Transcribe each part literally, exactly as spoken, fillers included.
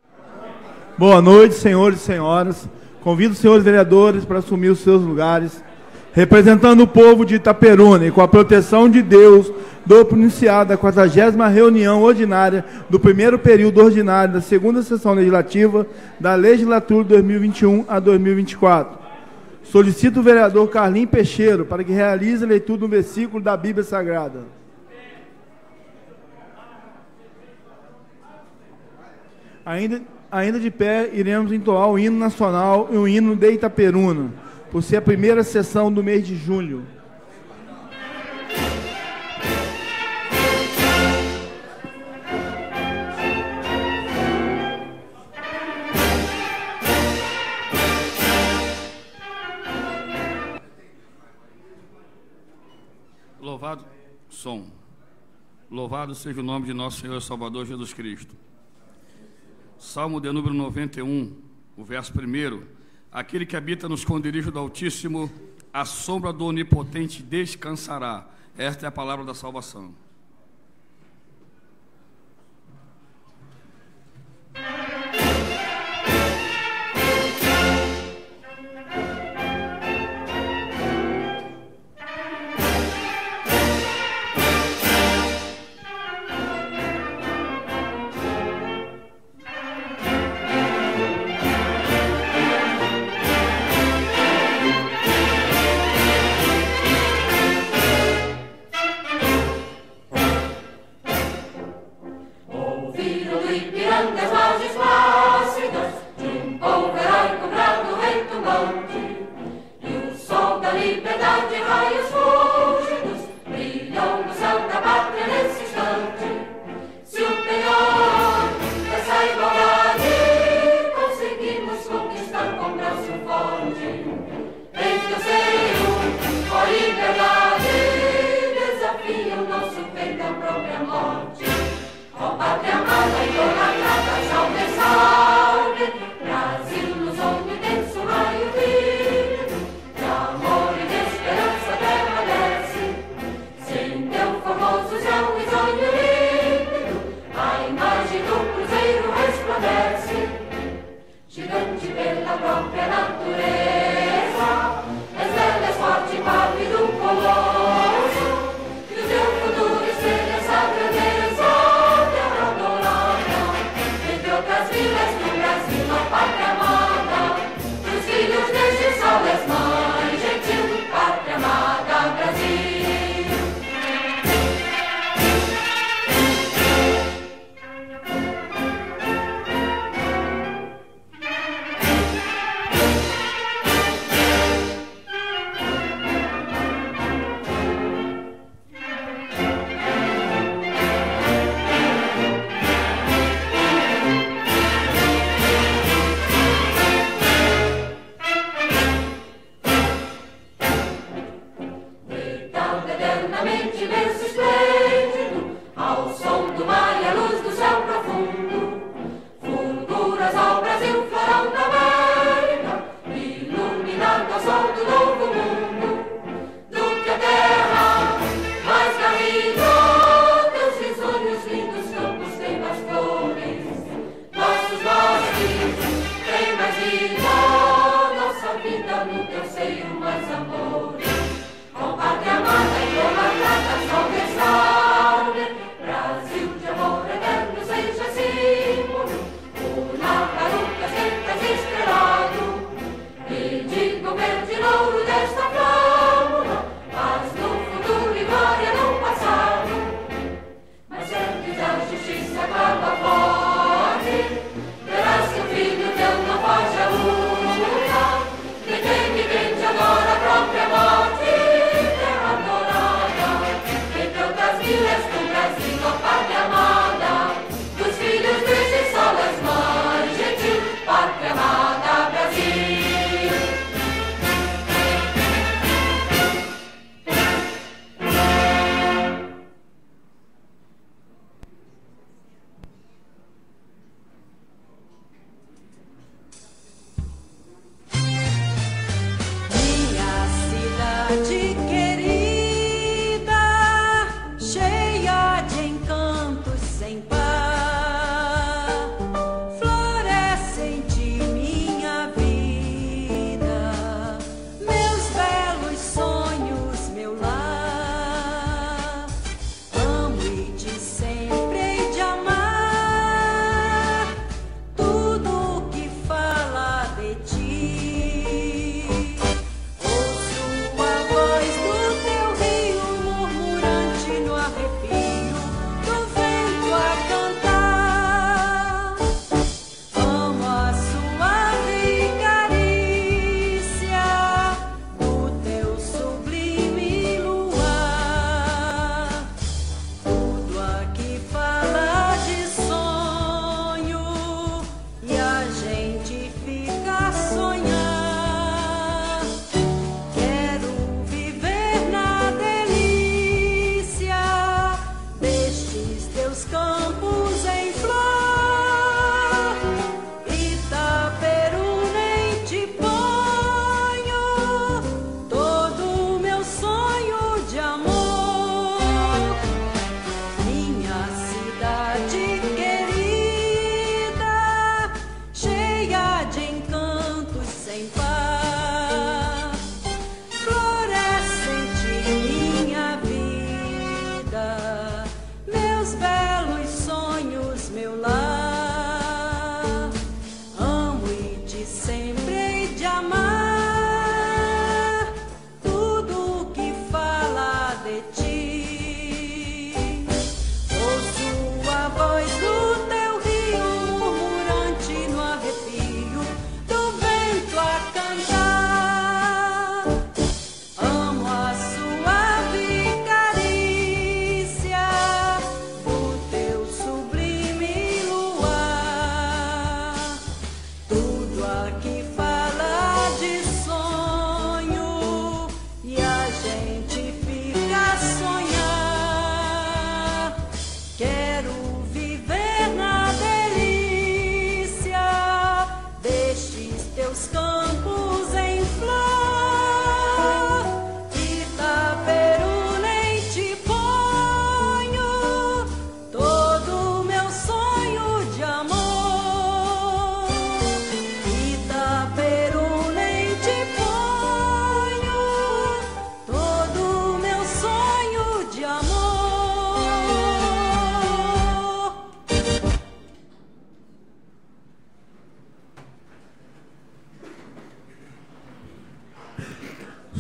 Boa noite, senhores e senhoras. Convido os senhores vereadores para assumir os seus lugares. Representando o povo de Itaperuna e com a proteção de Deus, dou por iniciada a quadragésima reunião ordinária do primeiro período ordinário da segunda sessão legislativa da legislatura dois mil e vinte e um a dois mil e vinte e quatro. Solicito o vereador Carlinhos Peixeiro para que realize a leitura do versículo da Bíblia Sagrada. Ainda, ainda de pé, iremos entoar o hino nacional e o hino de Itaperuna, por ser a primeira sessão do mês de julho. Louvado, som. Louvado seja o nome de nosso Senhor e Salvador Jesus Cristo. Salmo de número noventa e um, o verso primeiro. Aquele que habita no esconderijo do Altíssimo, à sombra do Onipotente descansará. Esta é a palavra da salvação.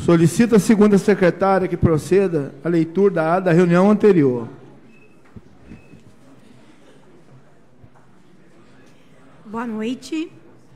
Solicita a segunda secretária que proceda a leitura da ata da reunião anterior. Boa noite.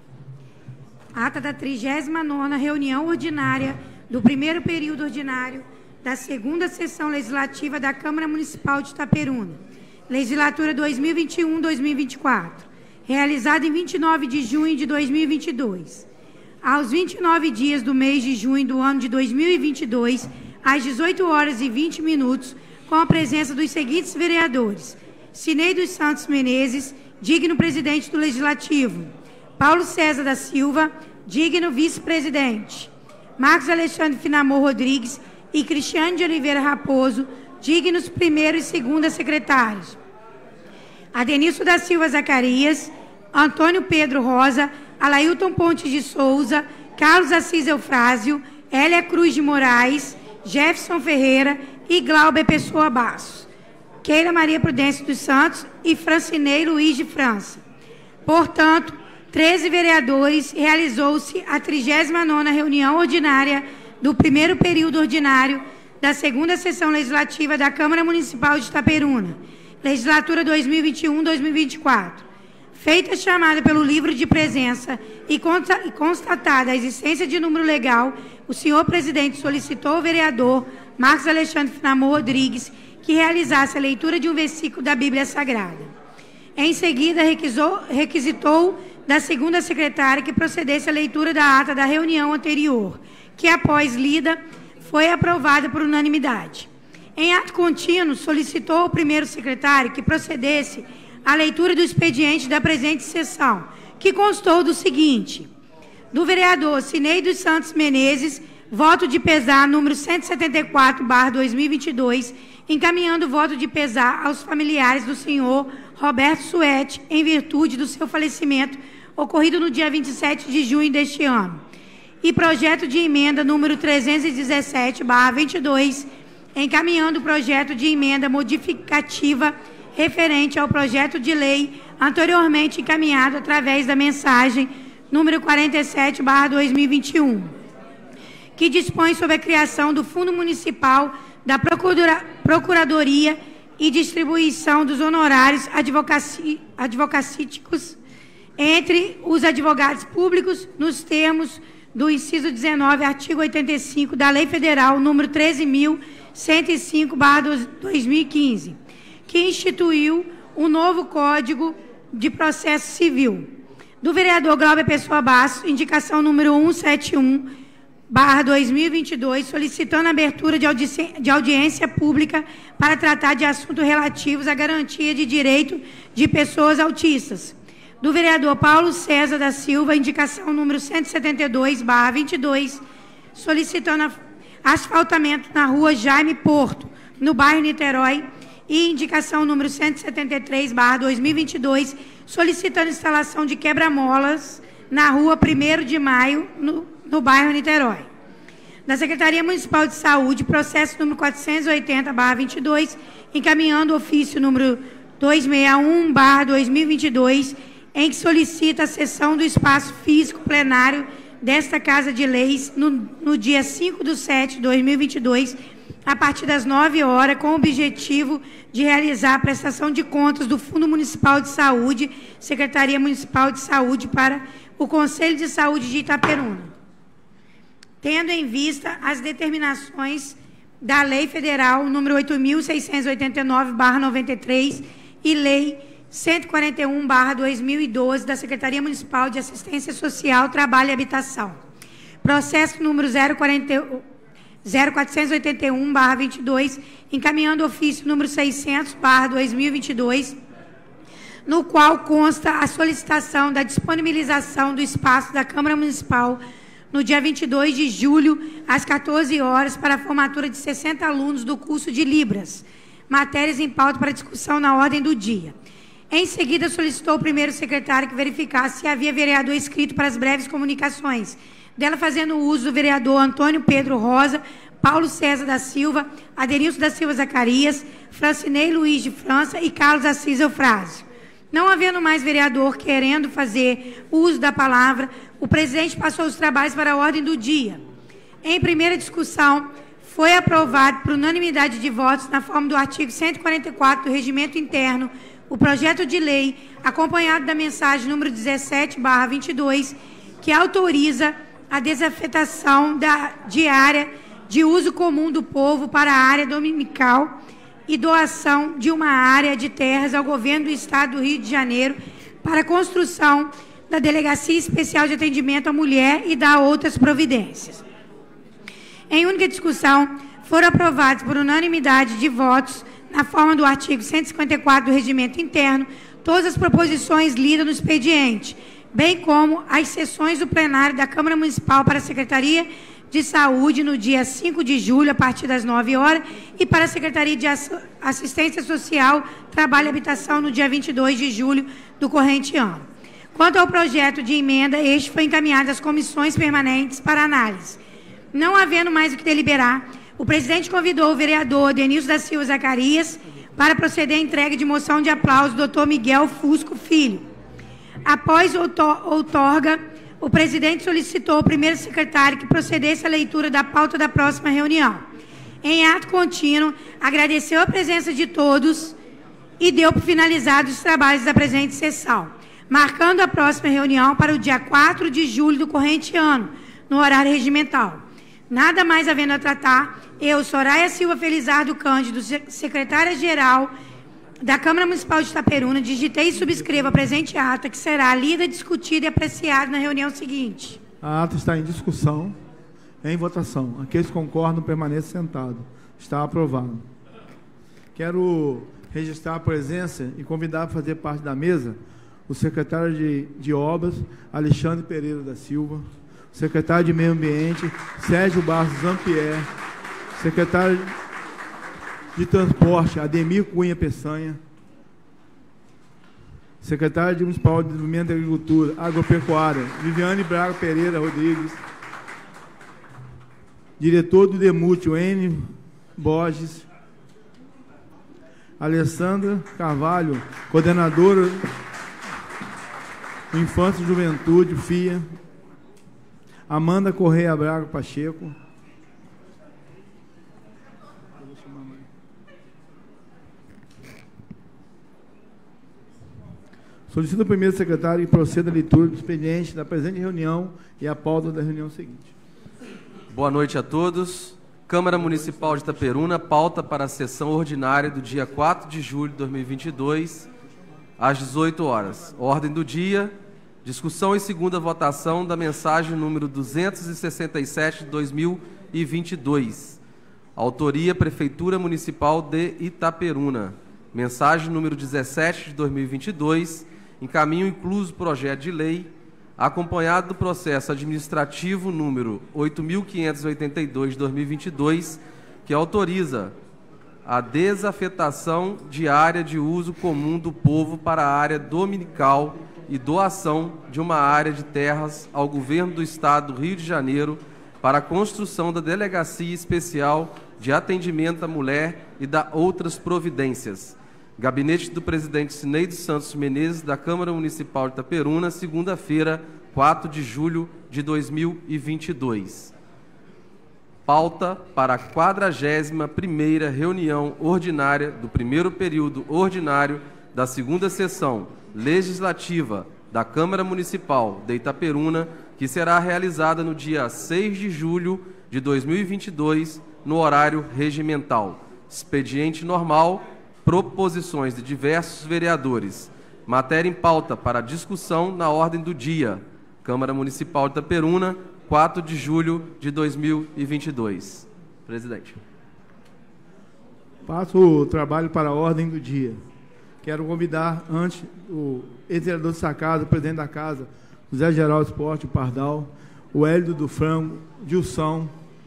Ata da trigésima nona reunião ordinária do primeiro período ordinário da segunda sessão legislativa da Câmara Municipal de Itaperuna, legislatura dois mil e vinte e um a dois mil e vinte e quatro, realizada em vinte e nove de junho de dois mil e vinte e dois. Aos vinte e nove dias do mês de junho do ano de dois mil e vinte e dois, às dezoito horas e vinte minutos, com a presença dos seguintes vereadores: Cinei dos Santos Menezes, digno presidente do Legislativo; Paulo César da Silva, digno vice-presidente; Marcos Alexandre Finamor Rodrigues e Cristiane de Oliveira Raposo, dignos primeiro e segunda secretários; Adenilson da Silva Zacarias, Antônio Pedro Rosa, Alailton Pontes de Souza, Carlos Assis Eufrásio, Hélia Cruz de Moraes, Jefferson Ferreira e Glauber Pessoa Bastos, Keila Maria Prudência dos Santos e Francinei Luiz de França. Portanto, treze vereadores, realizou-se a trigésima nona reunião ordinária do primeiro período ordinário da segunda sessão legislativa da Câmara Municipal de Itaperuna, legislatura dois mil e vinte e um a dois mil e vinte e quatro. Feita a chamada pelo livro de presença e constatada a existência de número legal, o senhor presidente solicitou ao vereador Marcos Alexandre Finamor Rodrigues que realizasse a leitura de um versículo da Bíblia Sagrada. Em seguida, requisou, requisitou da segunda secretária que procedesse à leitura da ata da reunião anterior, que, após lida, foi aprovada por unanimidade. Em ato contínuo, solicitou ao primeiro secretário que procedesse à leitura do expediente da presente sessão, que constou do seguinte: do vereador Cinei dos Santos Menezes, voto de pesar número cento e setenta e quatro barra dois mil e vinte e dois, encaminhando o voto de pesar aos familiares do senhor Roberto Suete, em virtude do seu falecimento, ocorrido no dia vinte e sete de junho deste ano. E projeto de emenda número trezentos e dezessete barra vinte e dois, encaminhando o projeto de emenda modificativa referente ao projeto de lei anteriormente encaminhado através da mensagem número quarenta e sete barra dois mil e vinte e um, que dispõe sobre a criação do Fundo Municipal da Procura, Procuradoria e distribuição dos honorários advocaci, advocacíticos entre os advogados públicos nos termos do inciso dezenove, artigo oitenta e cinco da Lei Federal número treze mil cento e cinco barra dois mil e quinze, que instituiu o novo Código de Processo Civil. Do vereador Glauber Pessoa Bastos, indicação número cento e setenta e um barra dois mil e vinte e dois, solicitando a abertura de audiência, de audiência pública para tratar de assuntos relativos à garantia de direito de pessoas autistas. Do vereador Paulo César da Silva, indicação número cento e setenta e dois barra vinte e dois, solicitando asfaltamento na rua Jaime Porto, no bairro Niterói, e indicação número cento e setenta e três barra dois mil e vinte e dois, solicitando instalação de quebra-molas na rua primeiro de maio, no, no bairro Niterói. Da Secretaria Municipal de Saúde, processo número quatrocentos e oitenta barra vinte e dois, encaminhando ofício número duzentos e sessenta e um barra dois mil e vinte e dois, em que solicita a cessão do espaço físico plenário desta Casa de Leis no, no dia cinco de setembro de dois mil e vinte e dois, a partir das nove horas, com o objetivo de realizar a prestação de contas do Fundo Municipal de Saúde, Secretaria Municipal de Saúde, para o Conselho de Saúde de Itaperuna, tendo em vista as determinações da Lei Federal número oito mil seiscentos e oitenta e nove barra noventa e três e Lei cento e quarenta e um barra dois mil e doze da Secretaria Municipal de Assistência Social, Trabalho e Habitação. Processo número zero quatrocentos e oitenta e um barra vinte e dois, encaminhando ofício número seiscentos barra dois mil e vinte e dois, no qual consta a solicitação da disponibilização do espaço da Câmara Municipal no dia vinte e dois de julho, às quatorze horas, para a formatura de sessenta alunos do curso de Libras, matérias em pauta para discussão na ordem do dia. Em seguida, solicitou o primeiro secretário que verificasse se havia vereador inscrito para as breves comunicações, dela fazendo uso do vereador Antônio Pedro Rosa, Paulo César da Silva, Adenilson da Silva Zacarias, Francinei Luiz de França e Carlos Assis Eufrásio. Não havendo mais vereador querendo fazer uso da palavra, o presidente passou os trabalhos para a ordem do dia. Em primeira discussão, foi aprovado por unanimidade de votos, na forma do artigo cento e quarenta e quatro do Regimento Interno, o projeto de lei, acompanhado da mensagem número dezessete barra vinte e dois, que autoriza a desafetação da, de área de uso comum do povo para a área dominical e doação de uma área de terras ao governo do Estado do Rio de Janeiro para a construção da Delegacia Especial de Atendimento à Mulher e da outras providências. Em única discussão, foram aprovados por unanimidade de votos, na forma do artigo cento e cinquenta e quatro do Regimento Interno, todas as proposições lidas no expediente, bem como as sessões do plenário da Câmara Municipal para a Secretaria de Saúde no dia cinco de julho, a partir das nove horas, e para a Secretaria de Assistência Social, Trabalho e Habitação no dia vinte e dois de julho do corrente ano. Quanto ao projeto de emenda, este foi encaminhado às comissões permanentes para análise. Não havendo mais o que deliberar, o presidente convidou o vereador Denilson da Silva Zacarias para proceder à entrega de moção de aplauso do doutor Miguel Fusco Filho. Após outorga, o presidente solicitou ao primeiro secretário que procedesse à leitura da pauta da próxima reunião. Em ato contínuo, agradeceu a presença de todos e deu por finalizados os trabalhos da presente sessão, marcando a próxima reunião para o dia quatro de julho do corrente ano, no horário regimental. Nada mais havendo a tratar, eu, Soraya Silva Felizardo Cândido, secretária-geral da Câmara Municipal de Itaperuna, digitei e subscrevo a presente ata, que será lida, discutida e apreciada na reunião seguinte. A ata está em discussão, em votação. Aqueles que concordam, permaneçam sentados. Está aprovado. Quero registrar a presença e convidar a fazer parte da mesa o secretário de, de Obras, Alexandre Pereira da Silva, o secretário de Meio Ambiente, Sérgio Barros Zampier, secretário de Transporte, Ademir Cunha Peçanha, secretário de Municipal de Desenvolvimento e Agricultura, Agropecuária, Viviane Braga Pereira Rodrigues, diretor do Demútil, N. Borges, Alessandra Carvalho, coordenadora do Infância e Juventude, F I A, Amanda Correia Braga Pacheco, solicito ao primeiro secretário que proceda à leitura do expediente da presente reunião e a pauta da reunião seguinte. Boa noite a todos. Câmara Municipal de Itaperuna, pauta para a sessão ordinária do dia quatro de julho de dois mil e vinte e dois, às dezoito horas. Ordem do dia: discussão e segunda votação da mensagem número duzentos e sessenta e sete de dois mil e vinte e dois. Autoria: Prefeitura Municipal de Itaperuna. Mensagem número dezessete de dois mil e vinte e dois. Encaminho incluso projeto de lei, acompanhado do processo administrativo número oito mil quinhentos e oitenta e dois de dois mil e vinte e dois, que autoriza a desafetação de área de uso comum do povo para a área dominical e doação de uma área de terras ao governo do Estado do Rio de Janeiro para a construção da Delegacia Especial de Atendimento à Mulher e da outras providências. Gabinete do Presidente Cineide Santos Menezes, da Câmara Municipal de Itaperuna, segunda-feira, quatro de julho de dois mil e vinte e dois. Pauta para a quadragésima primeira reunião ordinária do primeiro período ordinário da segunda sessão legislativa da Câmara Municipal de Itaperuna, que será realizada no dia seis de julho de dois mil e vinte e dois, no horário regimental. Expediente normal. Proposições de diversos vereadores. Matéria em pauta para discussão na ordem do dia. Câmara Municipal de Itaperuna, quatro de julho de dois mil e vinte e dois. Presidente. Passo o trabalho para a ordem do dia. Quero convidar, antes, o ex-vereador dessa casa, o presidente da casa, José Geraldo Esporte, o Pardal, o Hélio do Frango, Dilson,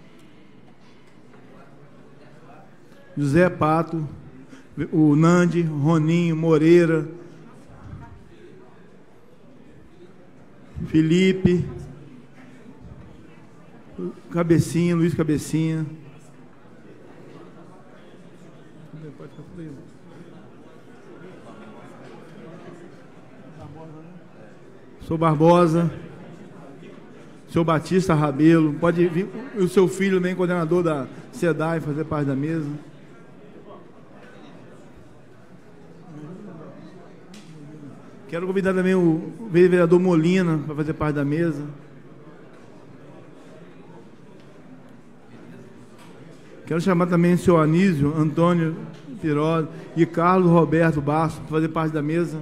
José Pato, o Nandi, Roninho, Moreira, Felipe, Cabecinha, Luiz Cabecinha. Sou Barbosa, Seu Batista Rabelo, pode vir o seu filho, também coordenador da SEDAI, fazer parte da mesa. Quero convidar também o vereador Molina para fazer parte da mesa. Quero chamar também o senhor Anísio Antônio Piró e Carlos Roberto Basso para fazer parte da mesa.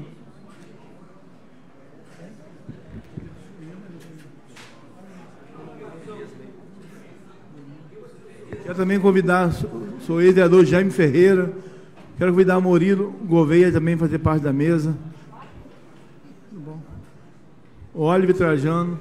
Quero também convidar o senhor ex-vereador Jaime Ferreira. Quero convidar o Murilo Gouveia também para fazer parte da mesa. O Oliver Trajano.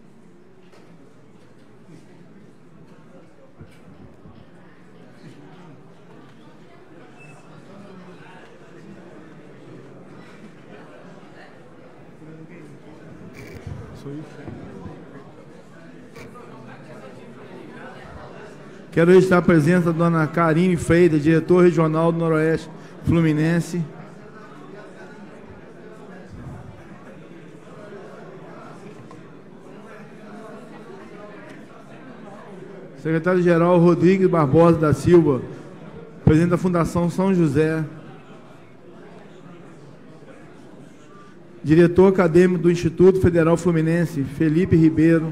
Quero registrar a presença da dona Karine Freire, diretor regional do Noroeste Fluminense. Secretário-geral Rodrigues Barbosa da Silva, presidente da Fundação São José. Diretor acadêmico do Instituto Federal Fluminense, Felipe Ribeiro.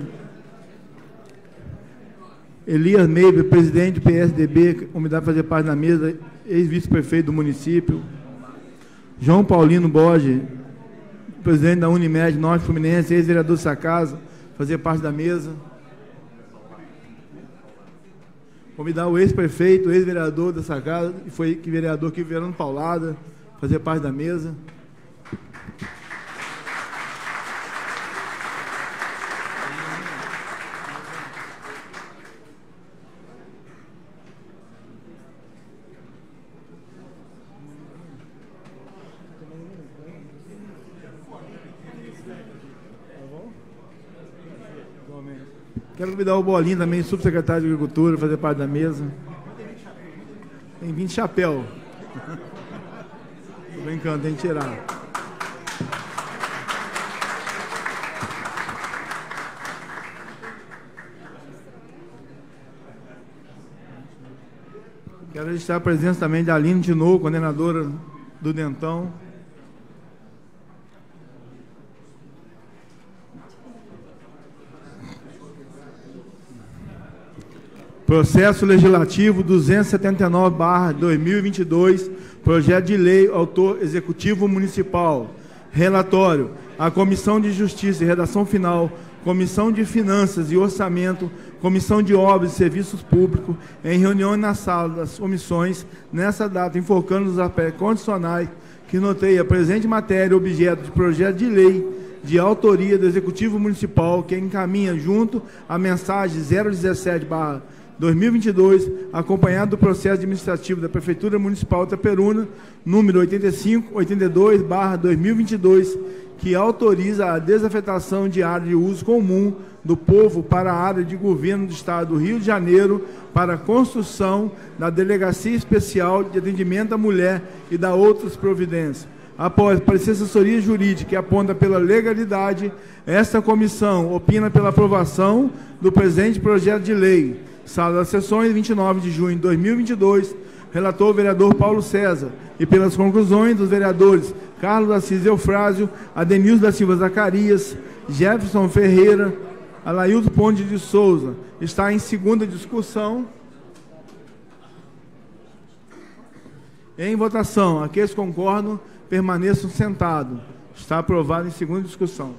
Elias Meiber, presidente do P S D B, convidado a fazer parte da mesa, ex-vice-prefeito do município. João Paulino Borges, presidente da Unimed Norte Fluminense, ex-vereador dessa casa, fazer parte da mesa. Convidar o ex-prefeito, ex-vereador dessa casa, e foi que vereador aqui, Verano Paulada, fazer parte da mesa. Quero convidar o Bolinho também, subsecretário de Agricultura, fazer parte da mesa. Tem vinte chapéu. Tô brincando, tem que tirar. Quero registrar a presença também de Aline Tinoco, coordenadora do Dentão. Processo Legislativo duzentos e setenta e nove barra dois mil e vinte e dois, projeto de lei, autor Executivo Municipal. Relatório, a Comissão de Justiça e Redação Final, Comissão de Finanças e Orçamento, Comissão de Obras e Serviços Públicos, em reunião na sala das comissões, nessa data, enfocando os aspectos condicionais que noteia a presente matéria objeto de projeto de lei de autoria do Executivo Municipal, que encaminha junto a mensagem zero dezessete barra dois mil e vinte e dois, acompanhado do processo administrativo da Prefeitura Municipal de Itaperuna, número oitenta e cinco oitenta e dois barra dois mil e vinte e dois, que autoriza a desafetação de área de uso comum do povo para a área de governo do Estado do Rio de Janeiro para a construção da Delegacia Especial de Atendimento à Mulher e da outras providências. Após parecer assessoria jurídica que aponta pela legalidade, esta comissão opina pela aprovação do presente projeto de lei. Sala das Sessões, vinte e nove de junho de dois mil e vinte e dois, relator o vereador Paulo César, e pelas conclusões dos vereadores Carlos Assis Eufrásio, Adenilson da Silva Zacarias, Jefferson Ferreira, Alaildo Ponte de Souza. Está em segunda discussão. Em votação, aqueles que concordam, permaneçam sentados. Está aprovado em segunda discussão.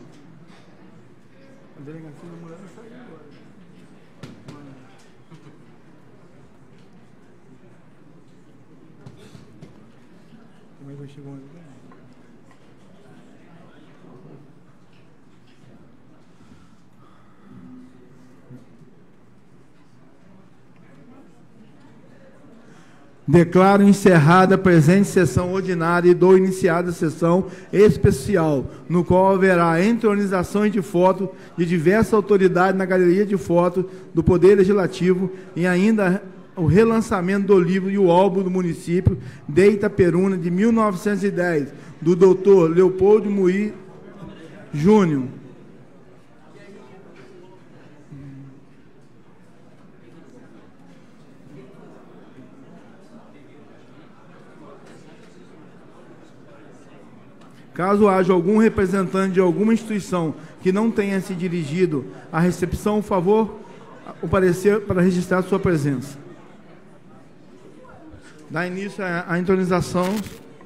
A delegacia da mulher não saiu agora. Como é que chegou? Declaro encerrada a presente sessão ordinária e dou iniciada a sessão especial, no qual haverá entronizações de fotos de diversas autoridades na galeria de fotos do Poder Legislativo e ainda o relançamento do livro e o álbum do município de Itaperuna de mil novecentos e dez, do doutor Leopoldo Muí Júnior. Caso haja algum representante de alguma instituição que não tenha se dirigido à recepção, por favor, comparecer para registrar sua presença. Dá início à, à entronização.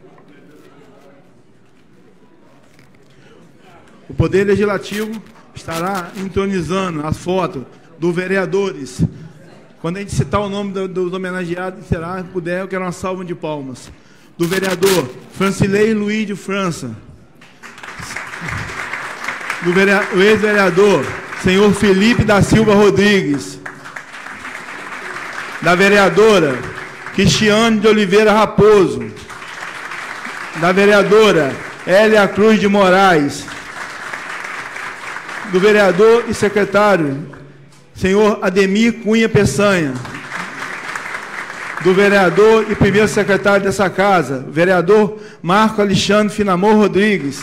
O Poder Legislativo estará entronizando as fotos dos vereadores. Quando a gente citar o nome do, dos homenageados, será, se puder, eu quero uma salva de palmas. Do vereador Francilei Luiz de França. Do vereador, ex-vereador senhor Felipe da Silva Rodrigues. Da vereadora Cristiane de Oliveira Raposo. Da vereadora Hélia Cruz de Moraes. Do vereador e secretário, senhor Ademir Cunha Peçanha. Do vereador e primeiro secretário dessa casa, vereador Marco Alexandre Finamor Rodrigues.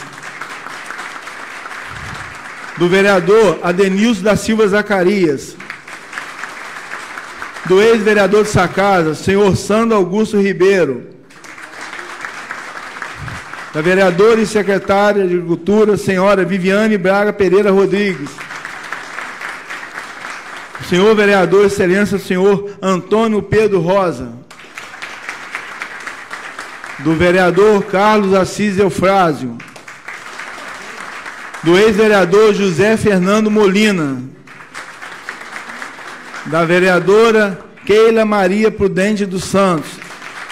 Do vereador Adenilson da Silva Zacarias. Do ex-vereador dessa casa, senhor Sandro Augusto Ribeiro. Da vereadora e secretária de Agricultura, senhora Viviane Braga Pereira Rodrigues. Senhor vereador, excelência, senhor Antônio Pedro Rosa. Do vereador Carlos Assis Eufrásio. Do ex-vereador José Fernando Molina. Da vereadora Keila Maria Prudente dos Santos.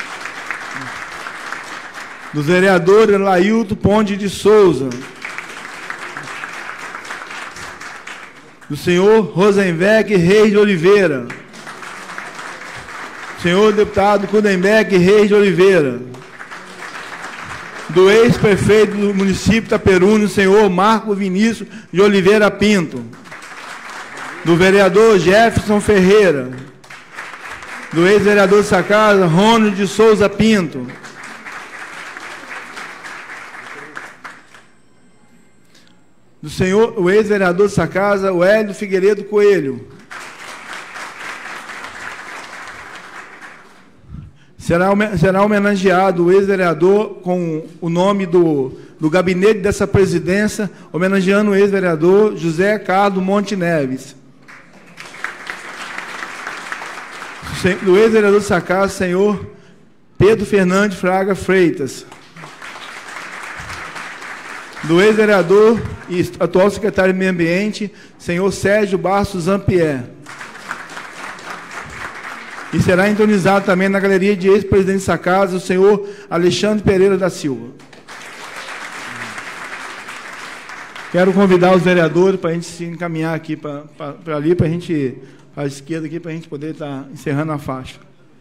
Do vereador Lailton Ponte de Souza. Do senhor Rosenbeck Reis de Oliveira. Senhor deputado Kudenbeck Reis de Oliveira. Do ex-prefeito do município de Itaperuna, senhor Marco Vinícius de Oliveira Pinto. Do vereador Jefferson Ferreira. Do ex-vereador dessa casa, Rônio de Souza Pinto. Do senhor, o ex-vereador dessa casa, o Hélio Figueiredo Coelho. Será, será homenageado o ex-vereador com o nome do, do gabinete dessa presidência, homenageando o ex-vereador José Carlos Monte Neves. Do ex-vereador dessa casa, senhor Pedro Fernandes Fraga Freitas. Do ex-vereador e atual secretário de Meio Ambiente, senhor Sérgio Bastos Zampier. E será entronizado também na galeria de ex-presidente dessa casa, o senhor Alexandre Pereira da Silva. Quero convidar os vereadores para a gente se encaminhar aqui para ali, para a gente, à esquerda aqui, para a gente poder estar encerrando a faixa.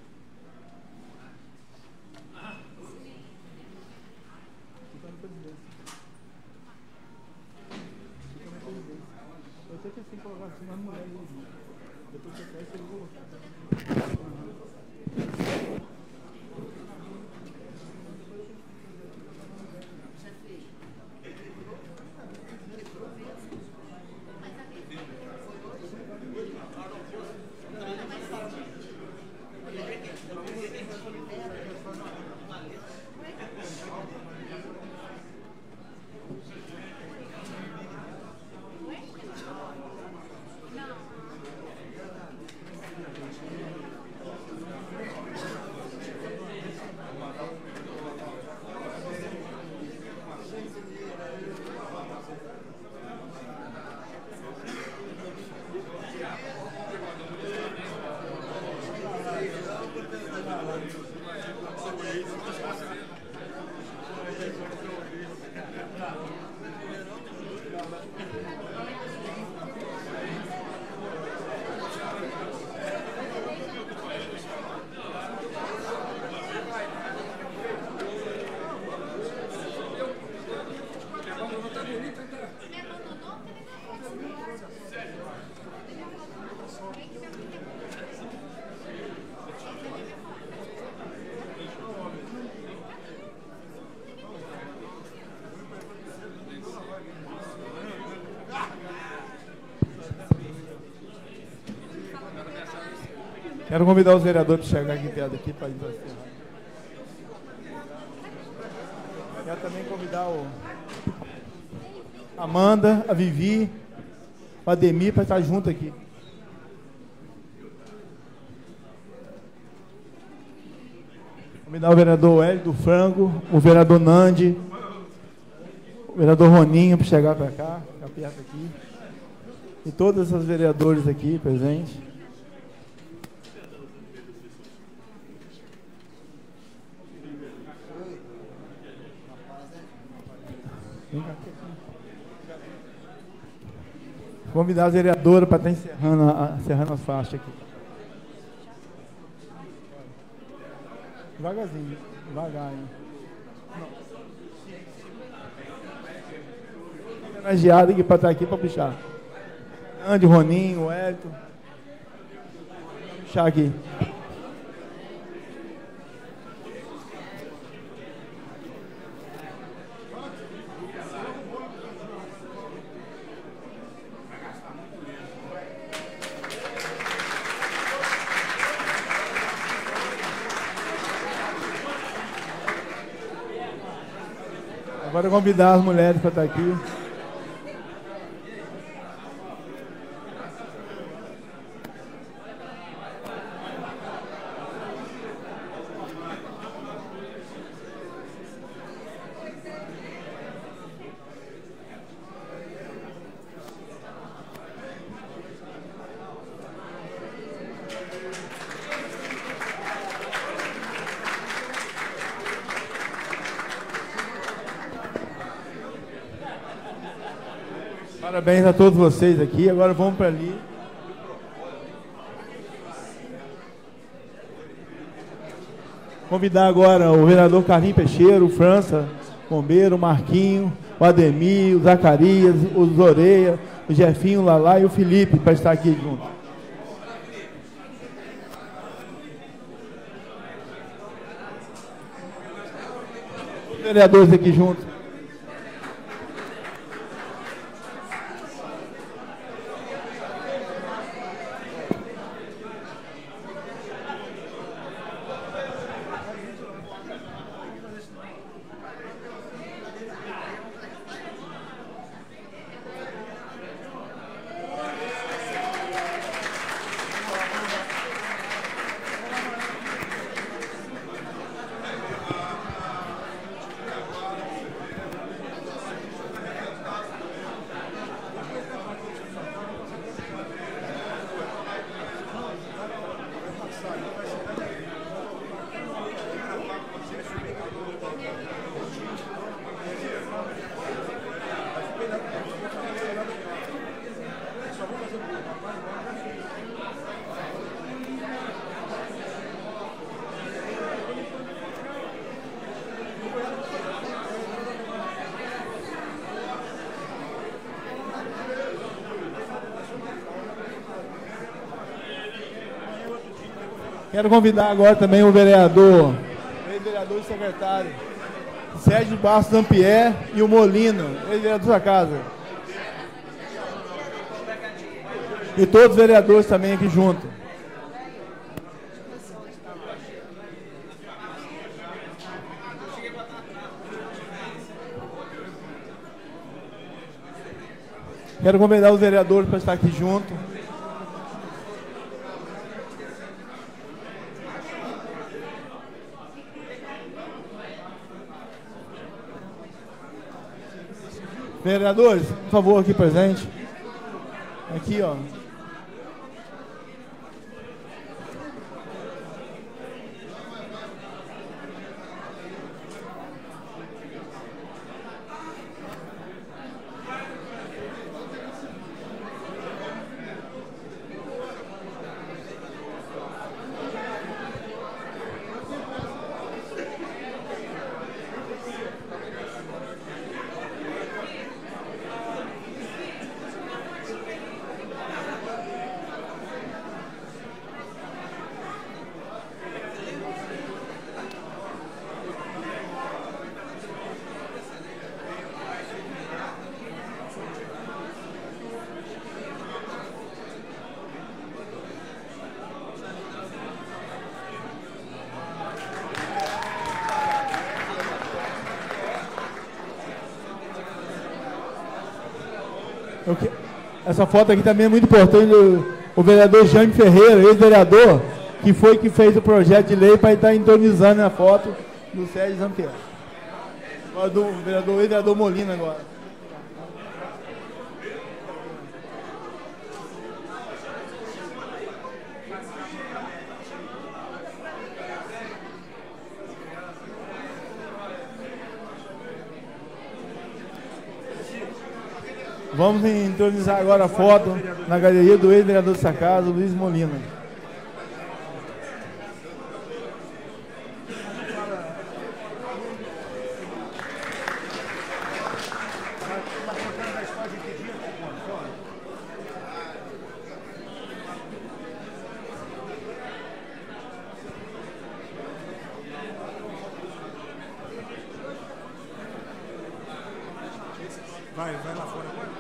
Quero convidar os vereadores para chegar aqui perto aqui para encerrar. Quero também convidar o Amanda, a Vivi, o Ademir para estar junto aqui. Convidar o vereador Hélio do Frango, o vereador Nandi, o vereador Roninho para chegar para cá, ficar perto aqui. E todos os vereadores aqui presentes. Convidar a vereadora para estar encerrando, a, encerrando as faixas aqui. Devagarzinho, devagar, hein? Homenageado aqui para estar aqui para puxar. Andy, Roninho, o Hélito. Puxar aqui. Agora convidar as mulheres para estar aqui. Parabéns a todos vocês aqui. Agora vamos para ali. Convidar agora o vereador Carlinhos Peixeiro, o França, Bombeiro, o Marquinho, o Ademir, o Zacarias, o Zoreia, o Jefinho, o Lalá e o Felipe para estar aqui junto. Os vereadores aqui juntos. Quero convidar agora também o vereador, ex-vereador e secretário, Sérgio Bastos Dampier e o Molino, ex-vereador da casa. E todos os vereadores também aqui junto. Quero convidar os vereadores para estar aqui junto. Vereadores, por favor, aqui presente. Aqui, ó. Eu que... Essa foto aqui também é muito importante. O, o vereador Jaime Ferreira, ex-vereador, que foi que fez o projeto de lei para estar entronizando a foto do Sérgio Zampieri. Agora do vereador, ex-vereador Molina agora. Vamos entronizar agora a foto na galeria do ex-vereador dessa casa, Luiz Molina. Vai, vai lá fora agora.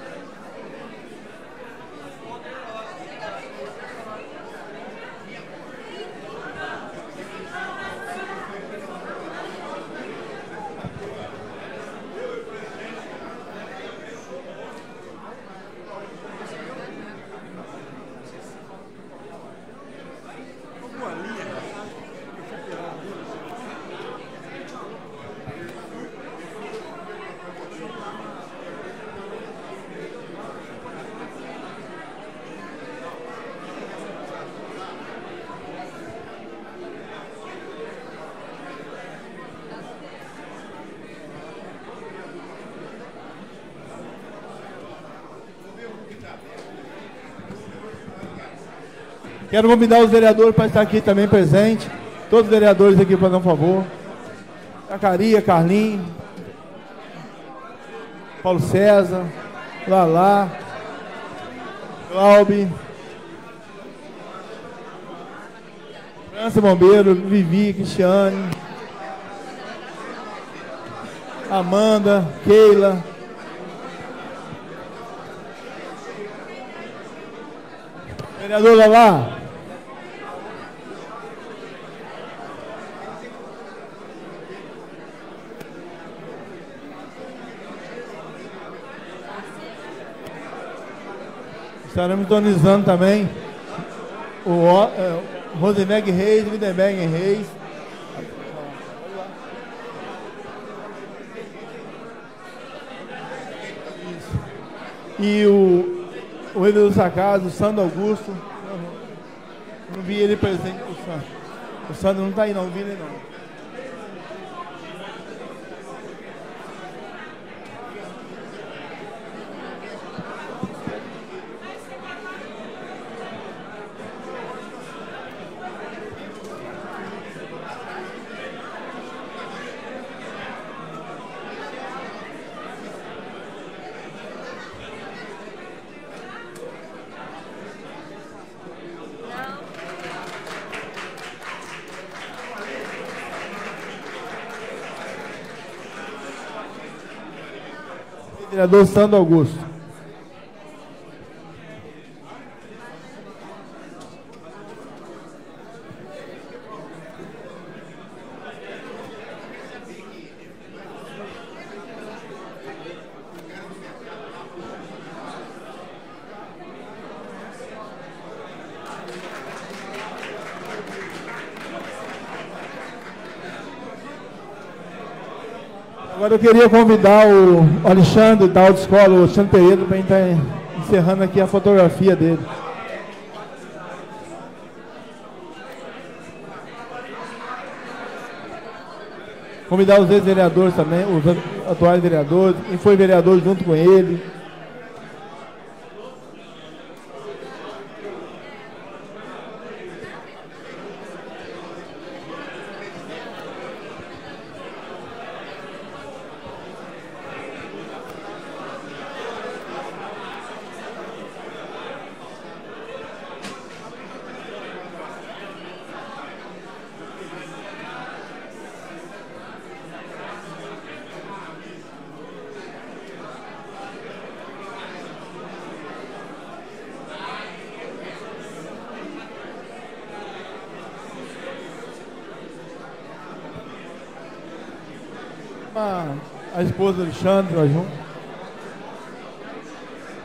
Quero convidar os vereadores para estar aqui também presente. Todos os vereadores aqui para dar um favor. Zacaria, Carlinhos, Paulo César, Lalá, Cláudio, França Bombeiro, Vivi, Cristiane, Amanda, Keila. Vereador Lalá. Estaremos entronizando também o uh, Rosenberg Reis, Lindenberg Reis. Isso. E o, o rei do Sacado, o Sandro Augusto. Não, não vi ele presente. O Sandro, o Sandro não está aí, não, não vi ele não. Vereador Sandro Augusto. Agora eu queria convidar o Alexandre da autoescola, o Alexandre Pereira, para estar encerrando aqui a fotografia dele. Convidar os ex-vereadores também, os atuais vereadores, quem foi vereador junto com ele. A esposa do Alexandre, vai junto.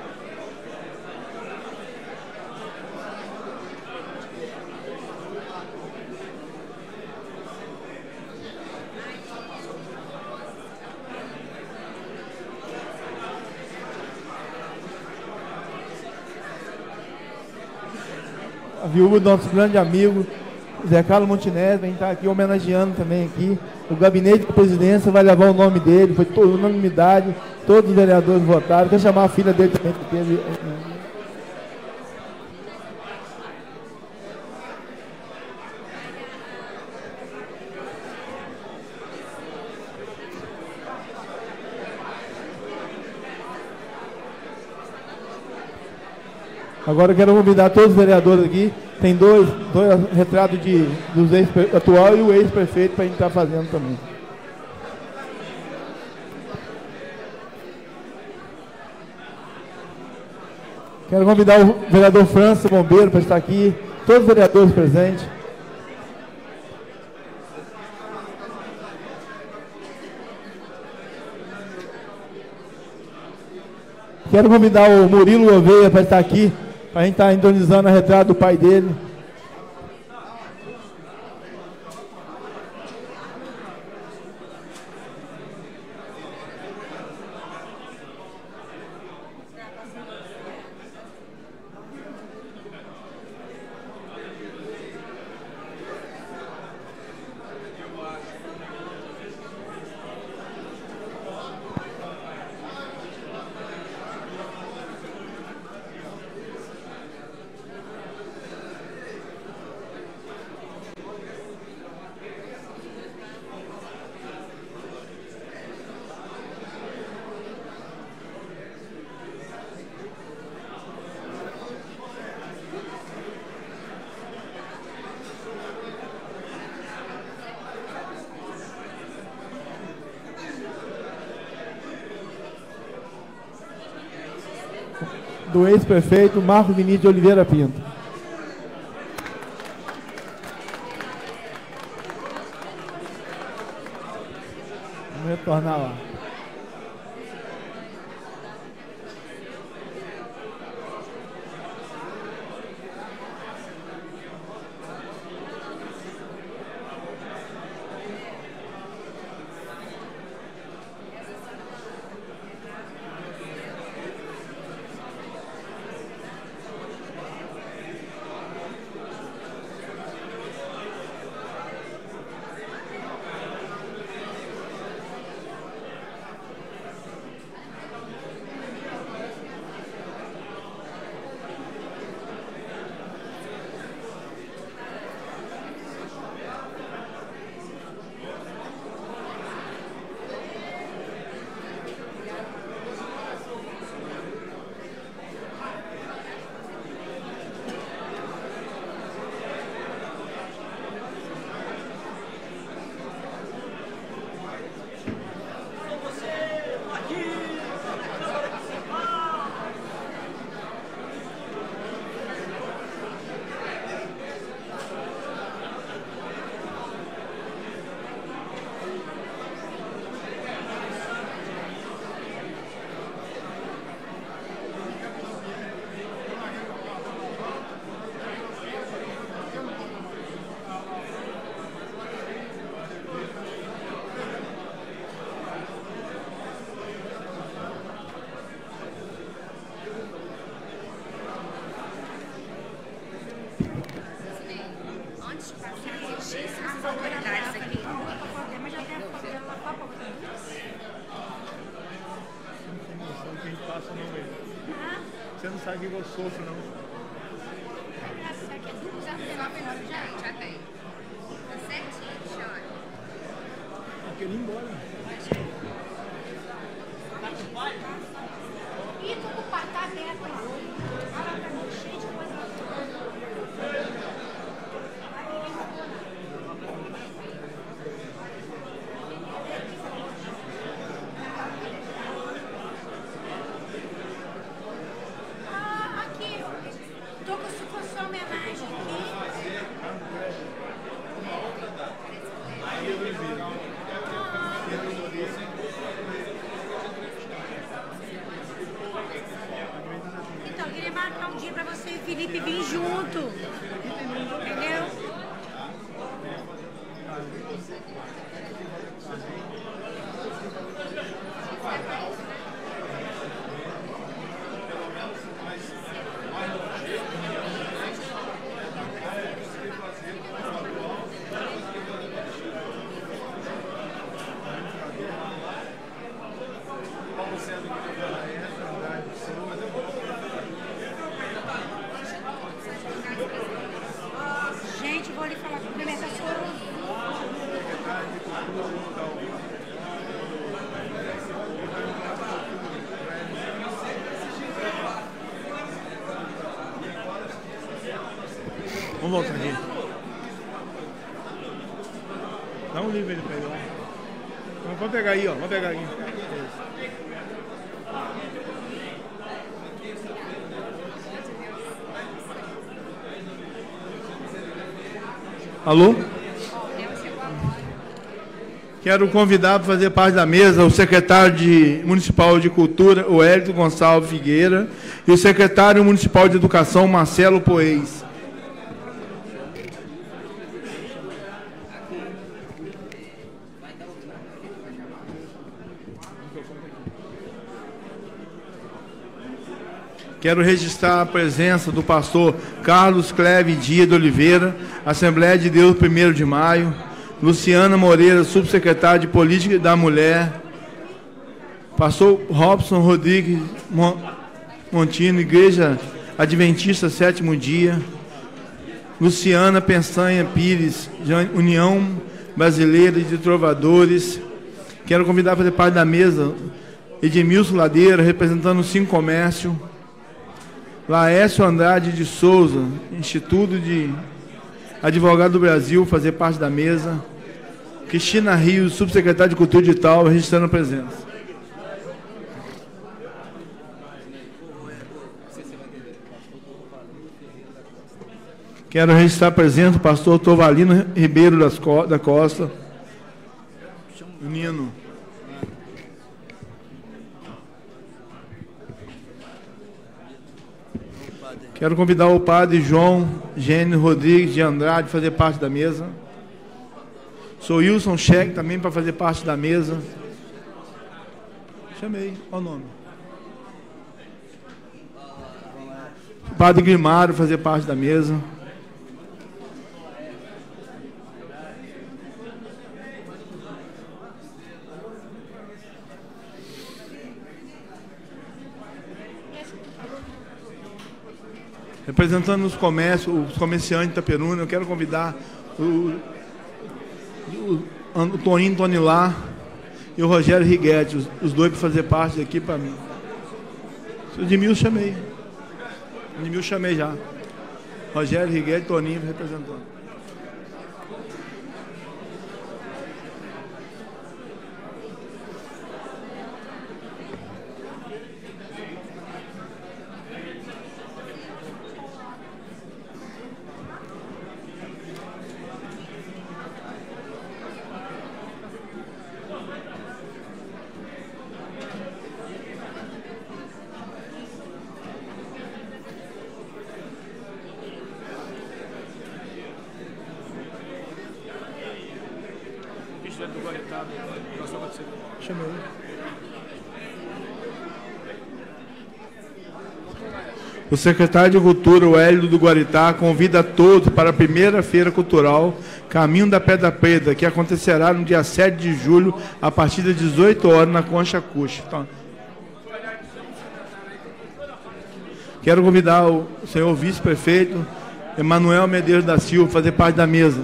a viúva do nosso grande amigo, Zé Carlos Montenegro, a gente está aqui homenageando também aqui. O gabinete da presidência vai levar o nome dele, foi toda unanimidade, todos os vereadores votaram. Quer chamar a filha dele também, que teve. Agora eu quero convidar todos os vereadores aqui. Tem dois, dois retratos de, dos ex atual e o ex-prefeito para a gente estar tá fazendo também. Quero convidar o vereador França Bombeiro para estar aqui. Todos os vereadores presentes. Quero convidar o Murilo Gouveia para estar aqui, para a gente estar entronizando a retrato do pai dele. Do ex-prefeito Marco Vinícius de Oliveira Pinto. Vamos retornar lá. Você não sabe o que eu sofro, não. Já tem. Tá certinho, chora. Eu queria ir embora. E tu com o pai tá aberto lá. Ela tá muito cheia de coisa lá. Ah, aqui. Tô com se fosse uma homenagem aqui. Então, eu queria marcar um dia pra você e o Felipe vir junto. Entendeu? Vamos voltar aqui. Dá um livro aí pra ele lá. Vamos pegar aí, ó. Vamos pegar aqui. Alô? Quero convidar para fazer parte da mesa o secretário de, municipal de Cultura, o Hélito Gonçalves Figueira, e o secretário municipal de Educação, Marcelo Poês. Quero registrar a presença do pastor Carlos Cleve Dias de Oliveira, Assembleia de Deus, primeiro de maio. Luciana Moreira, subsecretária de Política da Mulher. Pastor Robson Rodrigues Montino, Igreja Adventista, sétimo dia. Luciana Pensanha Pires, União Brasileira de Trovadores. Quero convidar a fazer parte da mesa Edmilson Ladeira, representando o Sim Comércio. Laércio Andrade de Souza, Instituto de Advogado do Brasil, fazer parte da mesa. Cristina Rios, subsecretária de Cultura Digital, registrando a presença. Quero registrar a presença do pastor Tovalino Ribeiro das Co da Costa. Nino. Quero convidar o padre João Gênio Rodrigues de Andrade a fazer parte da mesa. Sou Wilson Cheque também para fazer parte da mesa. Chamei, qual o nome? O padre Grimário fazer parte da mesa. Representando os comércios, os comerciantes de Itaperuna, eu quero convidar o, o, o Toninho Tonilá e o Rogério Riguetti, os, os dois para fazer parte aqui para mim. O Edmilson chamei. O Edmilson chamei já. Rogério Riguetti e Toninho representando. Chamei. O secretário de Cultura, o Hélio do Guaritá, convida a todos para a primeira feira cultural Caminho da Pedra Preta, que acontecerá no dia sete de julho, a partir das dezoito horas, na Concha Acústica. Então, quero convidar o senhor vice-prefeito Emanuel Medeiros da Silva a fazer parte da mesa.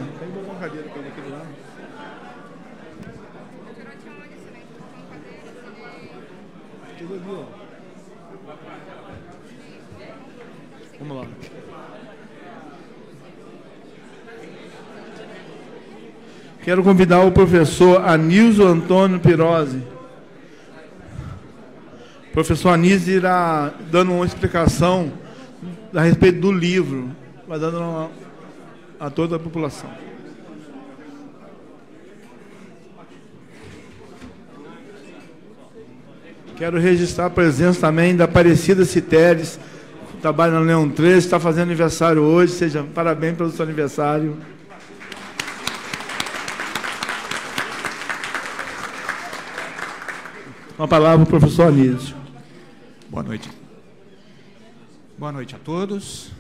Vamos lá. Quero convidar o professor Anísio Antônio Pirozzi. O professor Anísio irá dando uma explicação a respeito do livro, vai dando uma, a toda a população. Quero registrar a presença também da Aparecida Citeres, trabalha na Leão treze, está fazendo aniversário hoje, seja parabéns pelo seu aniversário. Uma palavra para o professor Anísio. Boa noite. Boa noite a todos.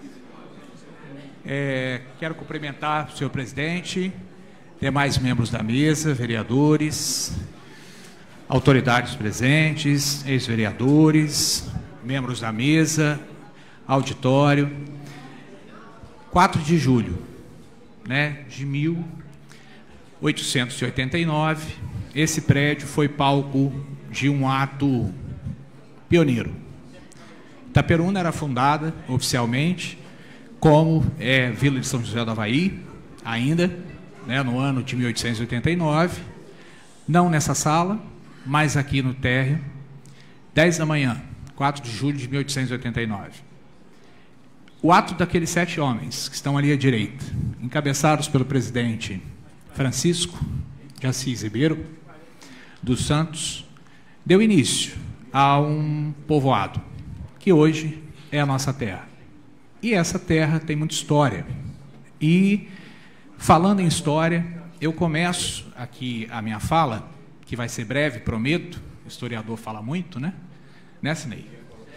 É, quero cumprimentar o senhor presidente, demais membros da mesa, vereadores, autoridades presentes, ex-vereadores, membros da mesa, auditório. quatro de julho, né, de mil oitocentos e oitenta e nove, esse prédio foi palco de um ato pioneiro. Itaperuna era fundada oficialmente como é Vila de São José do Havaí, ainda, né, no ano de mil oitocentos e oitenta e nove, não nessa sala, mas aqui no térreo, dez da manhã, quatro de julho de mil oitocentos e oitenta e nove. O ato daqueles sete homens que estão ali à direita, encabeçados pelo presidente Francisco de Assis Ribeiro dos Santos, deu início a um povoado que hoje é a nossa terra. E essa terra tem muita história. E, falando em história, eu começo aqui a minha fala, que vai ser breve, prometo. O historiador fala muito, né? Né, Sinei?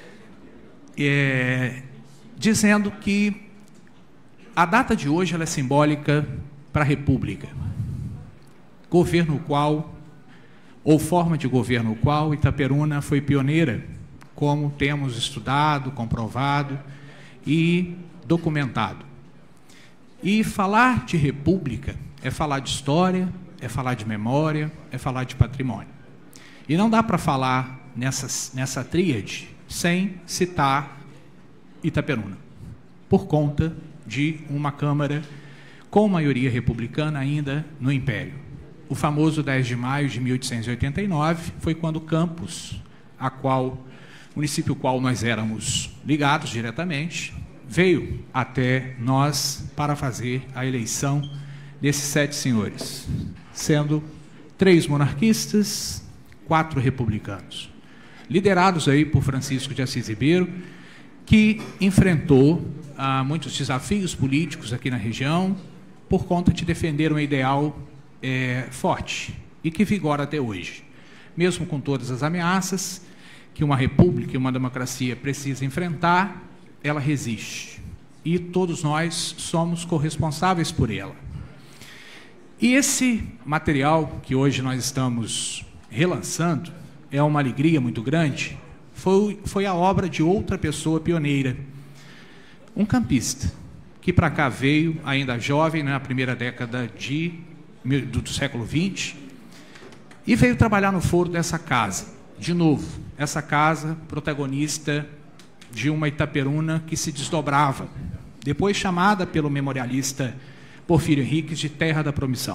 É, dizendo que a data de hoje ela é simbólica para a República. Governo qual, ou forma de governo qual, Itaperuna foi pioneira, como temos estudado, comprovado e documentado. E falar de república é falar de história, é falar de memória, é falar de patrimônio. E não dá para falar nessa, nessa tríade sem citar Itaperuna, por conta de uma Câmara com maioria republicana ainda no Império. O famoso dez de maio de mil oitocentos e oitenta e nove foi quando Campos, a qual, município ao qual nós éramos ligados diretamente, veio até nós para fazer a eleição desses sete senhores, sendo três monarquistas, quatro republicanos, liderados aí por Francisco de Assis Ribeiro, que enfrentou ah, muitos desafios políticos aqui na região por conta de defender um ideal é, forte e que vigora até hoje. Mesmo com todas as ameaças que uma república e uma democracia precisa enfrentar, ela resiste. E todos nós somos corresponsáveis por ela. E esse material que hoje nós estamos relançando é uma alegria muito grande. Foi, foi a obra de outra pessoa pioneira, um campista, que para cá veio, ainda jovem, na primeira década de, do, do século vinte, e veio trabalhar no foro dessa casa. De novo, essa casa protagonista de uma Itaperuna que se desdobrava, depois chamada pelo memorialista Porfírio Henriques de Terra da Promissão.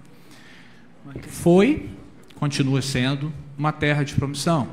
Foi, continua sendo, uma terra de promissão,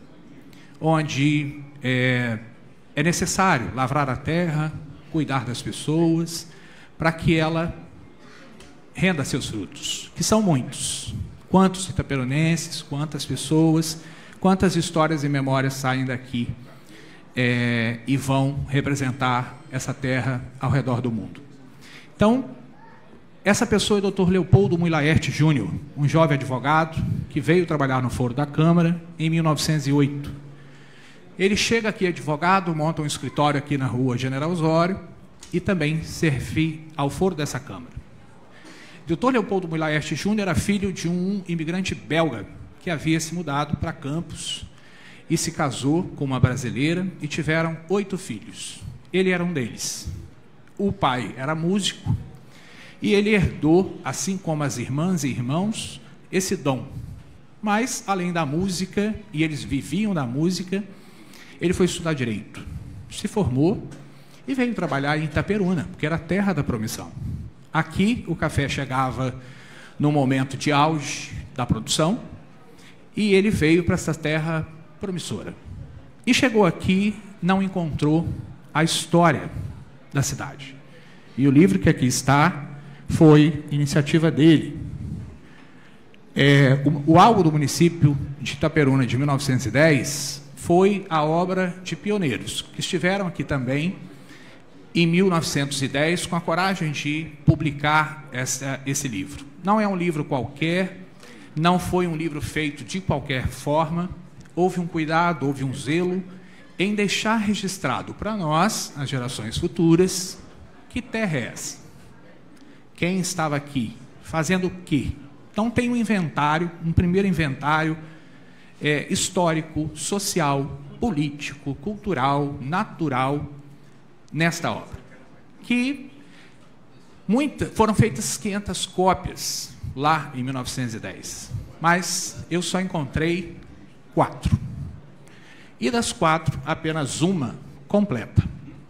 onde é, é necessário lavrar a terra, cuidar das pessoas, para que ela renda seus frutos, que são muitos. Quantos itaperunenses, quantas pessoas, quantas histórias e memórias saem daqui é, e vão representar essa terra ao redor do mundo. Então, essa pessoa é o doutor Leopoldo Mui Laerte Júnior, um jovem advogado que veio trabalhar no foro da Câmara em mil novecentos e oito. Ele chega aqui advogado, monta um escritório aqui na rua General Osório e também serve ao foro dessa Câmara. O doutor Leopoldo Mui Laerte Júnior era filho de um imigrante belga que havia se mudado para Campos e se casou com uma brasileira e tiveram oito filhos. Ele era um deles. O pai era músico e ele herdou, assim como as irmãs e irmãos, esse dom. Mas, além da música, e eles viviam da música, ele foi estudar Direito. Se formou e veio trabalhar em Itaperuna, porque era a terra da promissão. Aqui, o café chegava no momento de auge da produção e ele veio para essa terra promissora. E chegou aqui, não encontrou a história da cidade. E o livro que aqui está foi iniciativa dele. É, o, o algo do município de Itaperuna de mil novecentos e dez foi a obra de pioneiros, que estiveram aqui também em mil novecentos e dez com a coragem de publicar essa, esse livro. Não é um livro qualquer, não foi um livro feito de qualquer forma, houve um cuidado, houve um zelo em deixar registrado para nós, as gerações futuras, que terra é essa? Quem estava aqui? Fazendo o quê? Então tem um inventário, um primeiro inventário é, histórico, social, político, cultural, natural, nesta obra. Que muita, foram feitas quinhentas cópias lá em mil novecentos e dez, mas eu só encontrei quatro. E das quatro, apenas uma completa.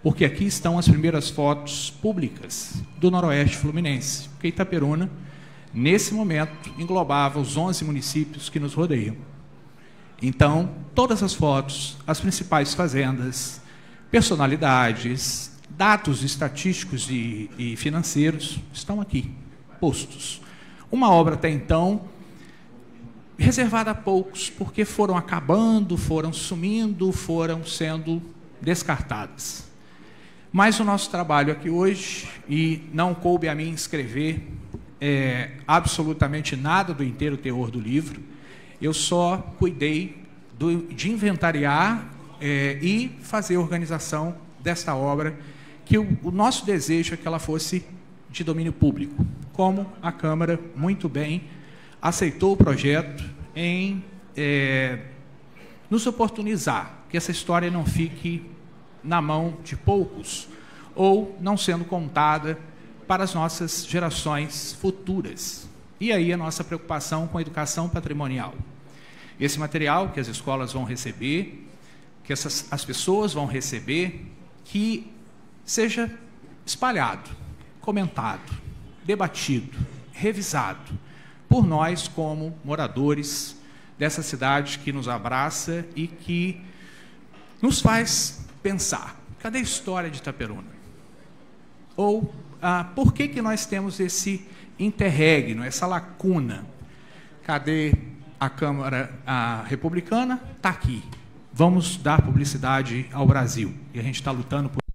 porque aqui estão as primeiras fotos públicas do Noroeste Fluminense, porque Itaperuna, nesse momento, englobava os onze municípios que nos rodeiam. Então, todas as fotos, as principais fazendas, personalidades, dados estatísticos e, e financeiros estão aqui, postos. Uma obra até então reservada a poucos, porque foram acabando, foram sumindo, foram sendo descartadas. Mas o nosso trabalho aqui hoje, e não coube a mim escrever é, absolutamente nada do inteiro teor do livro, eu só cuidei do, de inventariar é, e fazer a organização desta obra, que o, o nosso desejo é que ela fosse de domínio público, como a Câmara muito bem aceitou o projeto em é, nos oportunizar, que essa história não fique na mão de poucos, ou não sendo contada para as nossas gerações futuras. E aí a nossa preocupação com a educação patrimonial. Esse material que as escolas vão receber, que essas, as pessoas vão receber, que seja espalhado, comentado, debatido, revisado por nós como moradores dessa cidade que nos abraça e que nos faz pensar, cadê a história de Itaperuna? Ou ah, por que que nós temos esse interregno, essa lacuna? Cadê a Câmara a Republicana? Está aqui. Vamos dar publicidade ao Brasil. E a gente está lutando por...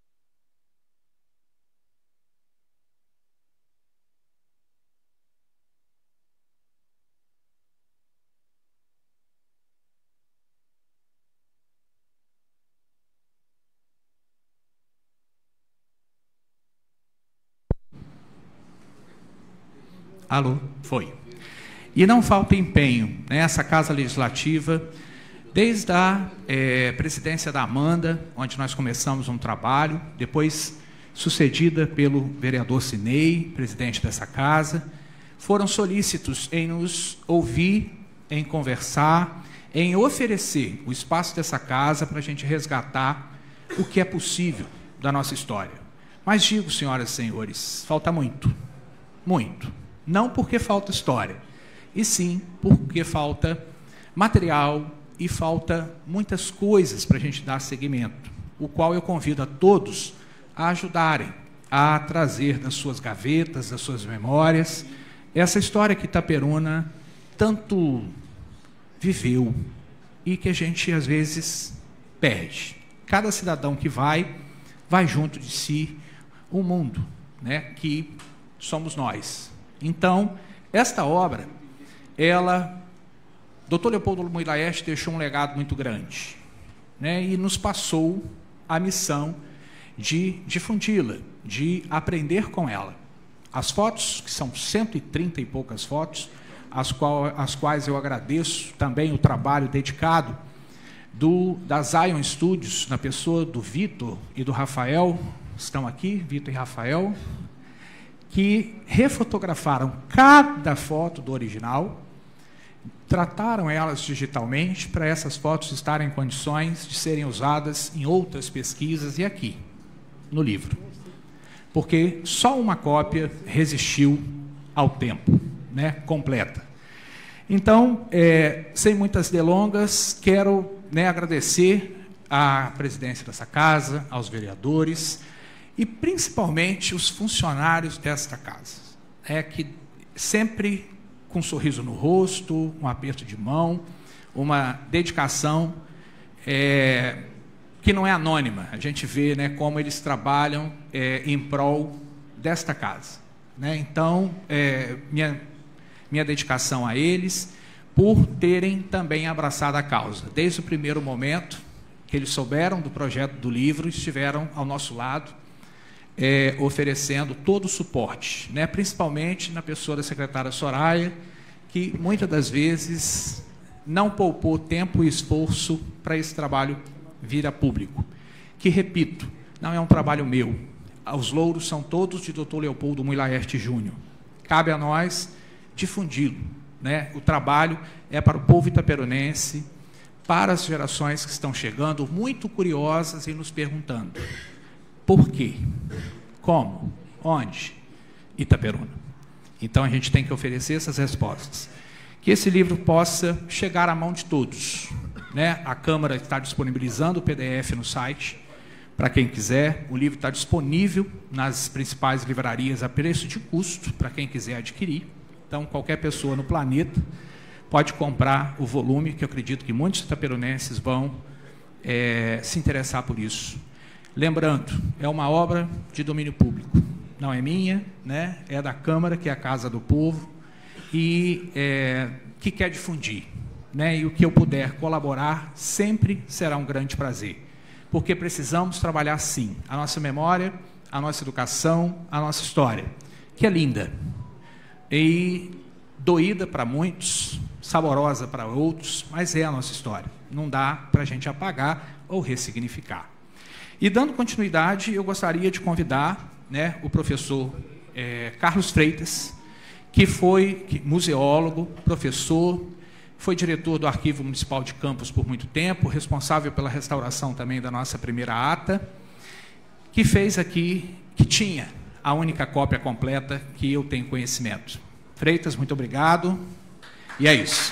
Alô? Foi. E não falta empenho nessa Casa Legislativa, desde a é, presidência da Amanda, onde nós começamos um trabalho, depois sucedida pelo vereador Cinei, presidente dessa casa, foram solícitos em nos ouvir, em conversar, em oferecer o espaço dessa casa para a gente resgatar o que é possível da nossa história. Mas digo, senhoras e senhores, falta muito, muito. Não porque falta história, e sim porque falta material e falta muitas coisas para a gente dar seguimento, o qual eu convido a todos a ajudarem a trazer das suas gavetas, das suas memórias, essa história que Itaperuna tanto viveu e que a gente, às vezes, perde. Cada cidadão que vai, vai junto de si um mundo, né, que somos nós. Então, esta obra, ela, doutor Leopoldo Muilaeste deixou um legado muito grande, né, e nos passou a missão de difundi-la, de aprender com ela. As fotos, que são cento e trinta e poucas fotos, as, qual, as quais eu agradeço também o trabalho dedicado do, da Zion Studios, na pessoa do Vitor e do Rafael, estão aqui, Vitor e Rafael, que refotografaram cada foto do original, trataram elas digitalmente para essas fotos estarem em condições de serem usadas em outras pesquisas e aqui, no livro. Porque só uma cópia resistiu ao tempo, né, completa. Então, é, sem muitas delongas, quero, né, agradecer à presidência dessa casa, aos vereadores, e principalmente os funcionários desta casa, é que sempre com um sorriso no rosto, um aperto de mão, uma dedicação é, que não é anônima. A gente vê, né, como eles trabalham é, em prol desta casa, né? Então, é, minha, minha dedicação a eles por terem também abraçado a causa. Desde o primeiro momento que eles souberam do projeto do livro, estiveram ao nosso lado, É, oferecendo todo o suporte, né, principalmente na pessoa da secretária Soraya, que muitas das vezes não poupou tempo e esforço para esse trabalho vir a público. Que, repito, não é um trabalho meu. Os louros são todos de doutor Leopoldo Muilaerte Júnior. Cabe a nós difundi-lo, né? O trabalho é para o povo itaperunense, para as gerações que estão chegando, muito curiosas e nos perguntando: Por quê? Como? Onde? Itaperuna. Então, a gente tem que oferecer essas respostas. Que esse livro possa chegar à mão de todos, né? A Câmara está disponibilizando o P D F no site, para quem quiser. O livro está disponível nas principais livrarias a preço de custo, para quem quiser adquirir. Então, qualquer pessoa no planeta pode comprar o volume, que eu acredito que muitos itaperunenses vão é, se interessar por isso. Lembrando, é uma obra de domínio público. Não é minha, né? É da Câmara, que é a Casa do Povo, e é, que quer difundir. Né? E o que eu puder colaborar sempre será um grande prazer. Porque precisamos trabalhar, sim, a nossa memória, a nossa educação, a nossa história, que é linda. E doída para muitos, saborosa para outros, mas é a nossa história. Não dá para a gente apagar ou ressignificar. E dando continuidade, eu gostaria de convidar, né, o professor é, Carlos Freitas, que foi que, museólogo, professor, foi diretor do Arquivo Municipal de Campos por muito tempo, responsável pela restauração também da nossa primeira ata, que fez aqui, que tinha a única cópia completa que eu tenho conhecimento. Freitas, muito obrigado. E é isso.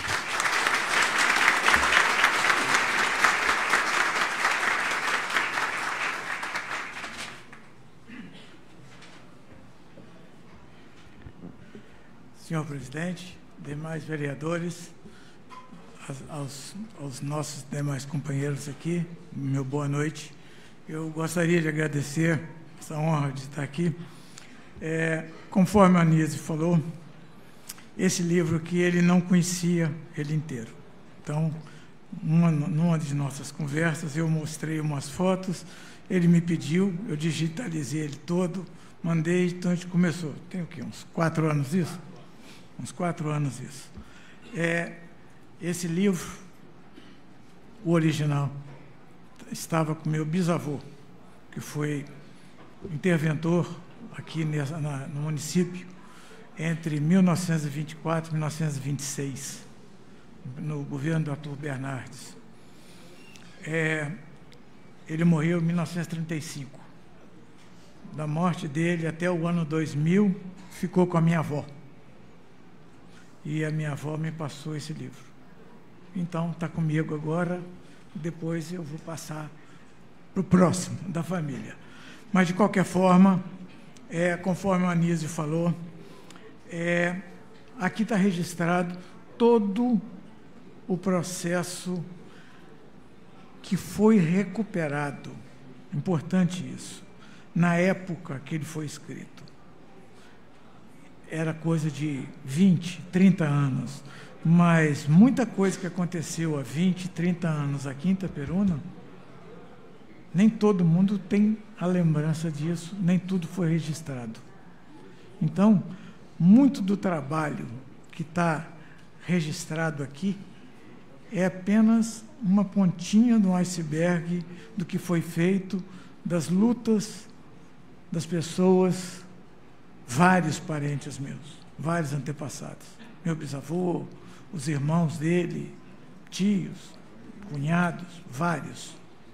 Senhor presidente, demais vereadores, aos, aos nossos demais companheiros aqui, meu boa noite. Eu gostaria de agradecer essa honra de estar aqui. É, conforme a Anísio falou, esse livro aqui ele não conhecia ele inteiro. Então, numa, numa de nossas conversas, eu mostrei umas fotos, ele me pediu, eu digitalizei ele todo, mandei, então a gente começou. Tem o quê? Uns quatro anos isso? Uns quatro anos isso. É, esse livro, o original, estava com meu bisavô, que foi interventor aqui nessa, na, no município entre mil novecentos e vinte e quatro e mil novecentos e vinte e seis, no governo do Arthur Bernardes. É, ele morreu em mil novecentos e trinta e cinco. Da morte dele até o ano dois mil, ficou com a minha avó. E a minha avó me passou esse livro. Então, está comigo agora, depois eu vou passar para o próximo da família. Mas, de qualquer forma, é, conforme o Anísio falou, é, aqui está registrado todo o processo que foi recuperado. Importante isso. Na época que ele foi escrito. Era coisa de vinte, trinta anos, mas muita coisa que aconteceu há vinte, trinta anos aqui em Itaperuna, nem todo mundo tem a lembrança disso, nem tudo foi registrado. Então, muito do trabalho que está registrado aqui é apenas uma pontinha do iceberg do que foi feito, das lutas das pessoas, vários parentes meus, vários antepassados. Meu bisavô, os irmãos dele, tios, cunhados, vários.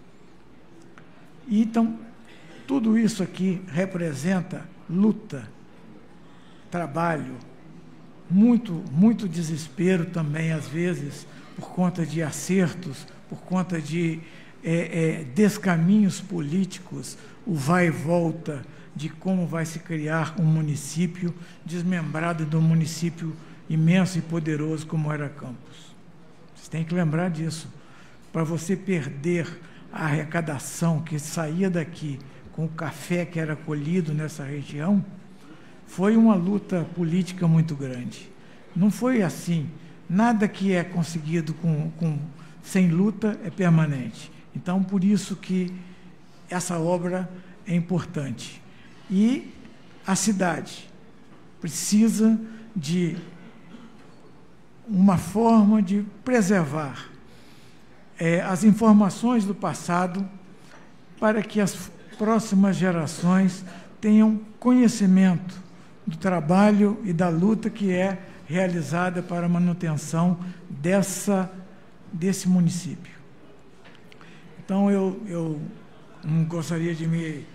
E, então, tudo isso aqui representa luta, trabalho, muito, muito desespero também, às vezes, por conta de acertos, por conta de é, é, descaminhos políticos, o vai e volta de como vai se criar um município desmembrado de um município imenso e poderoso como era Campos. Vocês têm que lembrar disso. Para você perder a arrecadação que saía daqui com o café que era colhido nessa região, foi uma luta política muito grande. Não foi assim. Nada que é conseguido com, com, sem luta é permanente. Então, por isso que essa obra é importante. E a cidade precisa de uma forma de preservar é, as informações do passado para que as próximas gerações tenham conhecimento do trabalho e da luta que é realizada para a manutenção dessa, desse município. Então, eu, eu não gostaria de me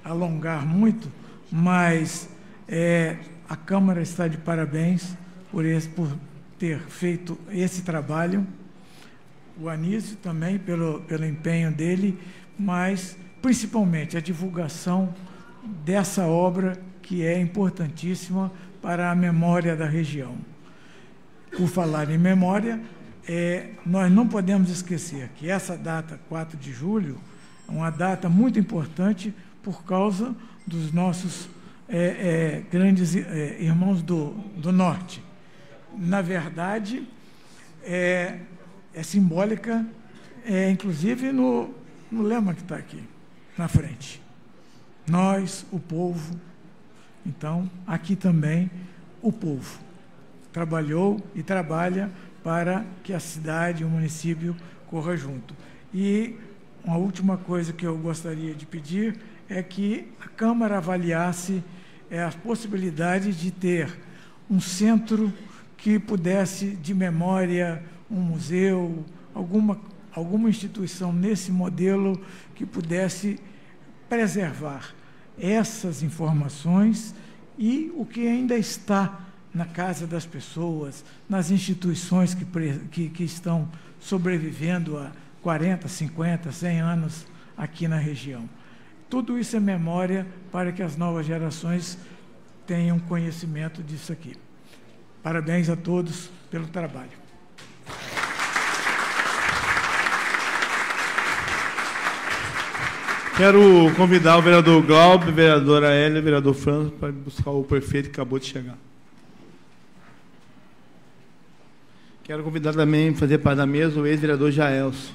alongar muito, mas é, a Câmara está de parabéns por, esse, por ter feito esse trabalho, o Anísio também pelo, pelo empenho dele, mas principalmente a divulgação dessa obra que é importantíssima para a memória da região. Por falar em memória, é, nós não podemos esquecer que essa data, quatro de julho, é uma data muito importante por causa dos nossos é, é, grandes é, irmãos do, do Norte. Na verdade, é, é simbólica, é, inclusive no, no lema que está aqui, na frente. Nós, o povo. Então, aqui também, o povo trabalhou e trabalha para que a cidade e o município corra junto. E uma última coisa que eu gostaria de pedir é que a Câmara avaliasse é, as possibilidades de ter um centro que pudesse, de memória, um museu, alguma, alguma instituição nesse modelo que pudesse preservar essas informações e o que ainda está na casa das pessoas, nas instituições que, que, que estão sobrevivendo há quarenta, cinquenta, cem anos aqui na região. Tudo isso é memória para que as novas gerações tenham conhecimento disso aqui. Parabéns a todos pelo trabalho. Quero convidar o vereador Glauber, a vereadora Hélia, o vereador França, para buscar o prefeito que acabou de chegar. Quero convidar também a fazer parte da mesa o ex-vereador Jaelso.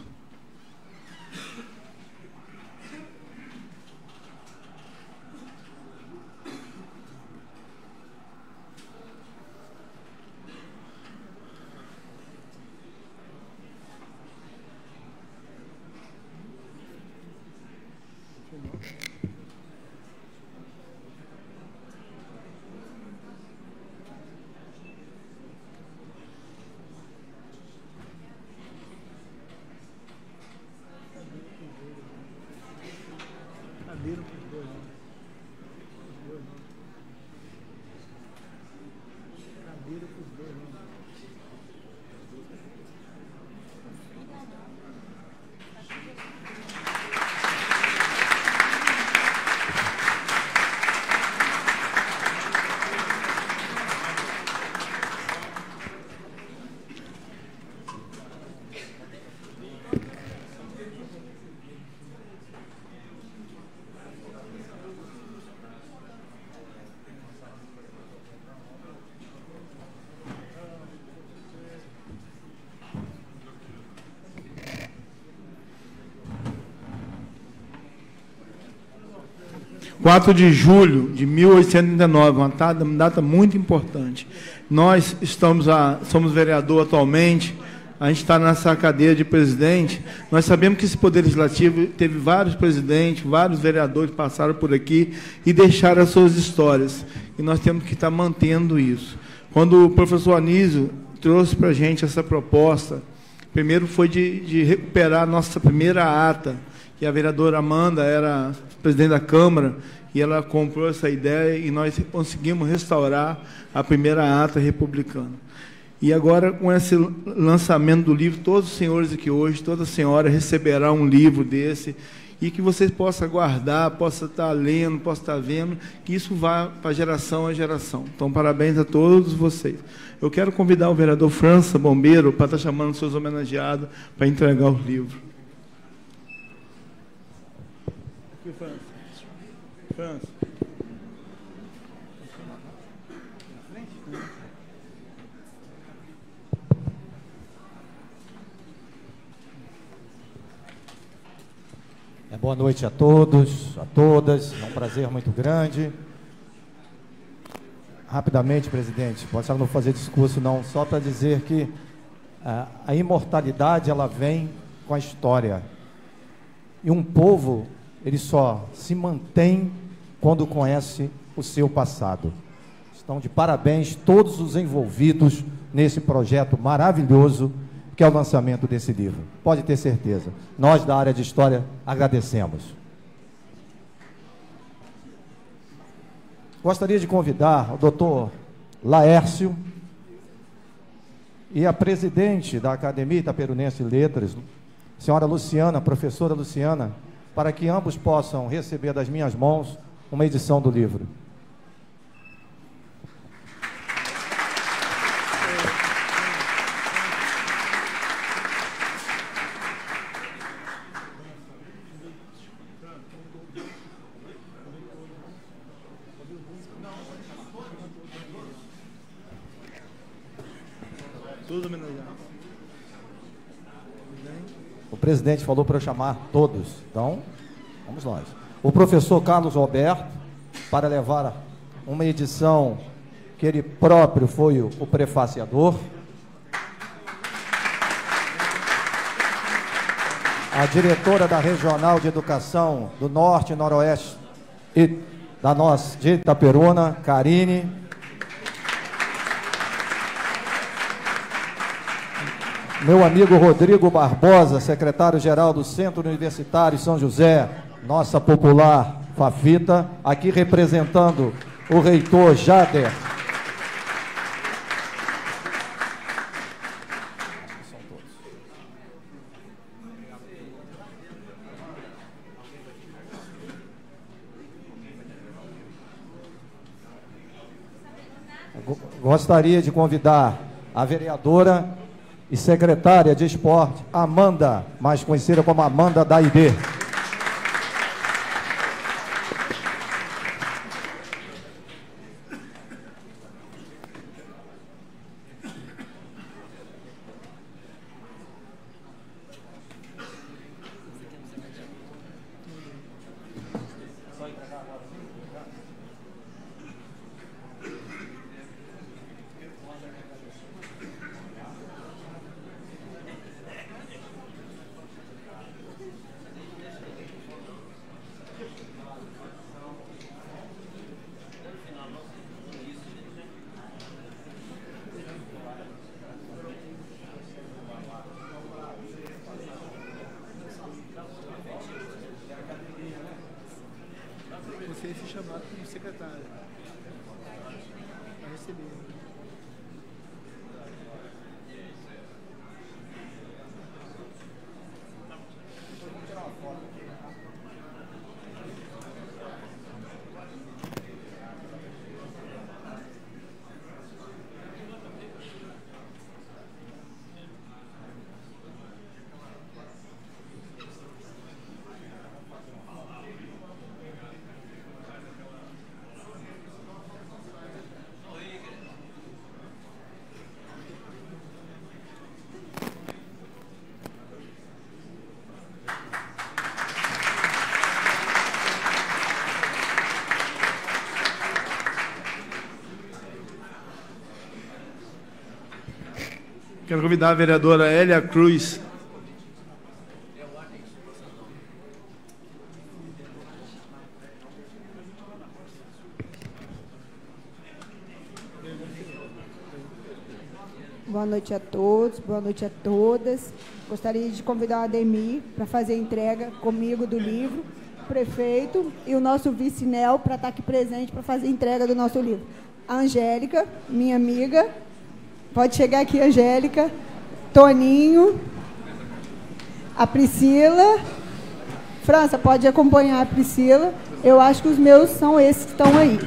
quatro de julho de mil oitocentos e trinta e nove, uma data, uma data muito importante. Nós estamos a, somos vereador atualmente, a gente está nessa cadeira de presidente. Nós sabemos que esse Poder Legislativo teve vários presidentes, vários vereadores passaram por aqui e deixaram as suas histórias. E nós temos que estar mantendo isso. Quando o professor Anísio trouxe para a gente essa proposta, primeiro foi de, de recuperar a nossa primeira ata, que a vereadora Amanda era presidente da Câmara, e ela comprou essa ideia e nós conseguimos restaurar a primeira ata republicana. E agora, com esse lançamento do livro, todos os senhores aqui hoje, toda senhora receberá um livro desse, e que vocês possam guardar, possam estar lendo, possam estar vendo, que isso vá para geração a geração. Então, parabéns a todos vocês. Eu quero convidar o vereador França, bombeiro, para estar chamando os seus homenageados para entregar o livro. Aqui, França. França. É, boa noite a todos, a todas, é um prazer muito grande. Rapidamente, presidente, pode não fazer discurso não, só para dizer que a, a imortalidade ela vem com a história. E um povo, ele só se mantém quando conhece o seu passado. Estão de parabéns todos os envolvidos nesse projeto maravilhoso que é o lançamento desse livro. Pode ter certeza. Nós, da área de História, agradecemos. Gostaria de convidar o doutor Laércio e a presidente da Academia Itaperunense de Letras, senhora Luciana, professora Luciana, para que ambos possam receber das minhas mãos uma edição do livro. O presidente falou para eu chamar todos, então vamos nós. O professor Carlos Roberto, para levar uma edição que ele próprio foi o, o prefaciador. A diretora da Regional de Educação do Norte e Noroeste e da nossa de Itaperuna, Karine. Meu amigo Rodrigo Barbosa, secretário-geral do Centro Universitário São José, nossa popular Fafita, aqui representando o reitor Jader. Gostaria de convidar a vereadora e secretária de Esporte, Amanda, mais conhecida como Amanda da I D. Você se chamado como secretário. Vai receber. Quero convidar a vereadora Hélia Cruz. Boa noite a todos, boa noite a todas. Gostaria de convidar o Ademir para fazer a entrega comigo do livro, o prefeito e o nosso vice-nel para estar aqui presente para fazer a entrega do nosso livro. A Angélica, minha amiga, pode chegar aqui, Angélica, Toninho, a Priscila. França, pode acompanhar a Priscila. Eu acho que os meus são esses que estão aí.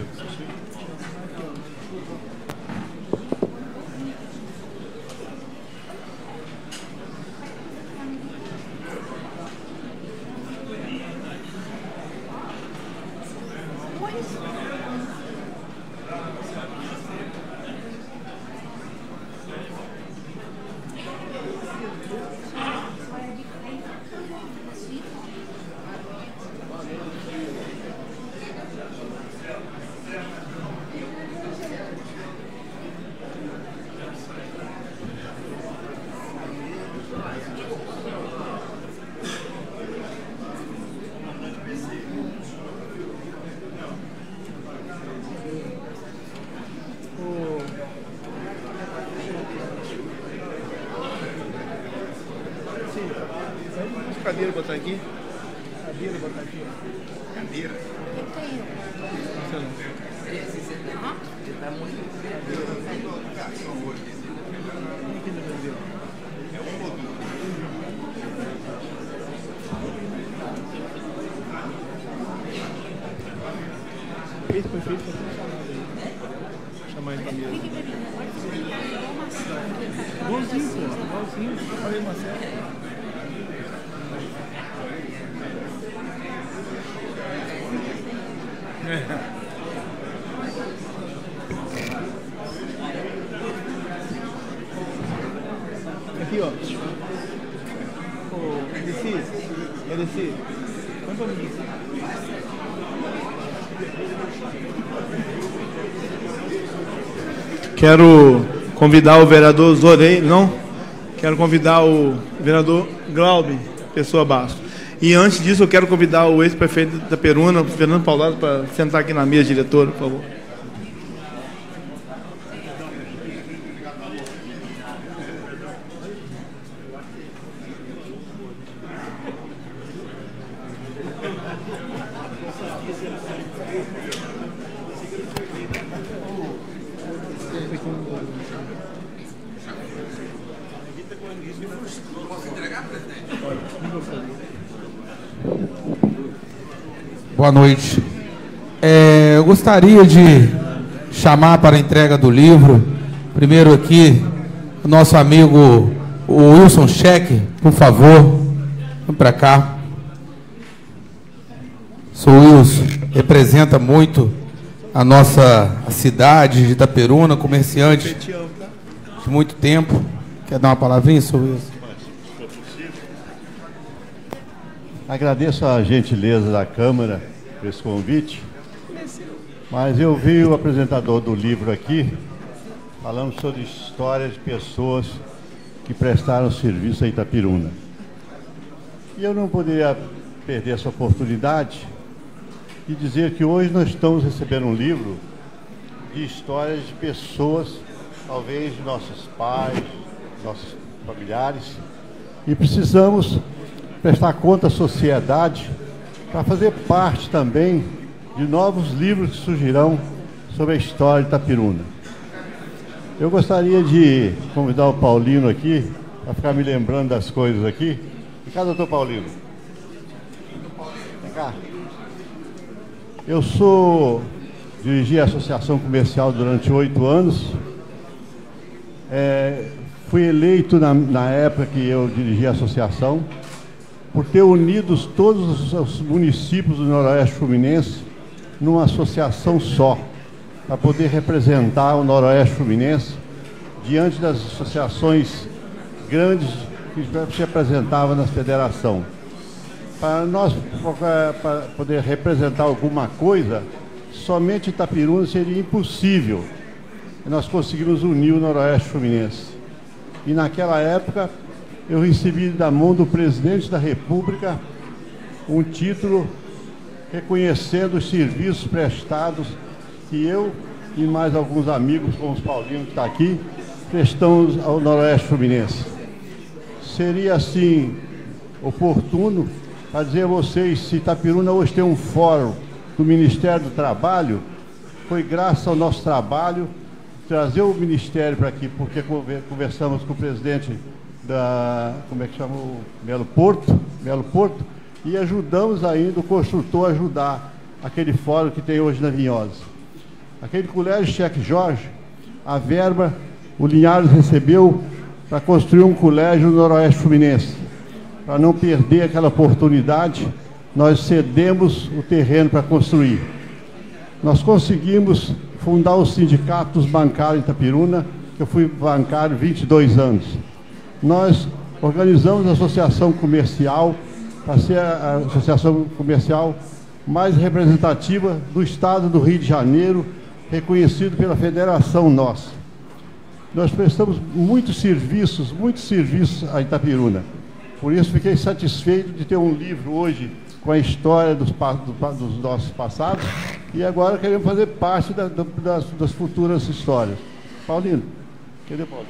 Cadeira botar aqui? Cadeira botar aqui. Cadeira. Esse prefeito foi chamar ele pra mesa. Igualzinho, pô. Igualzinho. Eu falei, Marcelo. Aqui, ó. Ô, Edeci. Edeci. Põe pra mim. Quero convidar o vereador Zorei, não? Quero convidar o vereador Glauber, Pessoa Bastos. E antes disso, eu quero convidar o ex-prefeito de Itaperuna, Fernando Paulado, para sentar aqui na mesa, diretor, por favor. Boa noite. É, eu gostaria de chamar para a entrega do livro, primeiro aqui, o nosso amigo o Wilson Scheck, por favor, vem para cá. Sou Wilson, representa muito a nossa a cidade de Itaperuna, comerciante de muito tempo. Quer dar uma palavrinha, sou Wilson? Agradeço a gentileza da Câmara por esse convite, mas eu vi o apresentador do livro aqui falando sobre histórias de pessoas que prestaram serviço a Itaperuna. E eu não poderia perder essa oportunidade de dizer que hoje nós estamos recebendo um livro de histórias de pessoas, talvez de nossos pais, nossos familiares, e precisamos prestar conta à sociedade para fazer parte também de novos livros que surgirão sobre a história de Itaperuna. Eu gostaria de convidar o Paulino aqui para ficar me lembrando das coisas aqui. Vem cá, doutor Paulino. Vem cá. Eu sou dirigi a Associação Comercial durante oito anos. É, fui eleito na, na época que eu dirigi a associação por ter unido todos os municípios do Noroeste Fluminense numa associação só, para poder representar o Noroeste Fluminense diante das associações grandes que se apresentavam na federação. Para nós para poder representar alguma coisa, somente Itaperuna seria impossível. E nós conseguimos unir o Noroeste Fluminense. E naquela época, eu recebi da mão do presidente da República um título reconhecendo os serviços prestados que eu e mais alguns amigos, como os Paulinho que está aqui, prestamos ao Noroeste Fluminense. Seria, assim, oportuno para dizer a vocês, se Itaperuna hoje tem um fórum do Ministério do Trabalho, foi graças ao nosso trabalho trazer o Ministério para aqui, porque conversamos com o presidente da, como é que chama, o Melo Porto, Melo Porto, e ajudamos ainda o construtor a ajudar aquele fórum que tem hoje na Vinhosa. Aquele colégio Cheque Jorge, a verba, o Linhares recebeu para construir um colégio no Noroeste Fluminense. Para não perder aquela oportunidade, nós cedemos o terreno para construir. Nós conseguimos fundar o Sindicato dos Bancários em Itaperuna, que eu fui bancário vinte e dois anos. Nós organizamos a associação comercial para ser a associação comercial mais representativa do estado do Rio de Janeiro, reconhecido pela federação nossa. Nós prestamos muitos serviços, muitos serviços a Itaperuna. Por isso fiquei satisfeito de ter um livro hoje com a história dos, dos nossos passados e agora queremos fazer parte da, das, das futuras histórias. Paulino, cadê Paulino?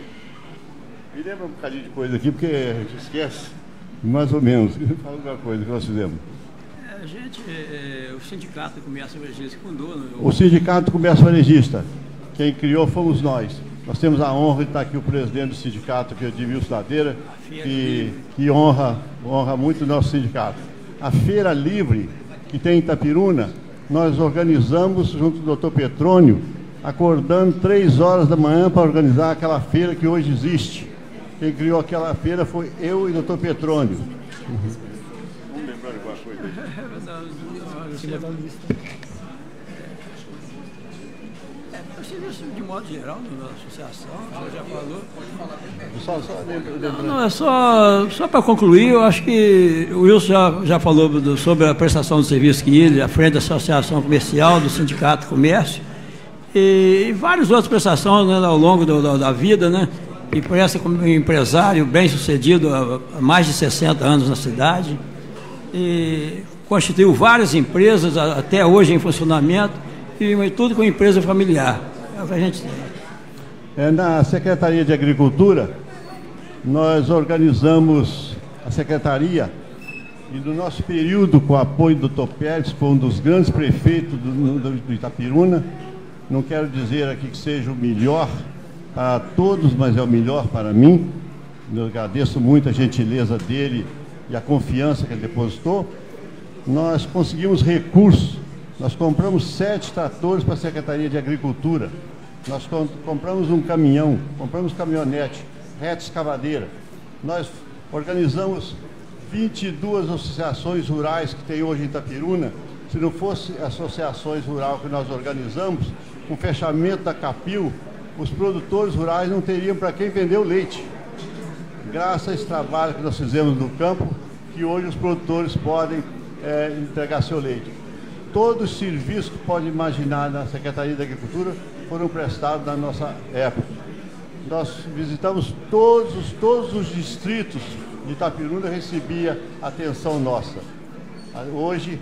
Me lembra um bocadinho de coisa aqui, porque a gente esquece, mais ou menos. Fala alguma coisa que nós fizemos. A gente, é, o Sindicato do Comércio Varejista fundou... No... O Sindicato do Comércio Varejista, quem criou fomos nós. Nós temos a honra de estar aqui o presidente do sindicato, que é o Edmilson Ladeira, que, que honra, honra muito o nosso sindicato. A Feira Livre, que tem em Itapiruna, nós organizamos junto do doutor Petrônio, acordando três horas da manhã para organizar aquela feira que hoje existe. Quem criou aquela feira foi eu e o doutor Petrônio. Uhum. Vamos lembrar de alguma coisa aí? De modo geral, na associação, você já falou. Só, só lembra, não, não, é só, só para concluir, eu acho que o Wilson já, já falou do, sobre a prestação de serviço que ele, à frente da Associação Comercial, do Sindicato Comércio, e, e várias outras prestações, né, ao longo do, da, da vida, né? E presta como empresário bem-sucedido há mais de sessenta anos na cidade, e constituiu várias empresas, até hoje em funcionamento, e tudo com empresa familiar. É o que a gente tem. É, na Secretaria de Agricultura, nós organizamos a Secretaria, e no nosso período, com o apoio do doutor Pérez, que foi um dos grandes prefeitos do, do, do Itapiruna, não quero dizer aqui que seja o melhor para todos, mas é o melhor para mim. Eu agradeço muito a gentileza dele e a confiança que ele depositou. Nós conseguimos recursos, nós compramos sete tratores para a Secretaria de Agricultura, nós compramos um caminhão, compramos caminhonete, reta escavadeira, nós organizamos vinte e duas associações rurais que tem hoje em Itapiruna. Se não fosse associações rurais que nós organizamos, com o fechamento da Capil, os produtores rurais não teriam para quem vender o leite. Graças a esse trabalho que nós fizemos no campo, que hoje os produtores podem é, entregar seu leite. Todos os serviços que pode imaginar na Secretaria da Agricultura foram prestados na nossa época. Nós visitamos todos os, todos os distritos de Itapiruna, recebia atenção nossa. Hoje,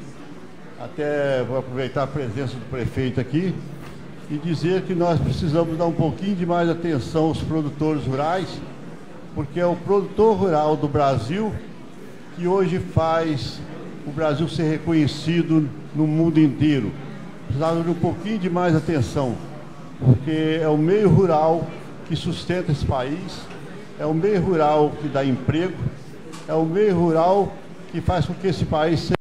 até vou aproveitar a presença do prefeito aqui, e dizer que nós precisamos dar um pouquinho de mais atenção aos produtores rurais, porque é o produtor rural do Brasil que hoje faz o Brasil ser reconhecido no mundo inteiro. Precisamos de um pouquinho de mais atenção, porque é o meio rural que sustenta esse país, é o meio rural que dá emprego, é o meio rural que faz com que esse país seja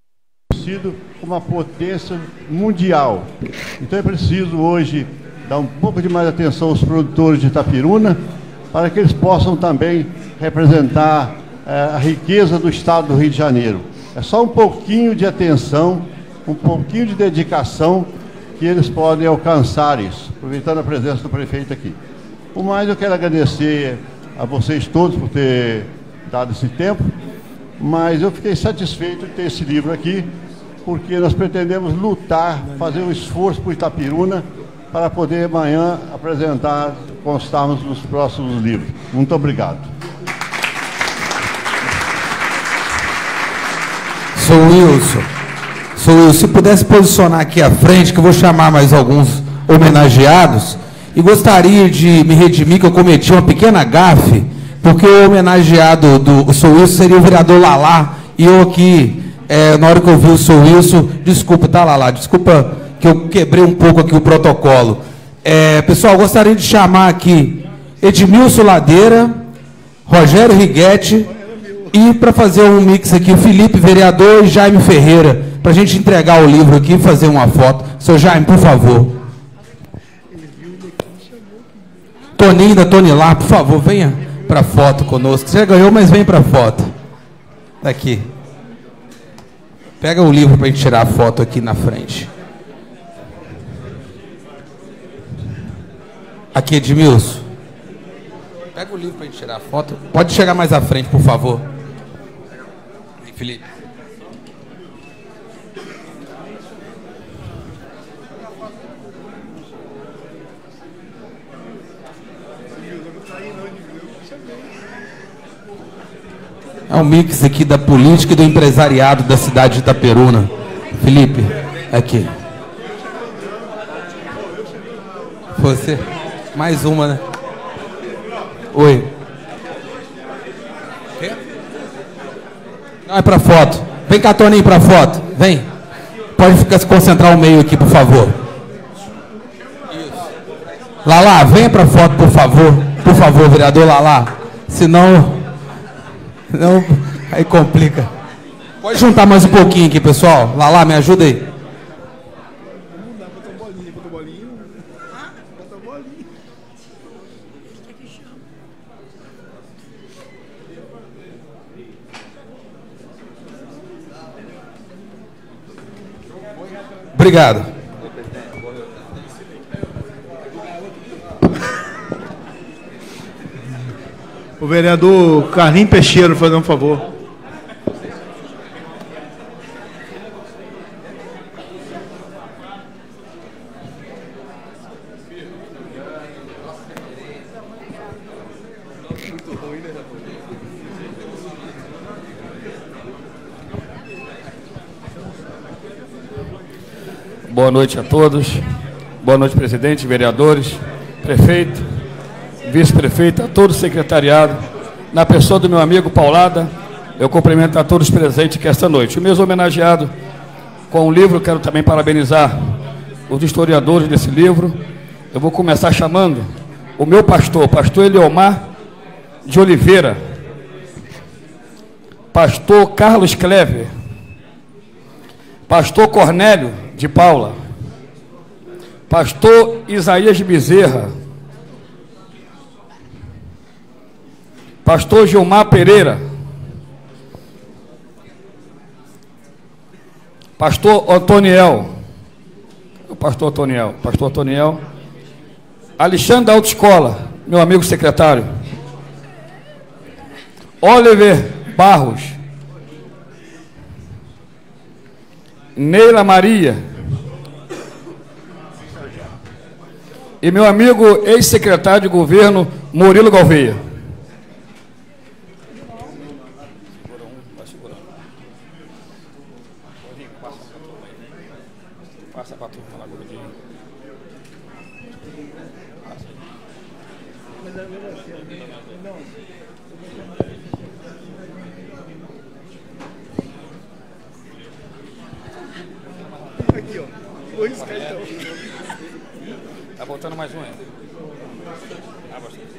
sido uma potência mundial. Então é preciso hoje dar um pouco de mais atenção aos produtores de Itapiruna, para que eles possam também representar eh, a riqueza do estado do Rio de Janeiro. É só um pouquinho de atenção, um pouquinho de dedicação que eles podem alcançar isso, aproveitando a presença do prefeito aqui. O mais, eu quero agradecer a vocês todos por ter dado esse tempo, mas eu fiquei satisfeito de ter esse livro aqui, porque nós pretendemos lutar, fazer um esforço por Itapiruna, para poder amanhã apresentar, constarmos nos próximos livros. Muito obrigado. Sou Wilson. Sou Wilson. Se pudesse posicionar aqui à frente, que eu vou chamar mais alguns homenageados, e gostaria de me redimir que eu cometi uma pequena gafe, porque o homenageado do Sou Wilson seria o vereador Lalá, e eu aqui... É, na hora que eu vi o Sou Wilson, desculpa, tá, Lala, desculpa que eu quebrei um pouco aqui o protocolo. É, pessoal, gostaria de chamar aqui Edmilson Ladeira, Rogério Righetti, e para fazer um mix aqui, o Felipe, vereador, e Jaime Ferreira, para a gente entregar o livro aqui e fazer uma foto. Seu Jaime, por favor. Toninho da Tonilar, por favor, venha para a foto conosco. Você já ganhou, mas vem para a foto. Aqui. Pega o livro para a gente tirar a foto aqui na frente. Aqui, Edmilson. Pega o livro para a gente tirar a foto. Pode chegar mais à frente, por favor. E Felipe. É um mix aqui da política e do empresariado da cidade de Itaperuna. Felipe, aqui. Você? Mais uma, né? Oi. Quê? Não, é para foto. Vem cá, Toninho, para a foto. Vem. Pode ficar, se concentrar o meio aqui, por favor. Lala, venha para a foto, por favor. Por favor, vereador Lala. Senão... Não, aí complica. Pode juntar mais um pouquinho aqui, pessoal. Lala, me ajuda aí. Não dá, botar bolinha, botar bolinho. Botar bolinha. Obrigado. O vereador Carlinhos Peixeira, fazer um favor. Boa noite a todos. Boa noite, presidente, vereadores, prefeito, vice-prefeito, a todo o secretariado. Na pessoa do meu amigo Paulada, eu cumprimento a todos os presentes aqui esta noite. O mesmo homenageado com o livro, quero também parabenizar os historiadores desse livro. Eu vou começar chamando o meu pastor, pastor Eliomar de Oliveira, pastor Carlos Clever, pastor Cornélio de Paula, pastor Isaías de Bezerra, pastor Gilmar Pereira, pastor Antoniel, o pastor Antoniel, pastor Antoniel, Alexandre da Autoescola, meu amigo secretário, Oliver Barros, Neila Maria e meu amigo ex-secretário de governo Murilo Gouveia. Passa para a turma lá, gordinho. Aqui, ó. Vou riscar então. Tá voltando mais um ainda. Ah, bastante.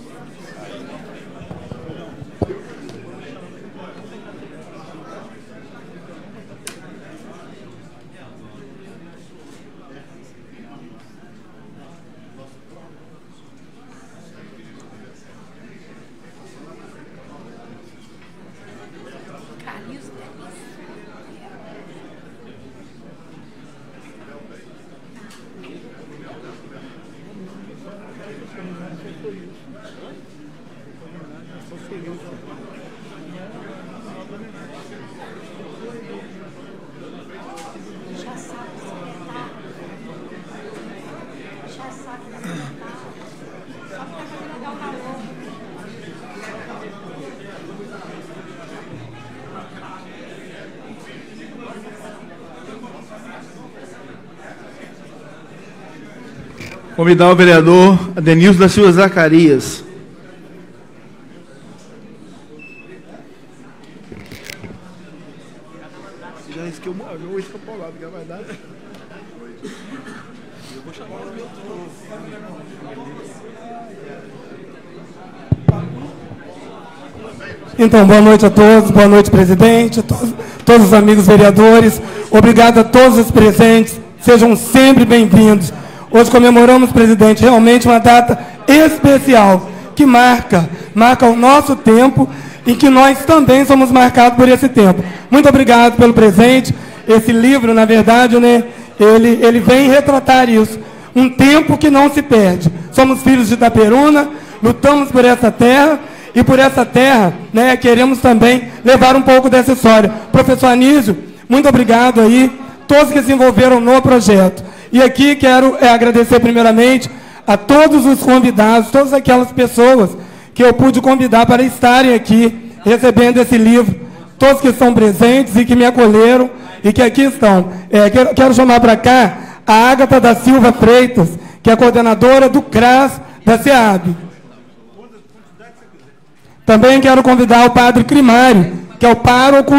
Convidar o vereador Adenilson da Silva Zacarias. Já risquei uma, eu vou riscar para o lado, que vai dar. Então, boa noite a todos, boa noite, presidente, a todos, todos os amigos vereadores. Obrigado a todos os presentes, sejam sempre bem-vindos. Hoje comemoramos, presidente, realmente uma data especial, que marca, marca o nosso tempo e que nós também somos marcados por esse tempo. Muito obrigado pelo presente. Esse livro, na verdade, né, ele, ele vem retratar isso. Um tempo que não se perde. Somos filhos de Itaperuna, lutamos por essa terra e por essa terra, né, queremos também levar um pouco dessa história. Professor Anísio, muito obrigado aí, todos que se envolveram no projeto. E aqui quero é, agradecer primeiramente a todos os convidados, todas aquelas pessoas que eu pude convidar para estarem aqui recebendo esse livro, todos que estão presentes e que me acolheram e que aqui estão. É, quero, quero chamar para cá a Ágata da Silva Freitas, que é a coordenadora do C R A S da SEAB. Também quero convidar o padre Crimário, que é o pároco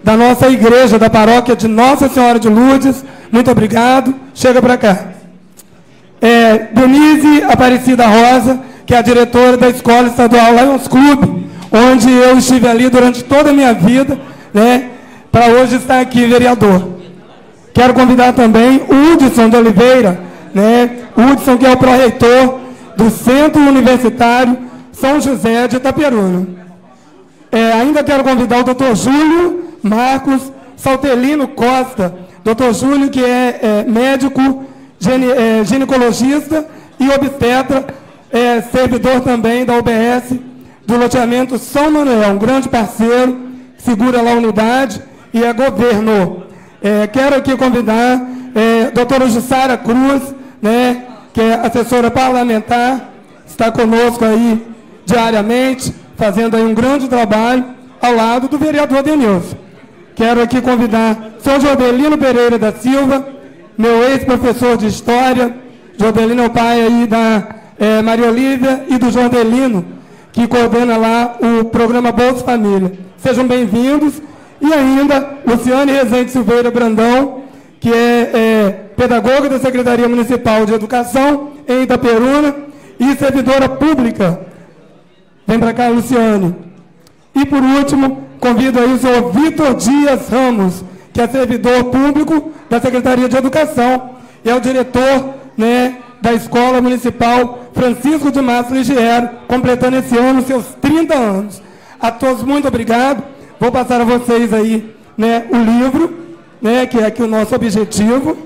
da nossa igreja, da paróquia de Nossa Senhora de Lourdes. Muito obrigado. Chega para cá. É, Denise Aparecida Rosa, que é a diretora da Escola Estadual Lions Club, onde eu estive ali durante toda a minha vida, né, para hoje estar aqui, vereador. Quero convidar também o Hudson de Oliveira, né, o Hudson, que é o pró-reitor do Centro Universitário São José de Itaperuna. É, ainda quero convidar o doutor Júlio Marcos Saltelino Costa, doutor Júlio, que é, é médico, gine, é, ginecologista e obstetra, é, servidor também da U B S do loteamento São Manuel, um grande parceiro, segura lá a unidade e é governo. É, quero aqui convidar é, a doutora Jussara Cruz, né, que é assessora parlamentar, está conosco aí diariamente, fazendo aí um grande trabalho ao lado do vereador Denilson. Quero aqui convidar o senhor Jodelino Pereira da Silva, meu ex-professor de História. Jodelino é o pai aí da é, Maria Olívia e do Jodelino, que coordena lá o programa Bolsa Família. Sejam bem-vindos. E ainda, Luciane Rezende Silveira Brandão, que é, é pedagoga da Secretaria Municipal de Educação em Itaperuna e servidora pública. Vem para cá, Luciane. E, por último, convido aí o senhor Vitor Dias Ramos, que é servidor público da Secretaria de Educação e é o diretor, né, da Escola Municipal Francisco de Massa Ligiero, completando esse ano seus trinta anos. A todos, muito obrigado. Vou passar a vocês aí, né, o livro, né, que é aqui o nosso objetivo.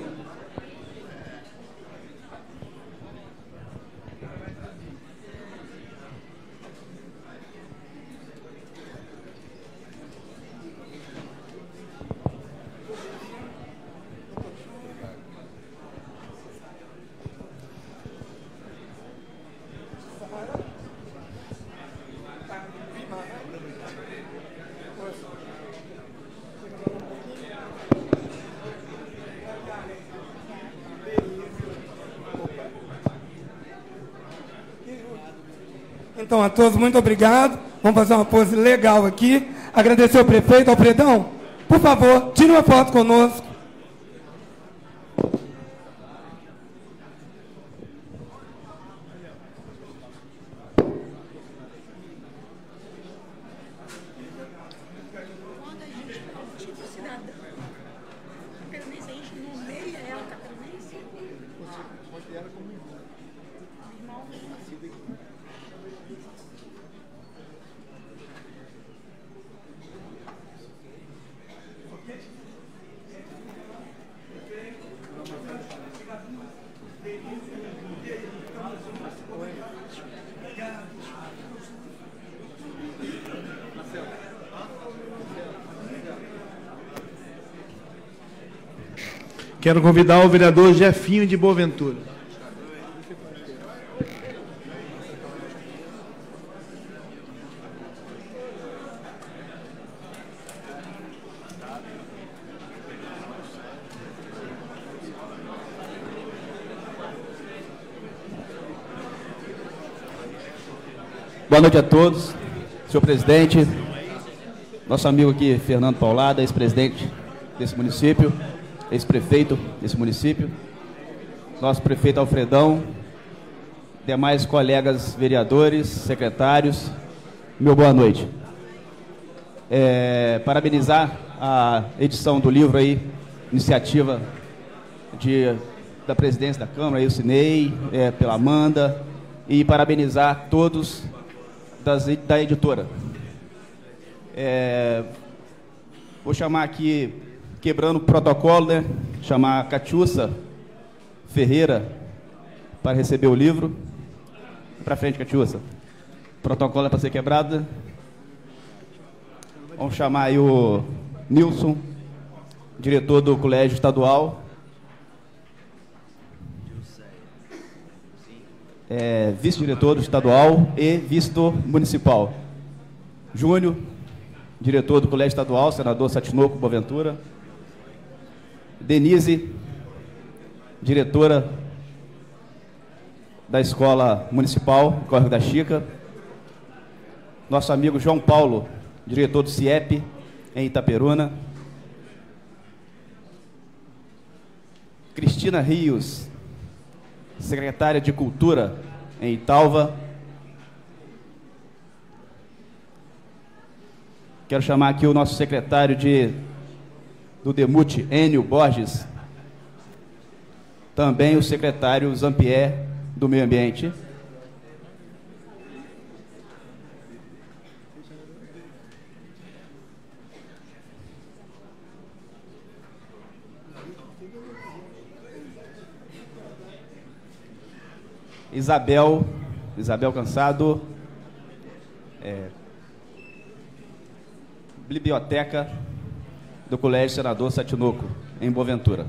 Então, a todos, muito obrigado. Vamos fazer uma pose legal aqui. Agradecer ao prefeito, ao Predão. Por favor, tire uma foto conosco. Quero convidar o vereador Jefinho de Boaventura. Boa noite a todos, senhor presidente, nosso amigo aqui, Fernando Paulada, ex-presidente desse município, ex-prefeito desse município, nosso prefeito Alfredão, demais colegas vereadores, secretários, meu boa noite. É, parabenizar a edição do livro aí, iniciativa de, da presidência da Câmara, aí o Cinei, é, pela Amanda, e parabenizar todos das, da editora. É, vou chamar aqui, quebrando o protocolo, né? Chamar a Catiúça Ferreira para receber o livro. Para frente, Catiúça. O protocolo é para ser quebrado, né? Vamos chamar aí o Nilson, diretor do Colégio Estadual. É, vice-diretor do estadual e vice do municipal. Júnior, diretor do Colégio Estadual, senador Satinoco Boaventura. Denise, diretora da Escola Municipal, Córrego da Chica. Nosso amigo João Paulo, diretor do C I E P, em Itaperuna. Cristina Rios, secretária de Cultura em Italva. Quero chamar aqui o nosso secretário de, do DEMUT, Enio Borges. Também o secretário Zampier, do Meio Ambiente. Isabel, Isabel Cansado, é, biblioteca do Colégio Senador Satinoco, em Boaventura.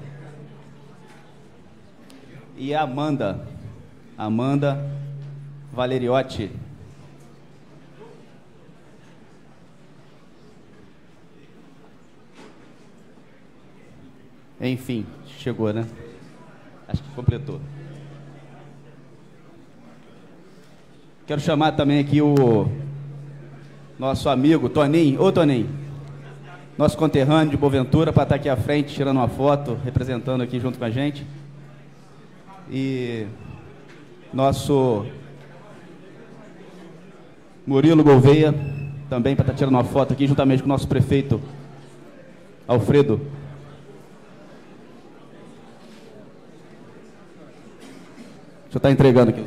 E a Amanda, Amanda Valeriotti. Enfim, chegou, né? Acho que completou. Quero chamar também aqui o nosso amigo Toninho. Ô, Toninho, nosso conterrâneo de Boaventura, para estar aqui à frente, tirando uma foto, representando aqui junto com a gente. E nosso Murilo Gouveia, também para estar tirando uma foto aqui, juntamente com o nosso prefeito Alfredo. Deixa eu estar entregando aqui.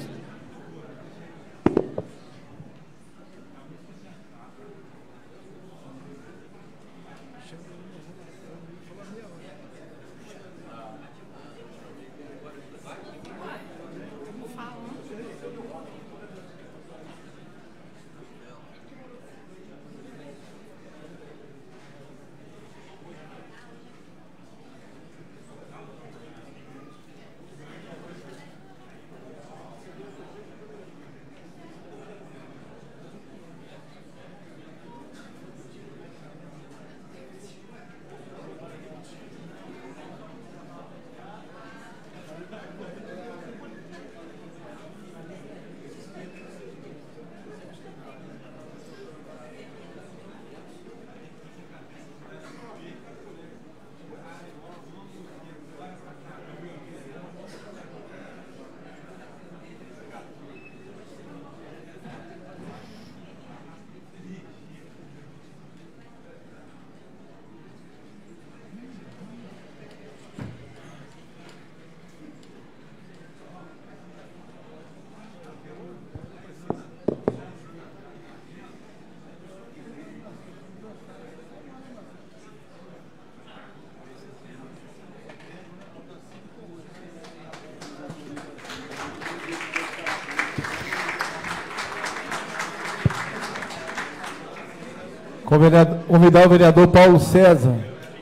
Convidar o vereador Paulo César.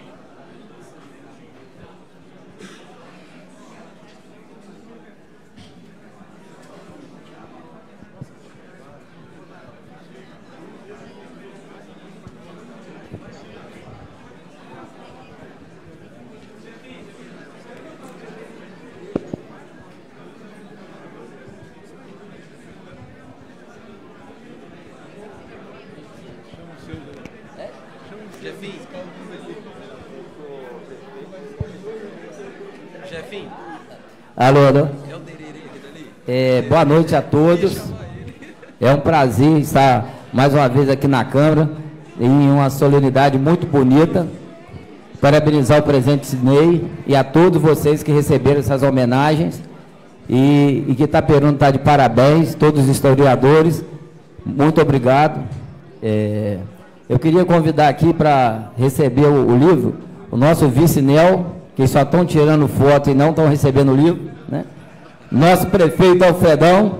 Alô, alô. É, boa noite a todos. É um prazer estar mais uma vez aqui na Câmara, em uma solenidade muito bonita. Parabenizar o presidente Sidney e a todos vocês que receberam essas homenagens. E, e que Itaperuna está de parabéns, todos os historiadores. Muito obrigado. É, eu queria convidar aqui para receber o, o livro, o nosso vice-nel, que só estão tirando foto e não estão recebendo o livro, né? Nosso prefeito Alfredão.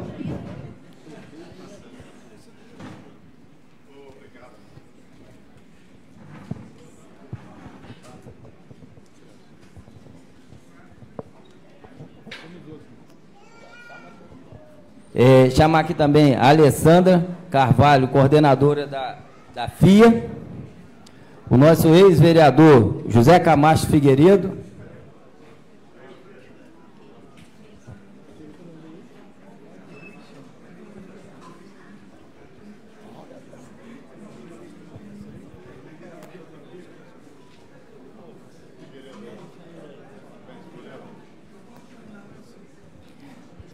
É, chamar aqui também a Alessandra Carvalho, coordenadora da, da F I A. O nosso ex-vereador José Camacho Figueiredo.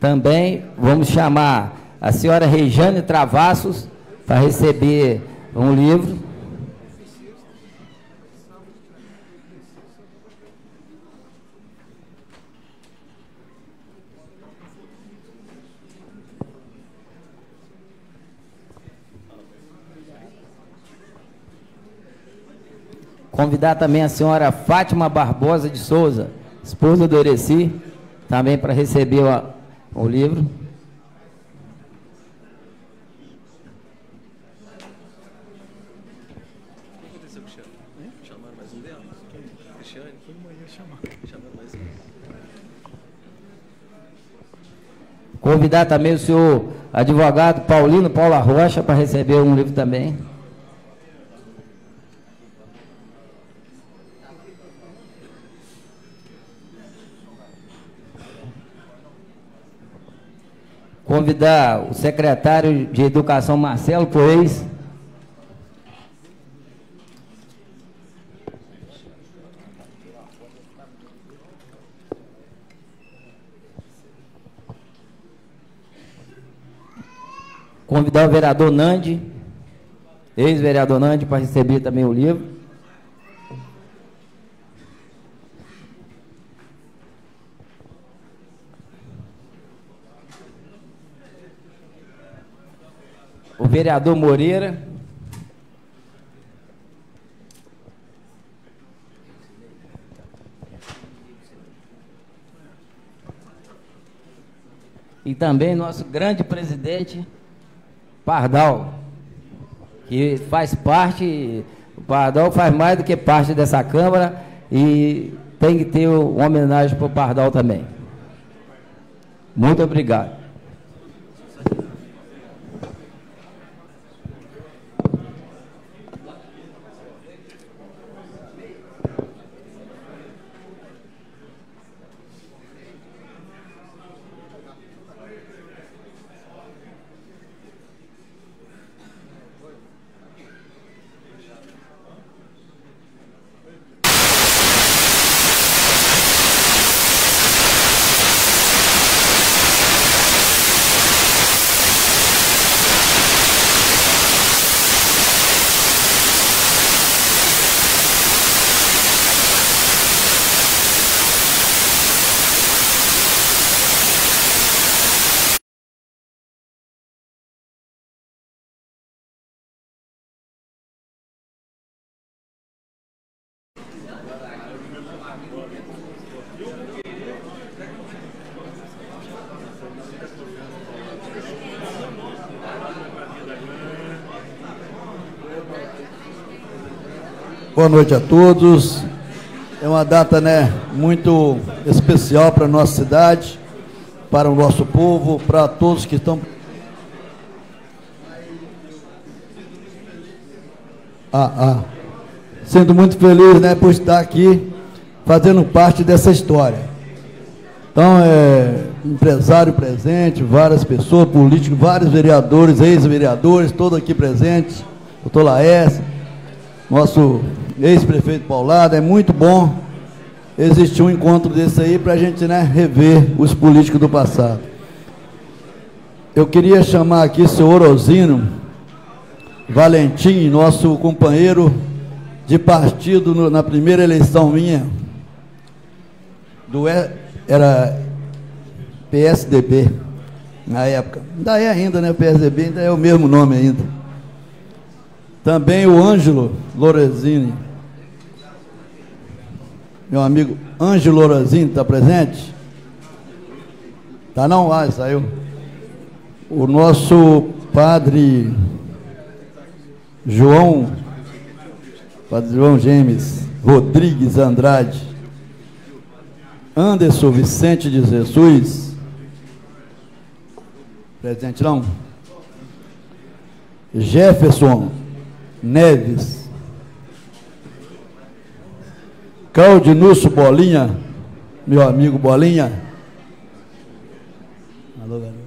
Também vamos chamar a senhora Rejane Travassos para receber um livro. Convidar também a senhora Fátima Barbosa de Souza, esposa do Ereci, também para receber o, o livro. Convidar também o senhor advogado Paulino Paula Rocha para receber um livro também. Convidar o secretário de Educação, Marcelo Poeis. Convidar o vereador Nandi, ex-vereador Nandi, para receber também o livro. O vereador Moreira. E também nosso grande presidente, Pardal, que faz parte, o Pardal faz mais do que parte dessa Câmara e tem que ter uma homenagem para o Pardal também. Muito obrigado. Boa noite a todos. É uma data, né, muito especial para a nossa cidade, para o nosso povo, para todos que estão... Ah, ah. Sendo muito feliz, né, por estar aqui fazendo parte dessa história. Então, é, empresário presente, várias pessoas, políticos, vários vereadores, ex-vereadores, todos aqui presentes, doutor Laércio, nosso ex-prefeito Paulado. É muito bom existir um encontro desse aí para a gente, né, rever os políticos do passado. Eu queria chamar aqui o senhor Orozino Valentim, nosso companheiro de partido no, na primeira eleição minha, do, era P S D B, na época. Ainda é ainda, né, P S D B, ainda é o mesmo nome ainda. Também o Ângelo Lorenzini, meu amigo Ângelo Lorenzini, está presente? Tá não? Ah, saiu. O nosso padre João, padre João James Rodrigues Andrade, Anderson Vicente de Jesus, presente não? Jefferson Neves, Claudinúcio Bolinha, meu amigo Bolinha. Alô, galera.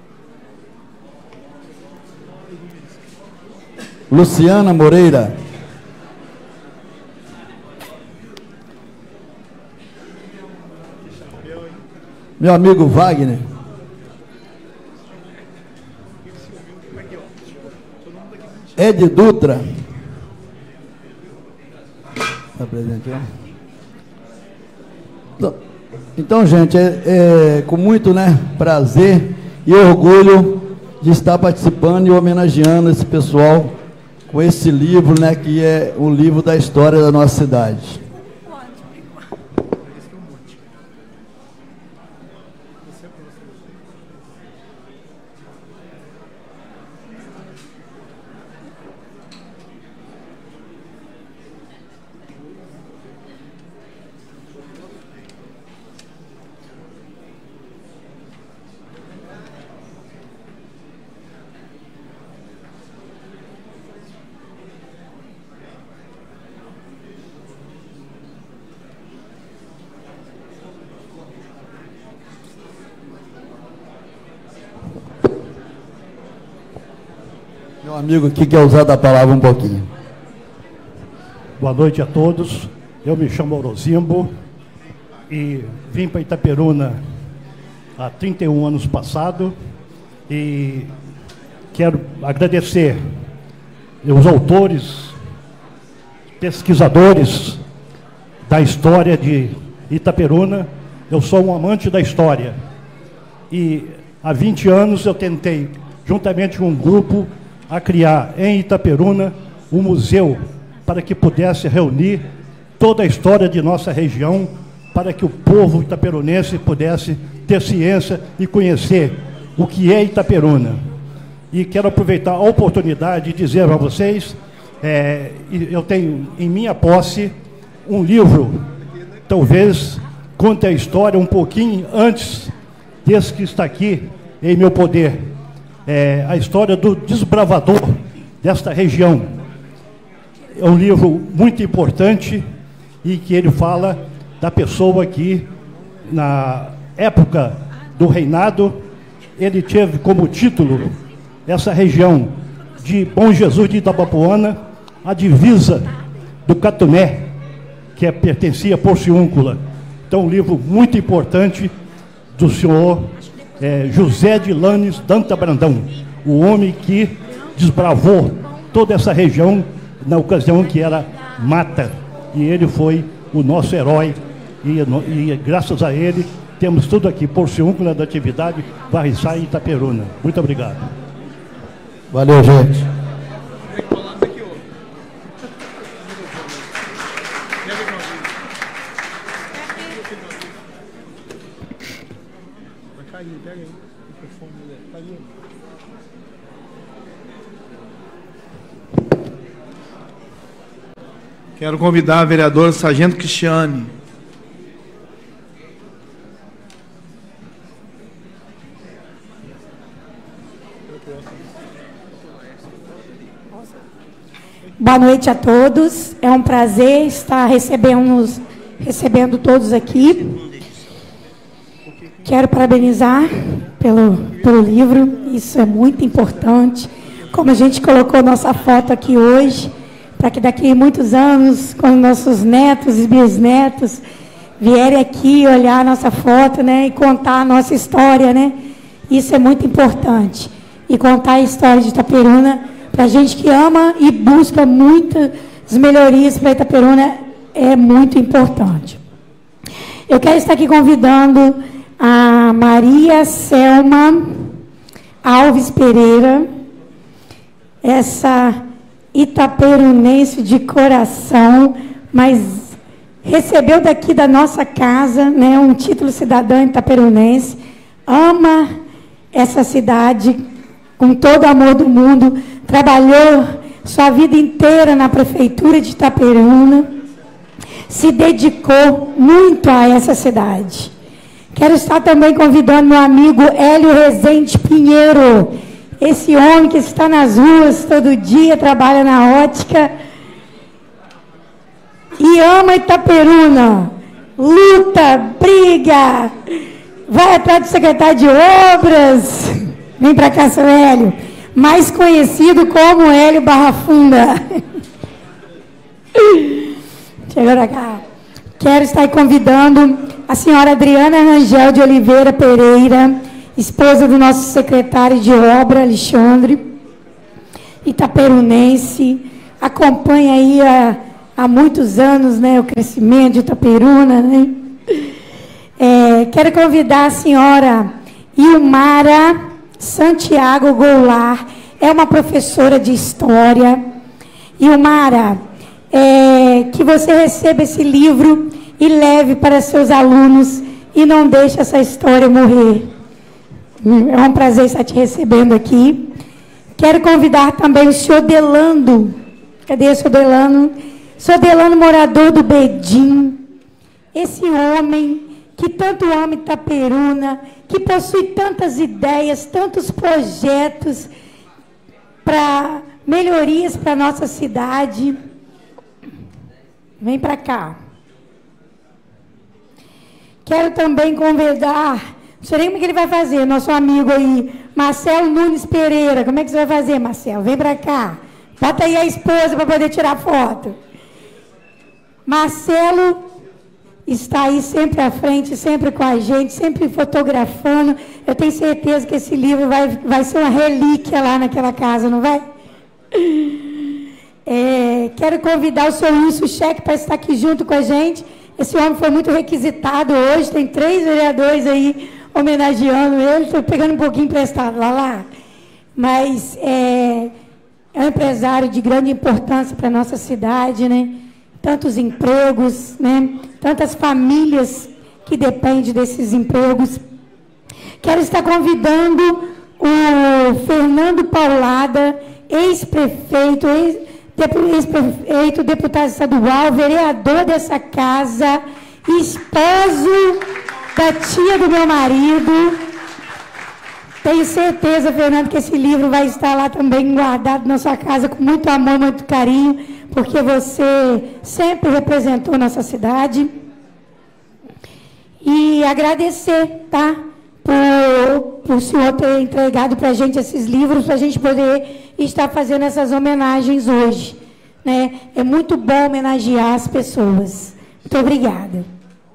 Luciana Moreira. Meu amigo Wagner. Ed Dutra. Está presente, né? Então, então, gente, é, é com muito, né, prazer e orgulho de estar participando e homenageando esse pessoal com esse livro, né, que é o livro da história da nossa cidade. Meu amigo aqui quer usar da palavra um pouquinho. Boa noite a todos. Eu me chamo Orozimbo e vim para Itaperuna há trinta e um anos passado e quero agradecer os autores, pesquisadores da história de Itaperuna. Eu sou um amante da história e há vinte anos eu tentei, juntamente com um grupo, a criar em Itaperuna um museu para que pudesse reunir toda a história de nossa região, para que o povo itaperunense pudesse ter ciência e conhecer o que é Itaperuna. E quero aproveitar a oportunidade de dizer a vocês, é, eu tenho em minha posse um livro, talvez conte a história um pouquinho antes desse que está aqui em meu poder. É, a história do desbravador desta região. É um livro muito importante e que ele fala da pessoa que, na época do reinado, ele teve como título essa região de Bom Jesus de Itabapoana, a divisa do Catuné, que é, pertencia a Porciúncula. Então, um livro muito importante do senhor É, José de Lanes Danta Brandão, o homem que desbravou toda essa região na ocasião que era mata. E ele foi o nosso herói e, e graças a ele temos tudo aqui, Porciúncula da atividade, Varriçá e Itaperuna. Muito obrigado. Valeu, gente. Quero convidar a vereadora Sargento Cristiane. Boa noite a todos. É um prazer estar recebendo, recebendo todos aqui. Quero parabenizar pelo, pelo livro. Isso é muito importante. Como a gente colocou nossa foto aqui hoje, para que daqui a muitos anos, quando nossos netos e bisnetos vierem aqui olhar a nossa foto, né, e contar a nossa história, né, isso é muito importante. E contar a história de Itaperuna, para a gente que ama e busca muitas melhorias para Itaperuna, é muito importante. Eu quero estar aqui convidando a Maria Selma Alves Pereira, essa itaperunense de coração, mas recebeu daqui da nossa casa, né, um título cidadã itaperunense, ama essa cidade com todo o amor do mundo, trabalhou sua vida inteira na prefeitura de Itaperuna, se dedicou muito a essa cidade. Quero estar também convidando meu amigo Hélio Rezende Pinheiro, esse homem que está nas ruas todo dia, trabalha na ótica e ama Itaperuna, luta, briga, vai atrás do secretário de obras. Vem para cá, seu Hélio, mais conhecido como Hélio Barra Funda. Chegou para cá. Quero estar convidando a senhora Adriana Rangel de Oliveira Pereira, esposa do nosso secretário de obra, Alexandre. itaperunense, acompanha aí há, há muitos anos, né, o crescimento de Itaperuna, né? É, quero convidar a senhora Ilmara Santiago Goulart, é uma professora de História. Ilmara, é, que você receba esse livro e leve para seus alunos e não deixe essa história morrer. É um prazer estar te recebendo aqui. Quero convidar também o senhor Delano. Cadê o senhor Delano? Senhor Delano, morador do Bedim. Esse homem que tanto ama Itaperuna, que possui tantas ideias, tantos projetos para melhorias para a nossa cidade. Vem para cá. Quero também convidar, não sei nem como que ele vai fazer, nosso amigo aí, Marcelo Nunes Pereira. Como é que você vai fazer, Marcelo? Vem para cá. Bota aí a esposa para poder tirar foto. Marcelo está aí sempre à frente, sempre com a gente, sempre fotografando. Eu tenho certeza que esse livro vai, vai ser uma relíquia lá naquela casa, não vai? É, quero convidar o senhor Wilson Cheque para estar aqui junto com a gente. Esse homem foi muito requisitado hoje, tem três vereadores aí homenageando ele. Estou pegando um pouquinho emprestado lá, lá. Mas é, é um empresário de grande importância para a nossa cidade, né? Tantos empregos, né? Tantas famílias que dependem desses empregos. Quero estar convidando o Fernando Paulada, ex-prefeito, ex-prefeito, deputado estadual, vereador dessa casa, esposo da tia do meu marido. Tenho certeza, Fernando, que esse livro vai estar lá também guardado na sua casa com muito amor, muito carinho, porque você sempre representou nossa cidade. E agradecer, tá? Por, por o senhor ter entregado para a gente esses livros, para a gente poder estar fazendo essas homenagens hoje, né? É muito bom homenagear as pessoas. Muito obrigada.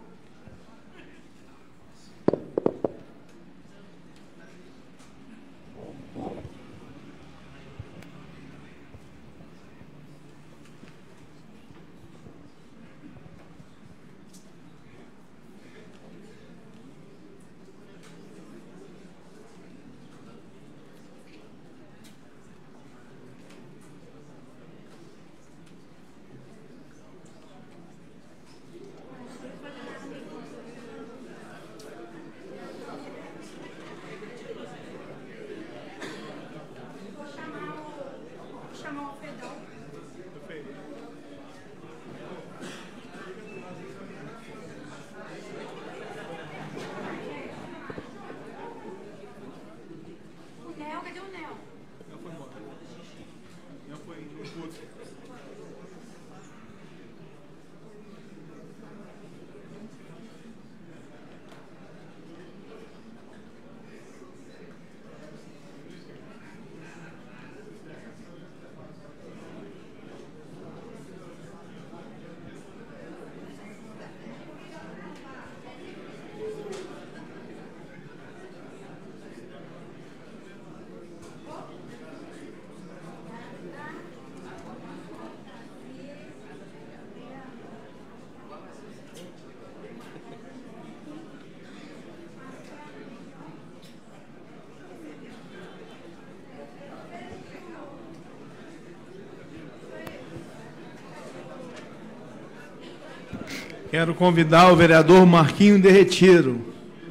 Quero convidar o vereador Marquinho de Retiro.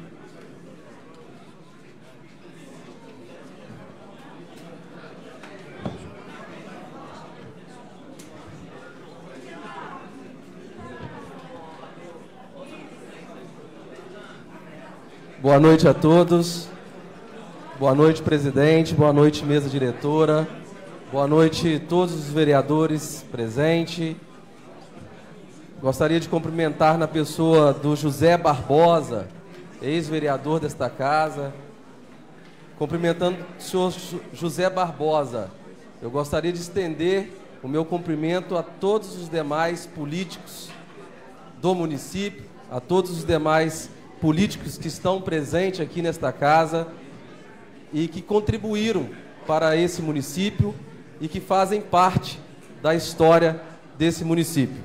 Boa noite a todos. Boa noite, presidente. Boa noite, mesa diretora. Boa noite a todos os vereadores presentes. Gostaria de cumprimentar na pessoa do José Barbosa, ex-vereador desta casa. Cumprimentando o senhor José Barbosa, eu gostaria de estender o meu cumprimento a todos os demais políticos do município, a todos os demais políticos que estão presentes aqui nesta casa e que contribuíram para esse município e que fazem parte da história desse município.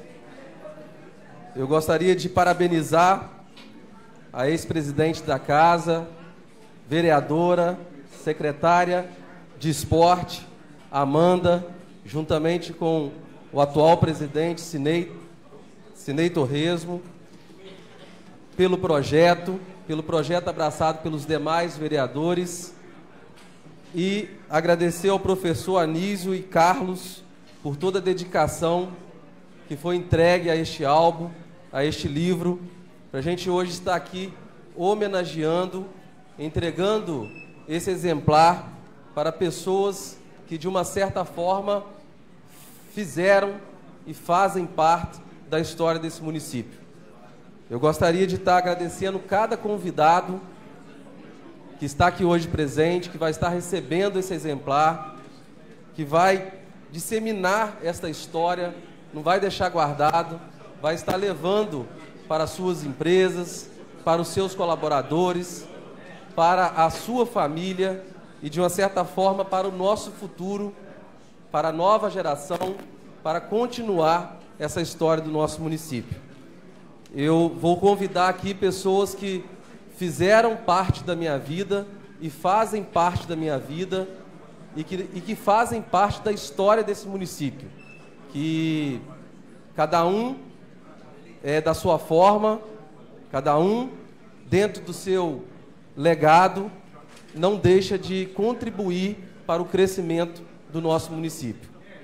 Eu gostaria de parabenizar a ex-presidente da casa, vereadora, secretária de esporte, Amanda, juntamente com o atual presidente, Sinei, Sinei Torresmo, pelo projeto, pelo projeto abraçado pelos demais vereadores, e agradecer ao professor Anísio e Carlos por toda a dedicação que foi entregue a este álbum, a este livro, para a gente hoje estar aqui homenageando, entregando esse exemplar para pessoas que, de uma certa forma, fizeram e fazem parte da história desse município. Eu gostaria de estar agradecendo cada convidado que está aqui hoje presente, que vai estar recebendo esse exemplar, que vai disseminar esta história, não vai deixar guardado, vai estar levando para as suas empresas, para os seus colaboradores, para a sua família e, de uma certa forma, para o nosso futuro, para a nova geração, para continuar essa história do nosso município. Eu vou convidar aqui pessoas que fizeram parte da minha vida e fazem parte da minha vida e que, e que fazem parte da história desse município, que cada um é da sua forma, cada um dentro do seu legado, não deixa de contribuir para o crescimento do nosso município.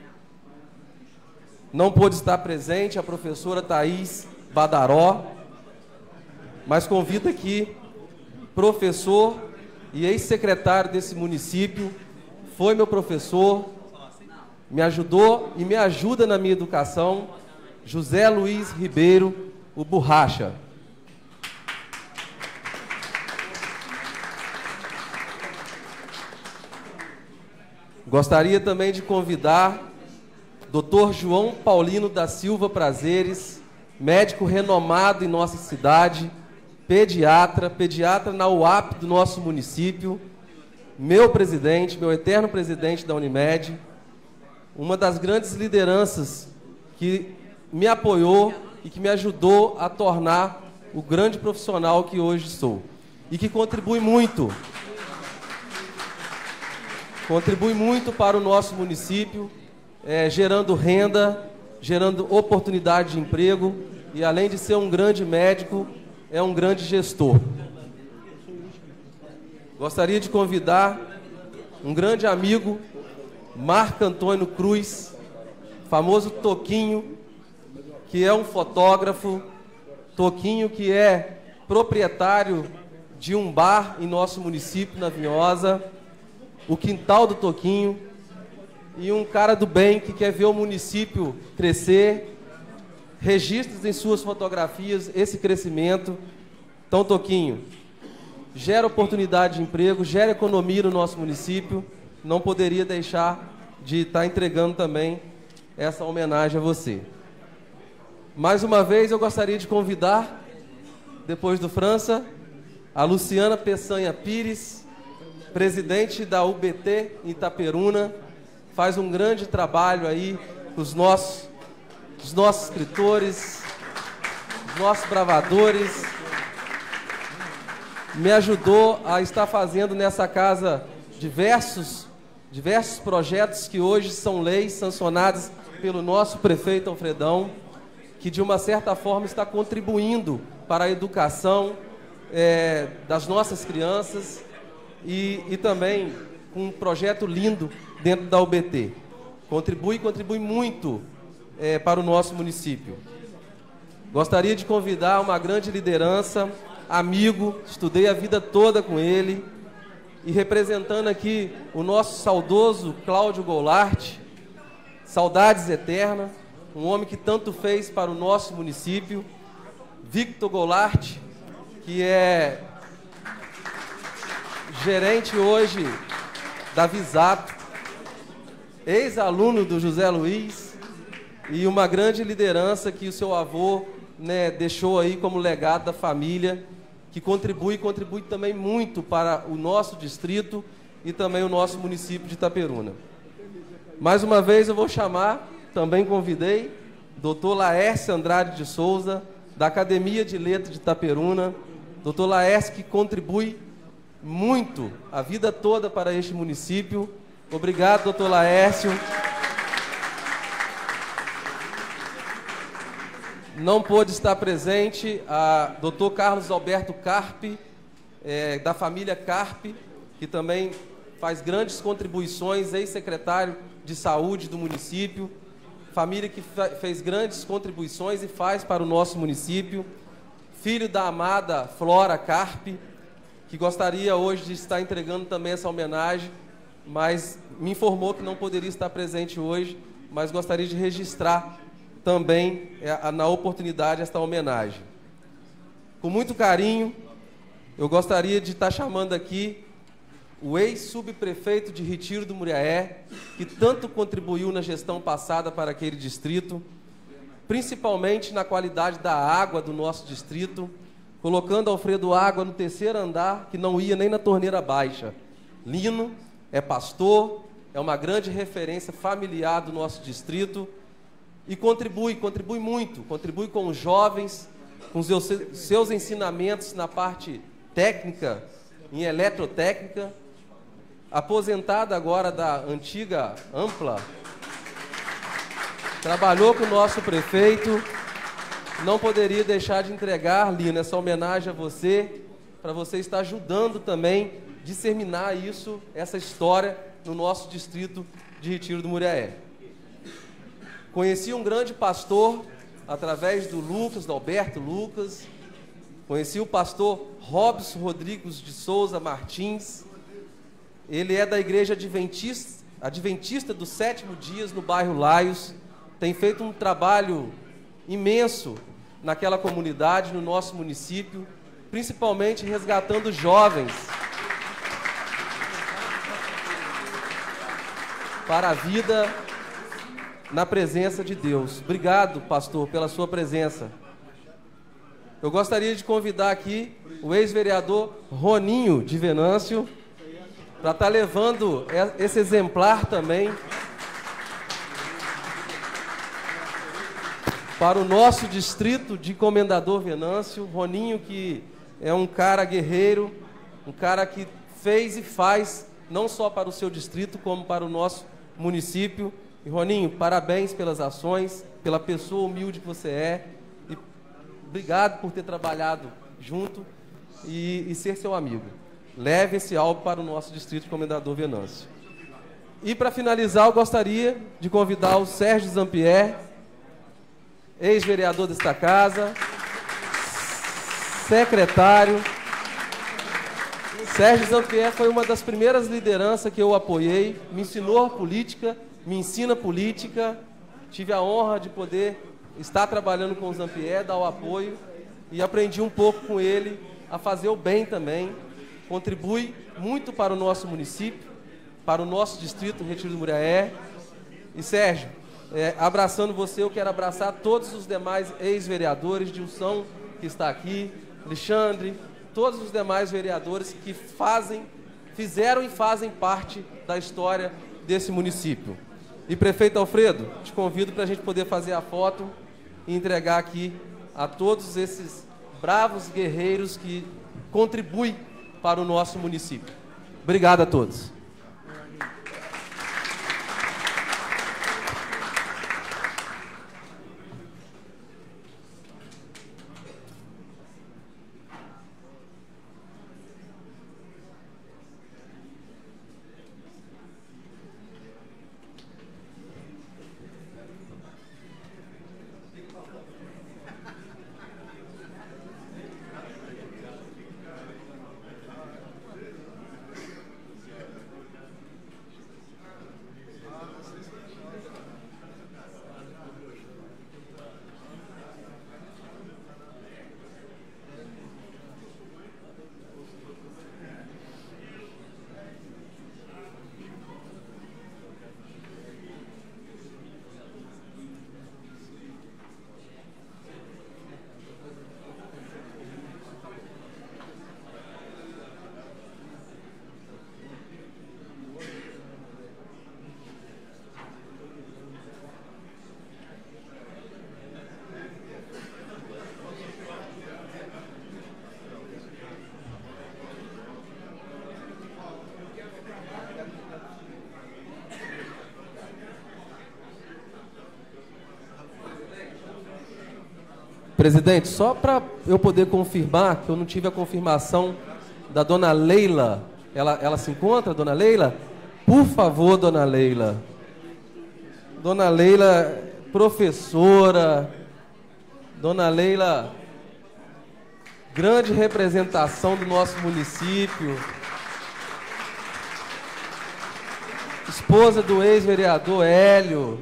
Não pôde estar presente a professora Thaís Badaró, mas convido aqui professor e ex-secretário desse município, foi meu professor, me ajudou e me ajuda na minha educação, José Luiz Ribeiro, o Borracha. Gostaria também de convidar doutor João Paulino da Silva Prazeres, médico renomado em nossa cidade, pediatra, pediatra na U A P do nosso município, meu presidente, meu eterno presidente da Unimed, uma das grandes lideranças que me apoiou e que me ajudou a tornar o grande profissional que hoje sou. E que contribui muito, contribui muito para o nosso município, é, gerando renda, gerando oportunidade de emprego e, além de ser um grande médico, é um grande gestor. Gostaria de convidar um grande amigo, Marco Antônio Cruz, famoso Toquinho, que é um fotógrafo, Toquinho que é proprietário de um bar em nosso município, na Vinhosa, o Quintal do Toquinho, e um cara do bem que quer ver o município crescer, registros em suas fotografias esse crescimento. Então, Toquinho, gera oportunidade de emprego, gera economia no nosso município, não poderia deixar de estar entregando também essa homenagem a você. Mais uma vez, eu gostaria de convidar, depois do França, a Luciana Peçanha Pires, presidente da U B T em Itaperuna, faz um grande trabalho aí com os nossos, os nossos escritores, os nossos bravadores, me ajudou a estar fazendo nessa casa diversos, diversos projetos que hoje são leis sancionadas pelo nosso prefeito Alfredão, que de uma certa forma está contribuindo para a educação é, das nossas crianças e, e também com um projeto lindo dentro da U B T. Contribui, contribui muito é, para o nosso município. Gostaria de convidar uma grande liderança, amigo, estudei a vida toda com ele, e representando aqui o nosso saudoso Cláudio Goulart, saudades eternas, um homem que tanto fez para o nosso município, Victor Goulart, que é gerente hoje da Visato, ex-aluno do José Luiz, e uma grande liderança que o seu avô, né, deixou aí como legado da família, que contribui e contribui também muito para o nosso distrito e também o nosso município de Itaperuna. Mais uma vez eu vou chamar, também convidei, doutor Laércio Andrade de Souza, da Academia de Letras de Itaperuna. doutor Laércio, que contribui muito a vida toda para este município. Obrigado, doutor Laércio. Não pôde estar presente a doutor Carlos Alberto Carpe, é, da família Carpe, que também faz grandes contribuições, ex-secretário de saúde do município, família que fez grandes contribuições e faz para o nosso município, filho da amada Flora Carpe, que gostaria hoje de estar entregando também essa homenagem, mas me informou que não poderia estar presente hoje, mas gostaria de registrar também, na oportunidade, esta homenagem. Com muito carinho, eu gostaria de estar chamando aqui o ex-subprefeito de Retiro do Muriaé, que tanto contribuiu na gestão passada para aquele distrito, principalmente na qualidade da água do nosso distrito, colocando Alfredo Água no terceiro andar, que não ia nem na torneira baixa. Lino é pastor, é uma grande referência familiar do nosso distrito, e contribui, contribui muito, contribui com os jovens, com os seus, seus ensinamentos na parte técnica, em eletrotécnica, aposentada agora da antiga Ampla, trabalhou com o nosso prefeito, não poderia deixar de entregar, Lina, essa homenagem a você, para você estar ajudando também, disseminar isso, essa história, no nosso distrito de Retiro do Muriaé. Conheci um grande pastor através do Lucas, do Alberto Lucas. Conheci o pastor Robson Rodrigues de Souza Martins. Ele é da igreja adventista, adventista dos sétimo dias no bairro Laios. Tem feito um trabalho imenso naquela comunidade, no nosso município, principalmente resgatando jovens para a vida na presença de Deus. Obrigado, pastor, pela sua presença. Eu gostaria de convidar aqui o ex-vereador Roninho de Venâncio para estar levando esse exemplar também para o nosso distrito de Comendador Venâncio. Roninho, que é um cara guerreiro, um cara que fez e faz não só para o seu distrito, como para o nosso município. E Roninho, parabéns pelas ações, pela pessoa humilde que você é. E obrigado por ter trabalhado junto e, e ser seu amigo. Leve esse álbum para o nosso distrito de Comendador Venâncio. E para finalizar, eu gostaria de convidar o Sérgio Zampier, ex-vereador desta casa, secretário. Sérgio Zampier foi uma das primeiras lideranças que eu apoiei, me ensinou política, me ensina política, tive a honra de poder estar trabalhando com o Zampier, dar o apoio, e aprendi um pouco com ele a fazer o bem também. Contribui muito para o nosso município, para o nosso distrito, Retiro do Muriaé. E Sérgio, é, abraçando você, eu quero abraçar todos os demais ex-vereadores, Dilson, que está aqui, Alexandre, todos os demais vereadores que fazem, fizeram e fazem parte da história desse município. E prefeito Alfredo, te convido para a gente poder fazer a foto e entregar aqui a todos esses bravos guerreiros que contribuem para o nosso município. Obrigado a todos. Presidente, só para eu poder confirmar, que eu não tive a confirmação da dona Leila. Ela, ela se encontra, dona Leila? Por favor, dona Leila. Dona Leila, professora. Dona Leila, grande representação do nosso município. Esposa do ex-vereador Hélio.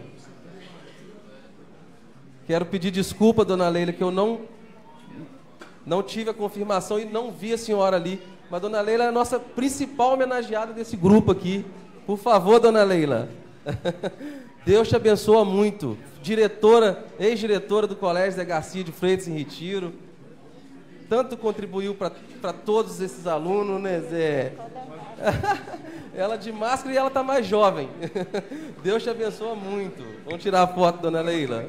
Quero pedir desculpa, dona Leila, que eu não, não tive a confirmação e não vi a senhora ali. Mas dona Leila é a nossa principal homenageada desse grupo aqui. Por favor, dona Leila. Deus te abençoa muito. Diretora, ex-diretora do Colégio Zé Garcia de Freitas em Retiro. Tanto contribuiu para todos esses alunos, né, Zé? Ela de máscara e ela está mais jovem. Deus te abençoa muito. Vamos tirar a foto, dona Leila.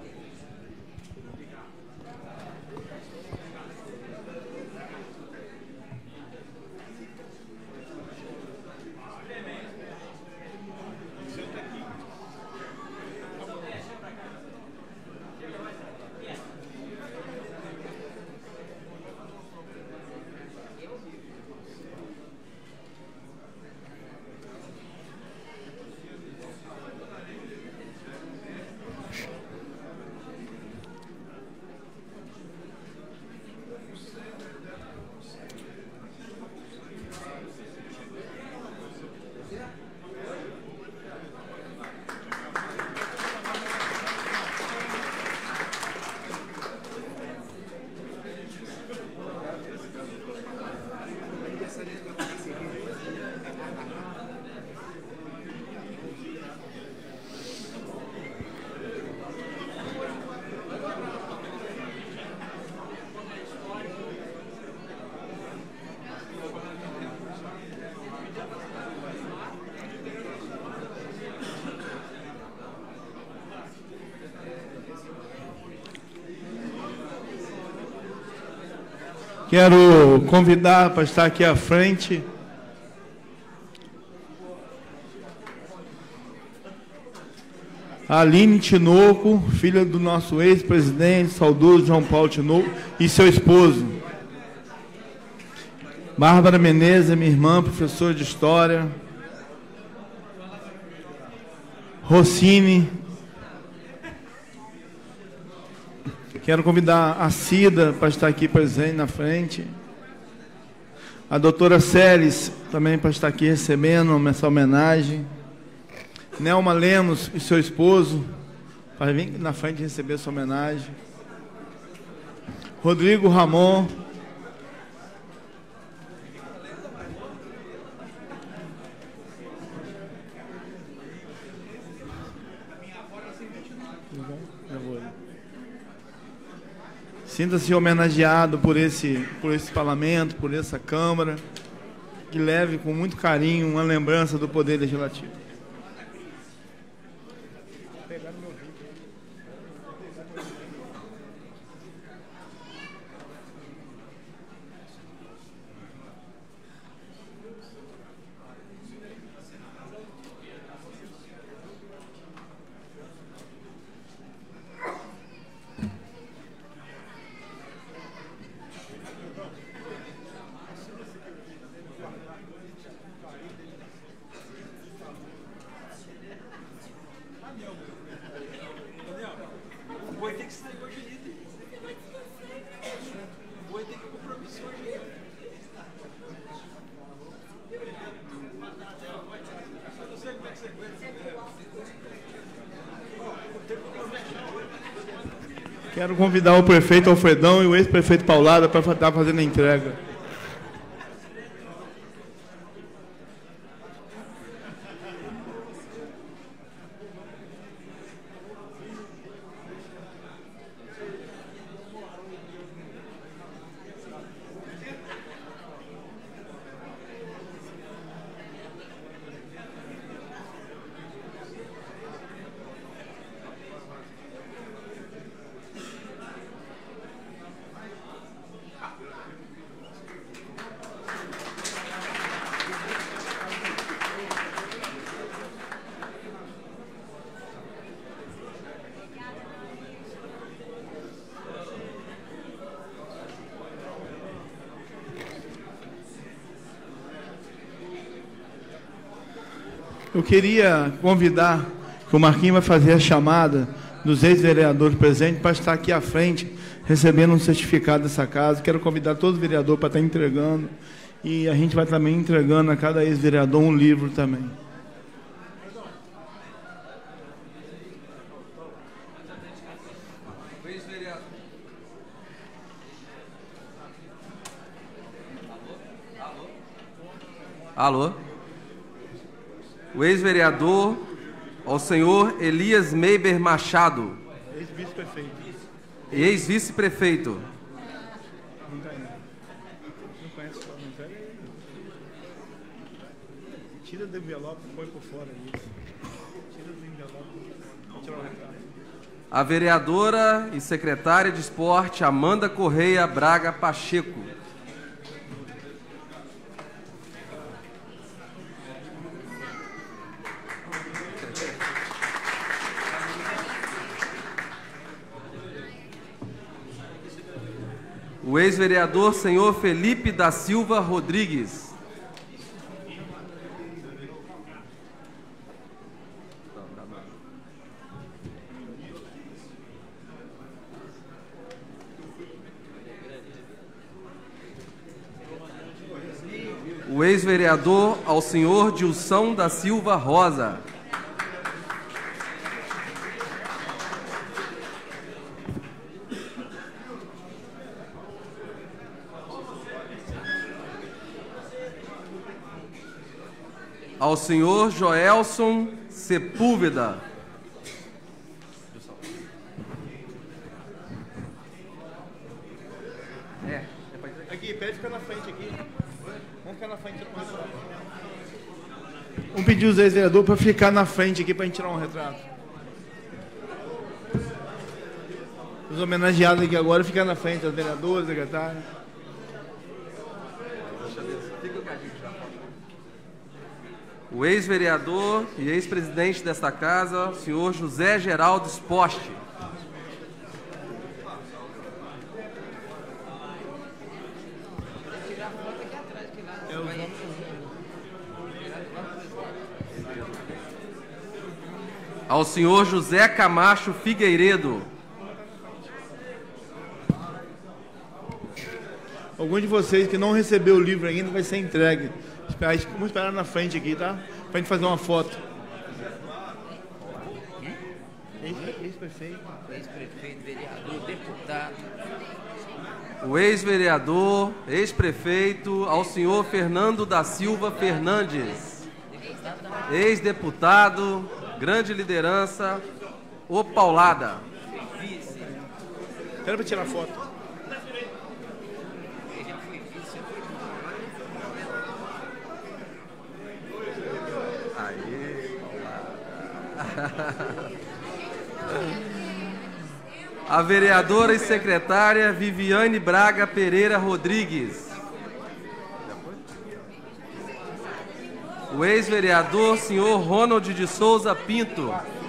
Quero convidar para estar aqui à frente a Aline Tinoco, filha do nosso ex-presidente, saudoso João Paulo Tinoco, e seu esposo. Bárbara Menezes, minha irmã, professora de História. Rossini. Quero convidar a Cida para estar aqui presente na frente. A doutora Celes também para estar aqui recebendo essa homenagem. Nelma Lemos e seu esposo para vir na frente receber essa homenagem. Rodrigo Ramon. Sinta-se homenageado por esse, por esse parlamento, por essa Câmara, que leve com muito carinho uma lembrança do Poder Legislativo. Quero convidar o prefeito Alfredão e o ex-prefeito Paulada para estar fazendo a entrega. Eu queria convidar, que o Marquinhos vai fazer a chamada dos ex-vereadores presentes para estar aqui à frente, recebendo um certificado dessa casa. Quero convidar todos os vereadores para estar entregando. E a gente vai também entregando a cada ex-vereador um livro também. Alô? O ex-vereador, ao senhor Elias Meiber Machado. Ex-vice-prefeito. Ex-vice-prefeito. Não está ainda. Não conhece o nome velho? Tira do envelope e põe por fora isso. Tira do envelope e tirar o retrato. A vereadora e secretária de esporte Amanda Correia Braga Pacheco. O ex-vereador senhor Felipe da Silva Rodrigues. O ex-vereador ao senhor Dilson da Silva Rosa. Ao senhor Joelson Sepúlveda. É. Aqui, pede ficar na frente aqui. Vamos ficar na frente. Vamos pedir os ex-vereadores para ficar na frente aqui para a gente tirar um retrato. Os homenageados aqui agora ficam na frente, os vereadores, secretários. O ex-vereador e ex-presidente desta casa, o senhor José Geraldo Sposte. Ao senhor José Camacho Figueiredo. Algum de vocês que não recebeu o livro ainda vai ser entregue. Vamos esperar na frente aqui, tá? Pra gente fazer uma foto. Ex-prefeito, ex-prefeito, vereador, deputado. O ex-vereador, ex-prefeito, ao senhor Fernando da Silva Fernandes. Ex-deputado, grande liderança, o Paulada. Quero para tirar foto. A vereadora e secretária Viviane Braga Pereira Rodrigues. O ex-vereador senhor Ronald de Souza Pinto.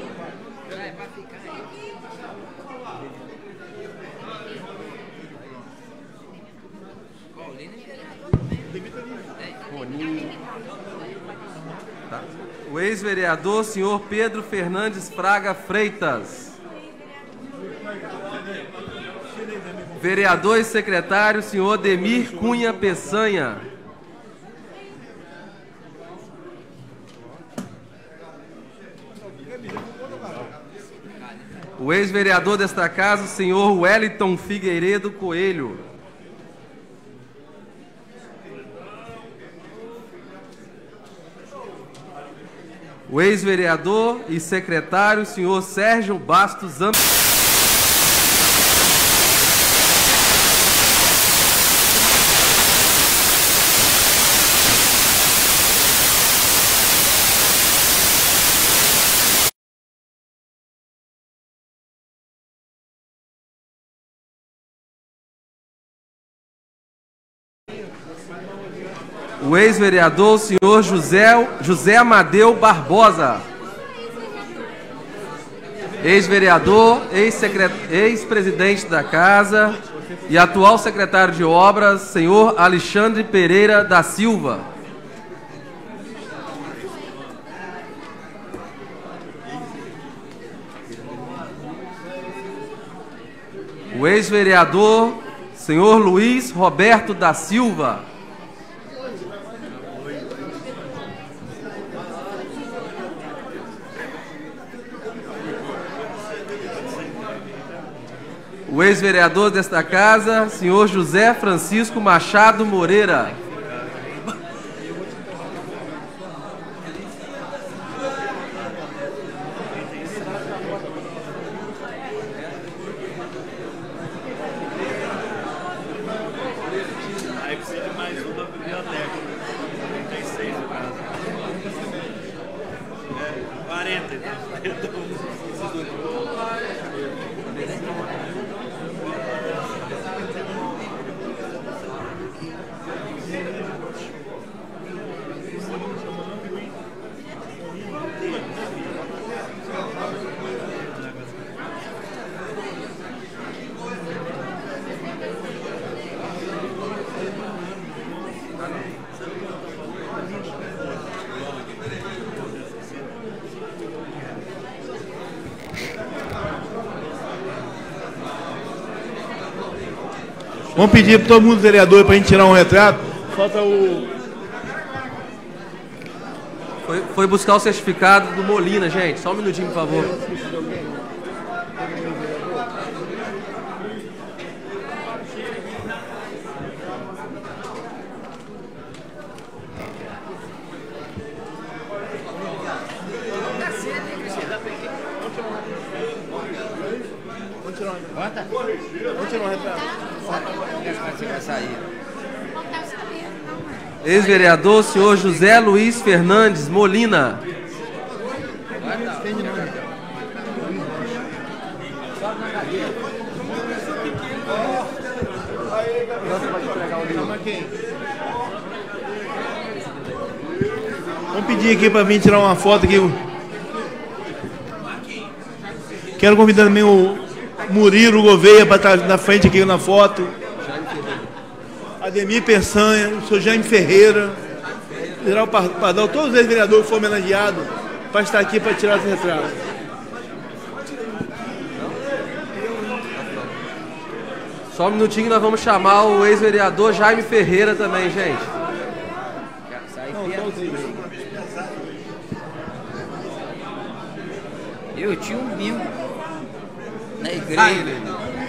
Tá. O ex-vereador senhor Pedro Fernandes Fraga Freitas. Vereador e secretário senhor Demir Cunha Peçanha. O ex-vereador desta casa, o senhor Wellington Figueiredo Coelho. O ex-vereador e secretário, o senhor Sérgio Bastos Am... O ex-vereador, o senhor José, José Amadeu Barbosa. Ex-vereador, ex-presidente da casa e atual secretário de obras, senhor Alexandre Pereira da Silva. O ex-vereador, senhor Luiz Roberto da Silva. O ex-vereador desta casa, senhor José Francisco Machado Moreira. Aí precisa de mais um da biblioteca. trinta e seis no caso. É, quarenta. Vamos pedir para todo mundo vereador para a gente tirar um retrato. Falta o... Foi, foi buscar o certificado do Molina, gente. Só um minutinho, por favor. Vamos tirar um retrato. Ex-vereador, senhor José Luiz Fernandes Molina. Vamos pedir aqui para vir tirar uma foto aqui. Quero convidar também o Murilo Gouveia para estar na frente aqui na foto. Ademir Peçanha, o senhor Jaime Ferreira, Geral Pardal, todos os vereadores que foram homenageados para estar aqui para tirar esse retrato. Só um minutinho, nós vamos chamar o ex-vereador Jaime Ferreira também, gente. Eu tinha um membro na igreja.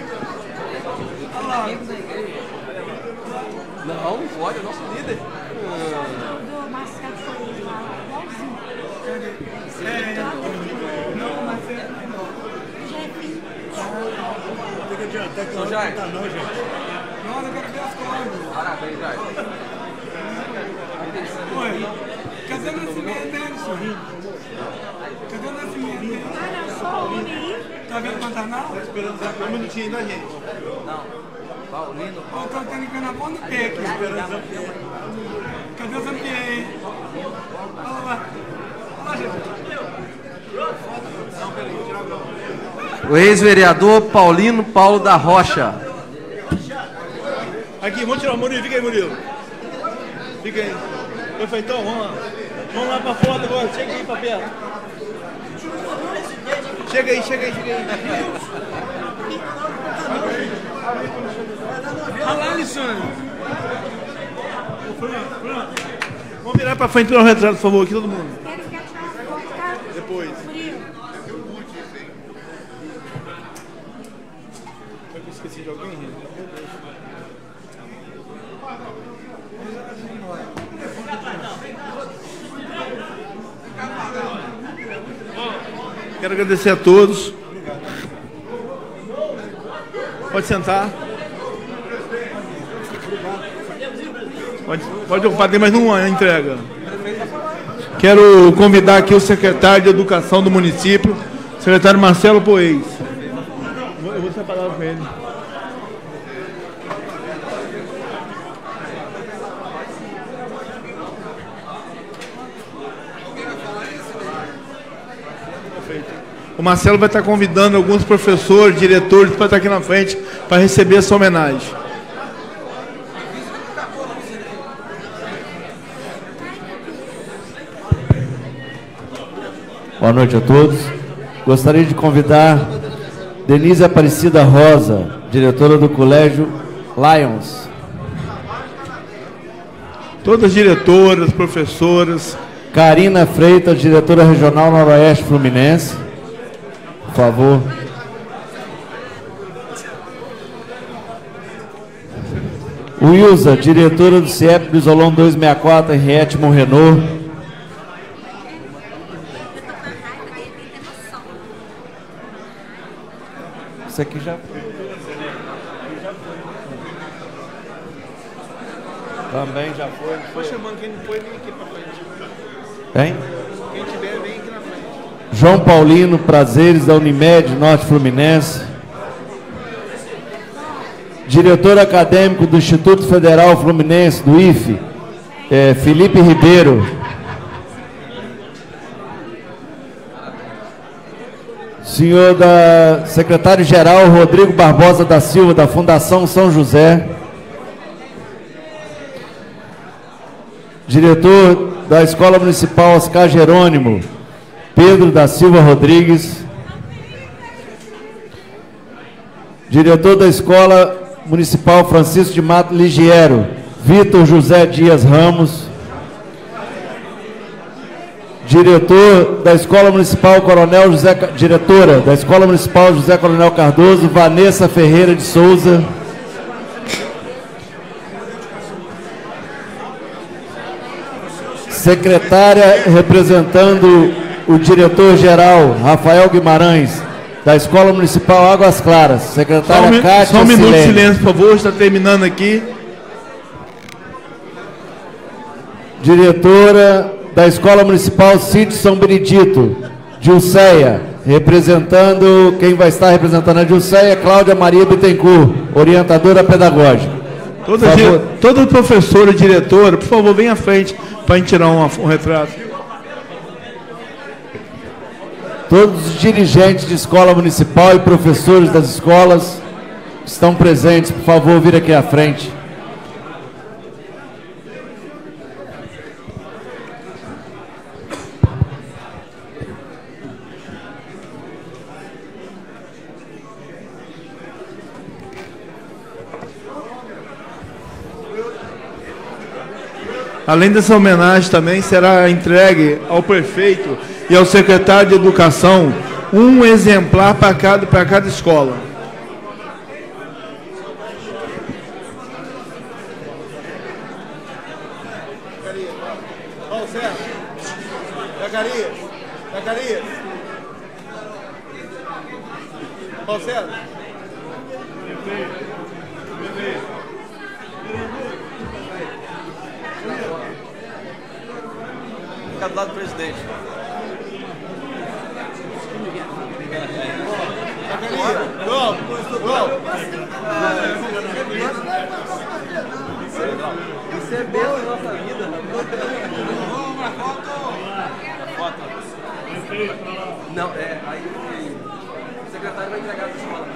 Não, não pode, é nosso líder. Tem que adiantar que não vai não, gente. Não, eu quero ver as cores. Parabéns, Jair. Oi, cadê o nascimento dele, sorrindo? Cadê o nascimento dele? Ah, não, só o homem aí. Tá vendo o Pantanal? Tá esperando só um minutinho da gente. Não. Paulino. Ó, eu tô tendo encanabão no pé aqui. Cadê o Zampier? Olha lá. Olha lá, gente. O ex-vereador Paulino Paulo da Rocha. Aqui, vamos tirar o Murilo. Fica aí, Murilo. Fica aí. Prefeitão, vamos lá. Vamos lá pra foto agora. Chega aí pra perto. Chega aí, chega aí, chega aí. Olha lá, Alexandre. Vamos virar pra frente para o retrato, por favor, aqui todo mundo. Depois. Eu esqueci de alguém, gente. Quero agradecer a todos. Pode sentar. Pode, pode ocupar, tem mais uma entrega. Quero convidar aqui o secretário de Educação do município, secretário Marcelo Poês. Eu vou separar com ele. O Marcelo vai estar convidando alguns professores, diretores para estar aqui na frente para receber essa homenagem. Boa noite a todos. Gostaria de convidar Denise Aparecida Rosa, diretora do Colégio Lions. Todas diretoras, professoras. Karina Freitas, diretora regional Noroeste Fluminense. Por favor. Wilza, diretora do C I E P do Isolão duzentos e sessenta e quatro, Henriette Morrenot. Isso aqui já foi. Também já foi. Estou chamando quem não foi, vem aqui para frente. Hein? Quem tiver, vem aqui na frente. João Paulino Prazeres, da Unimed Norte Fluminense. Diretor acadêmico do Instituto Federal Fluminense, do I F E, é, Felipe Ribeiro. Senhor da secretário-geral Rodrigo Barbosa da Silva, da Fundação São José. Diretor da Escola Municipal Oscar Jerônimo, Pedro da Silva Rodrigues. Diretor da Escola Municipal Francisco de Mato Ligiero, Vitor José Dias Ramos. Diretor da Escola Municipal Coronel José, diretora da Escola Municipal José Coronel Cardoso, Vanessa Ferreira de Souza. Secretária representando o diretor-geral, Rafael Guimarães, da Escola Municipal Águas Claras. Secretária Só um, Cátia só um minuto de Silene. silêncio, por favor, está terminando aqui. Diretora da Escola Municipal Sítio São Benedito, Dilceia, representando, quem vai estar representando a Dilceia, Cláudia Maria Bittencourt, orientadora pedagógica. Toda, dire... Toda professora e diretora, por favor, venha à frente para a gente tirar um, um retrato. Todos os dirigentes de escola municipal e professores das escolas estão presentes, por favor, vir aqui à frente. Além dessa homenagem, também será entregue ao prefeito e ao secretário de Educação um exemplar para cada, para cada escola. Zacarias, Zacarias. Paulo César. Fica do lado do presidente. Vamos, vamos. Isso é belo na nossa vida. Uma foto. Não, é, aí o secretário vai entregar a escola.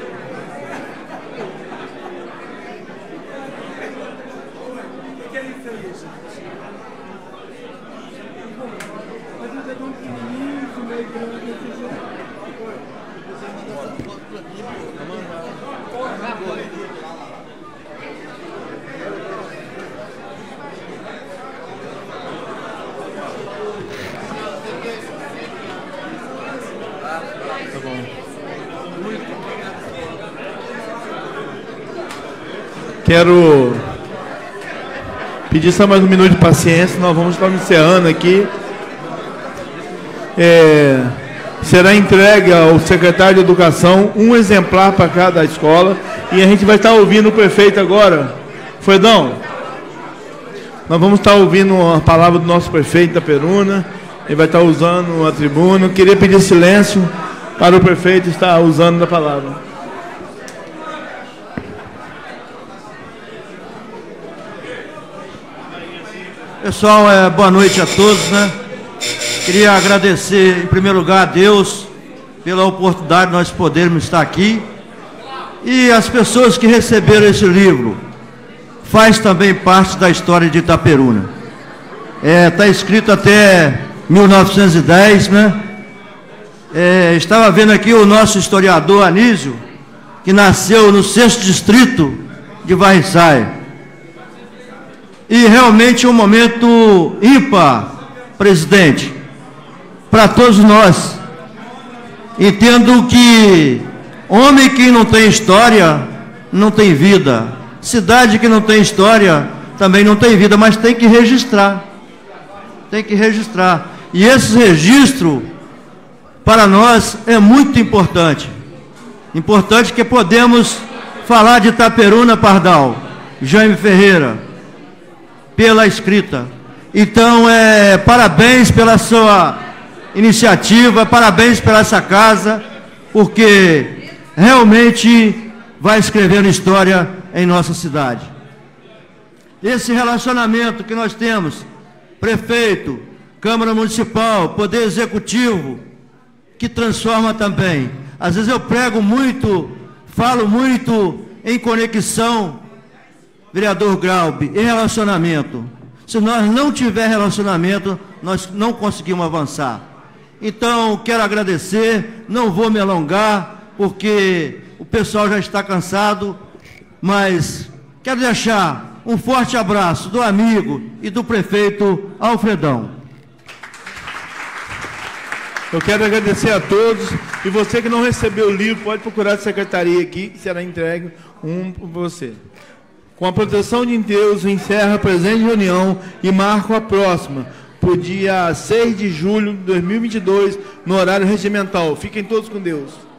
O que é isso aí, gente? Mas eu já dou um pequenininho, meio grande, desse jeito. Tá bom. Quero pedir só mais um minuto de paciência, nós vamos estar encerrando aqui. É, será entregue ao secretário de Educação um exemplar para cada escola e a gente vai estar ouvindo o prefeito agora. Fredão, nós vamos estar ouvindo a palavra do nosso prefeito da Peruna, ele vai estar usando a tribuna. Eu queria pedir silêncio para o prefeito estar usando a palavra. Pessoal, é, boa noite a todos, né? Queria agradecer, em primeiro lugar, a Deus pela oportunidade de nós podermos estar aqui. E as pessoas que receberam esse livro faz também parte da história de Itaperuna. Está é, escrito até mil novecentos e dez, né? É, estava vendo aqui o nosso historiador Anísio, que nasceu no sexto distrito de Varriçai. E realmente é um momento ímpar, presidente, para todos nós. Entendo que homem que não tem história não tem vida. Cidade que não tem história também não tem vida, mas tem que registrar. Tem que registrar. E esse registro, para nós, é muito importante. Importante que podemos falar de Itaperuna, Pardal, Jaime Ferreira, pela escrita. Então, é, parabéns pela sua iniciativa, parabéns pela essa casa, porque realmente vai escrevendo história em nossa cidade. Esse relacionamento que nós temos, prefeito, Câmara Municipal, Poder Executivo, que transforma também. Às vezes eu prego muito, falo muito em conexão, vereador Graub, em relacionamento. Se nós não tiver relacionamento, nós não conseguimos avançar. Então, quero agradecer, não vou me alongar, porque o pessoal já está cansado, mas quero deixar um forte abraço do amigo e do prefeito Alfredão. Eu quero agradecer a todos, e você que não recebeu o livro, pode procurar a secretaria aqui, que será entregue um por você. Com a proteção de Deus, encerra a presente reunião e marco a próxima, para o dia seis de julho de dois mil e vinte e dois, no horário regimental. Fiquem todos com Deus.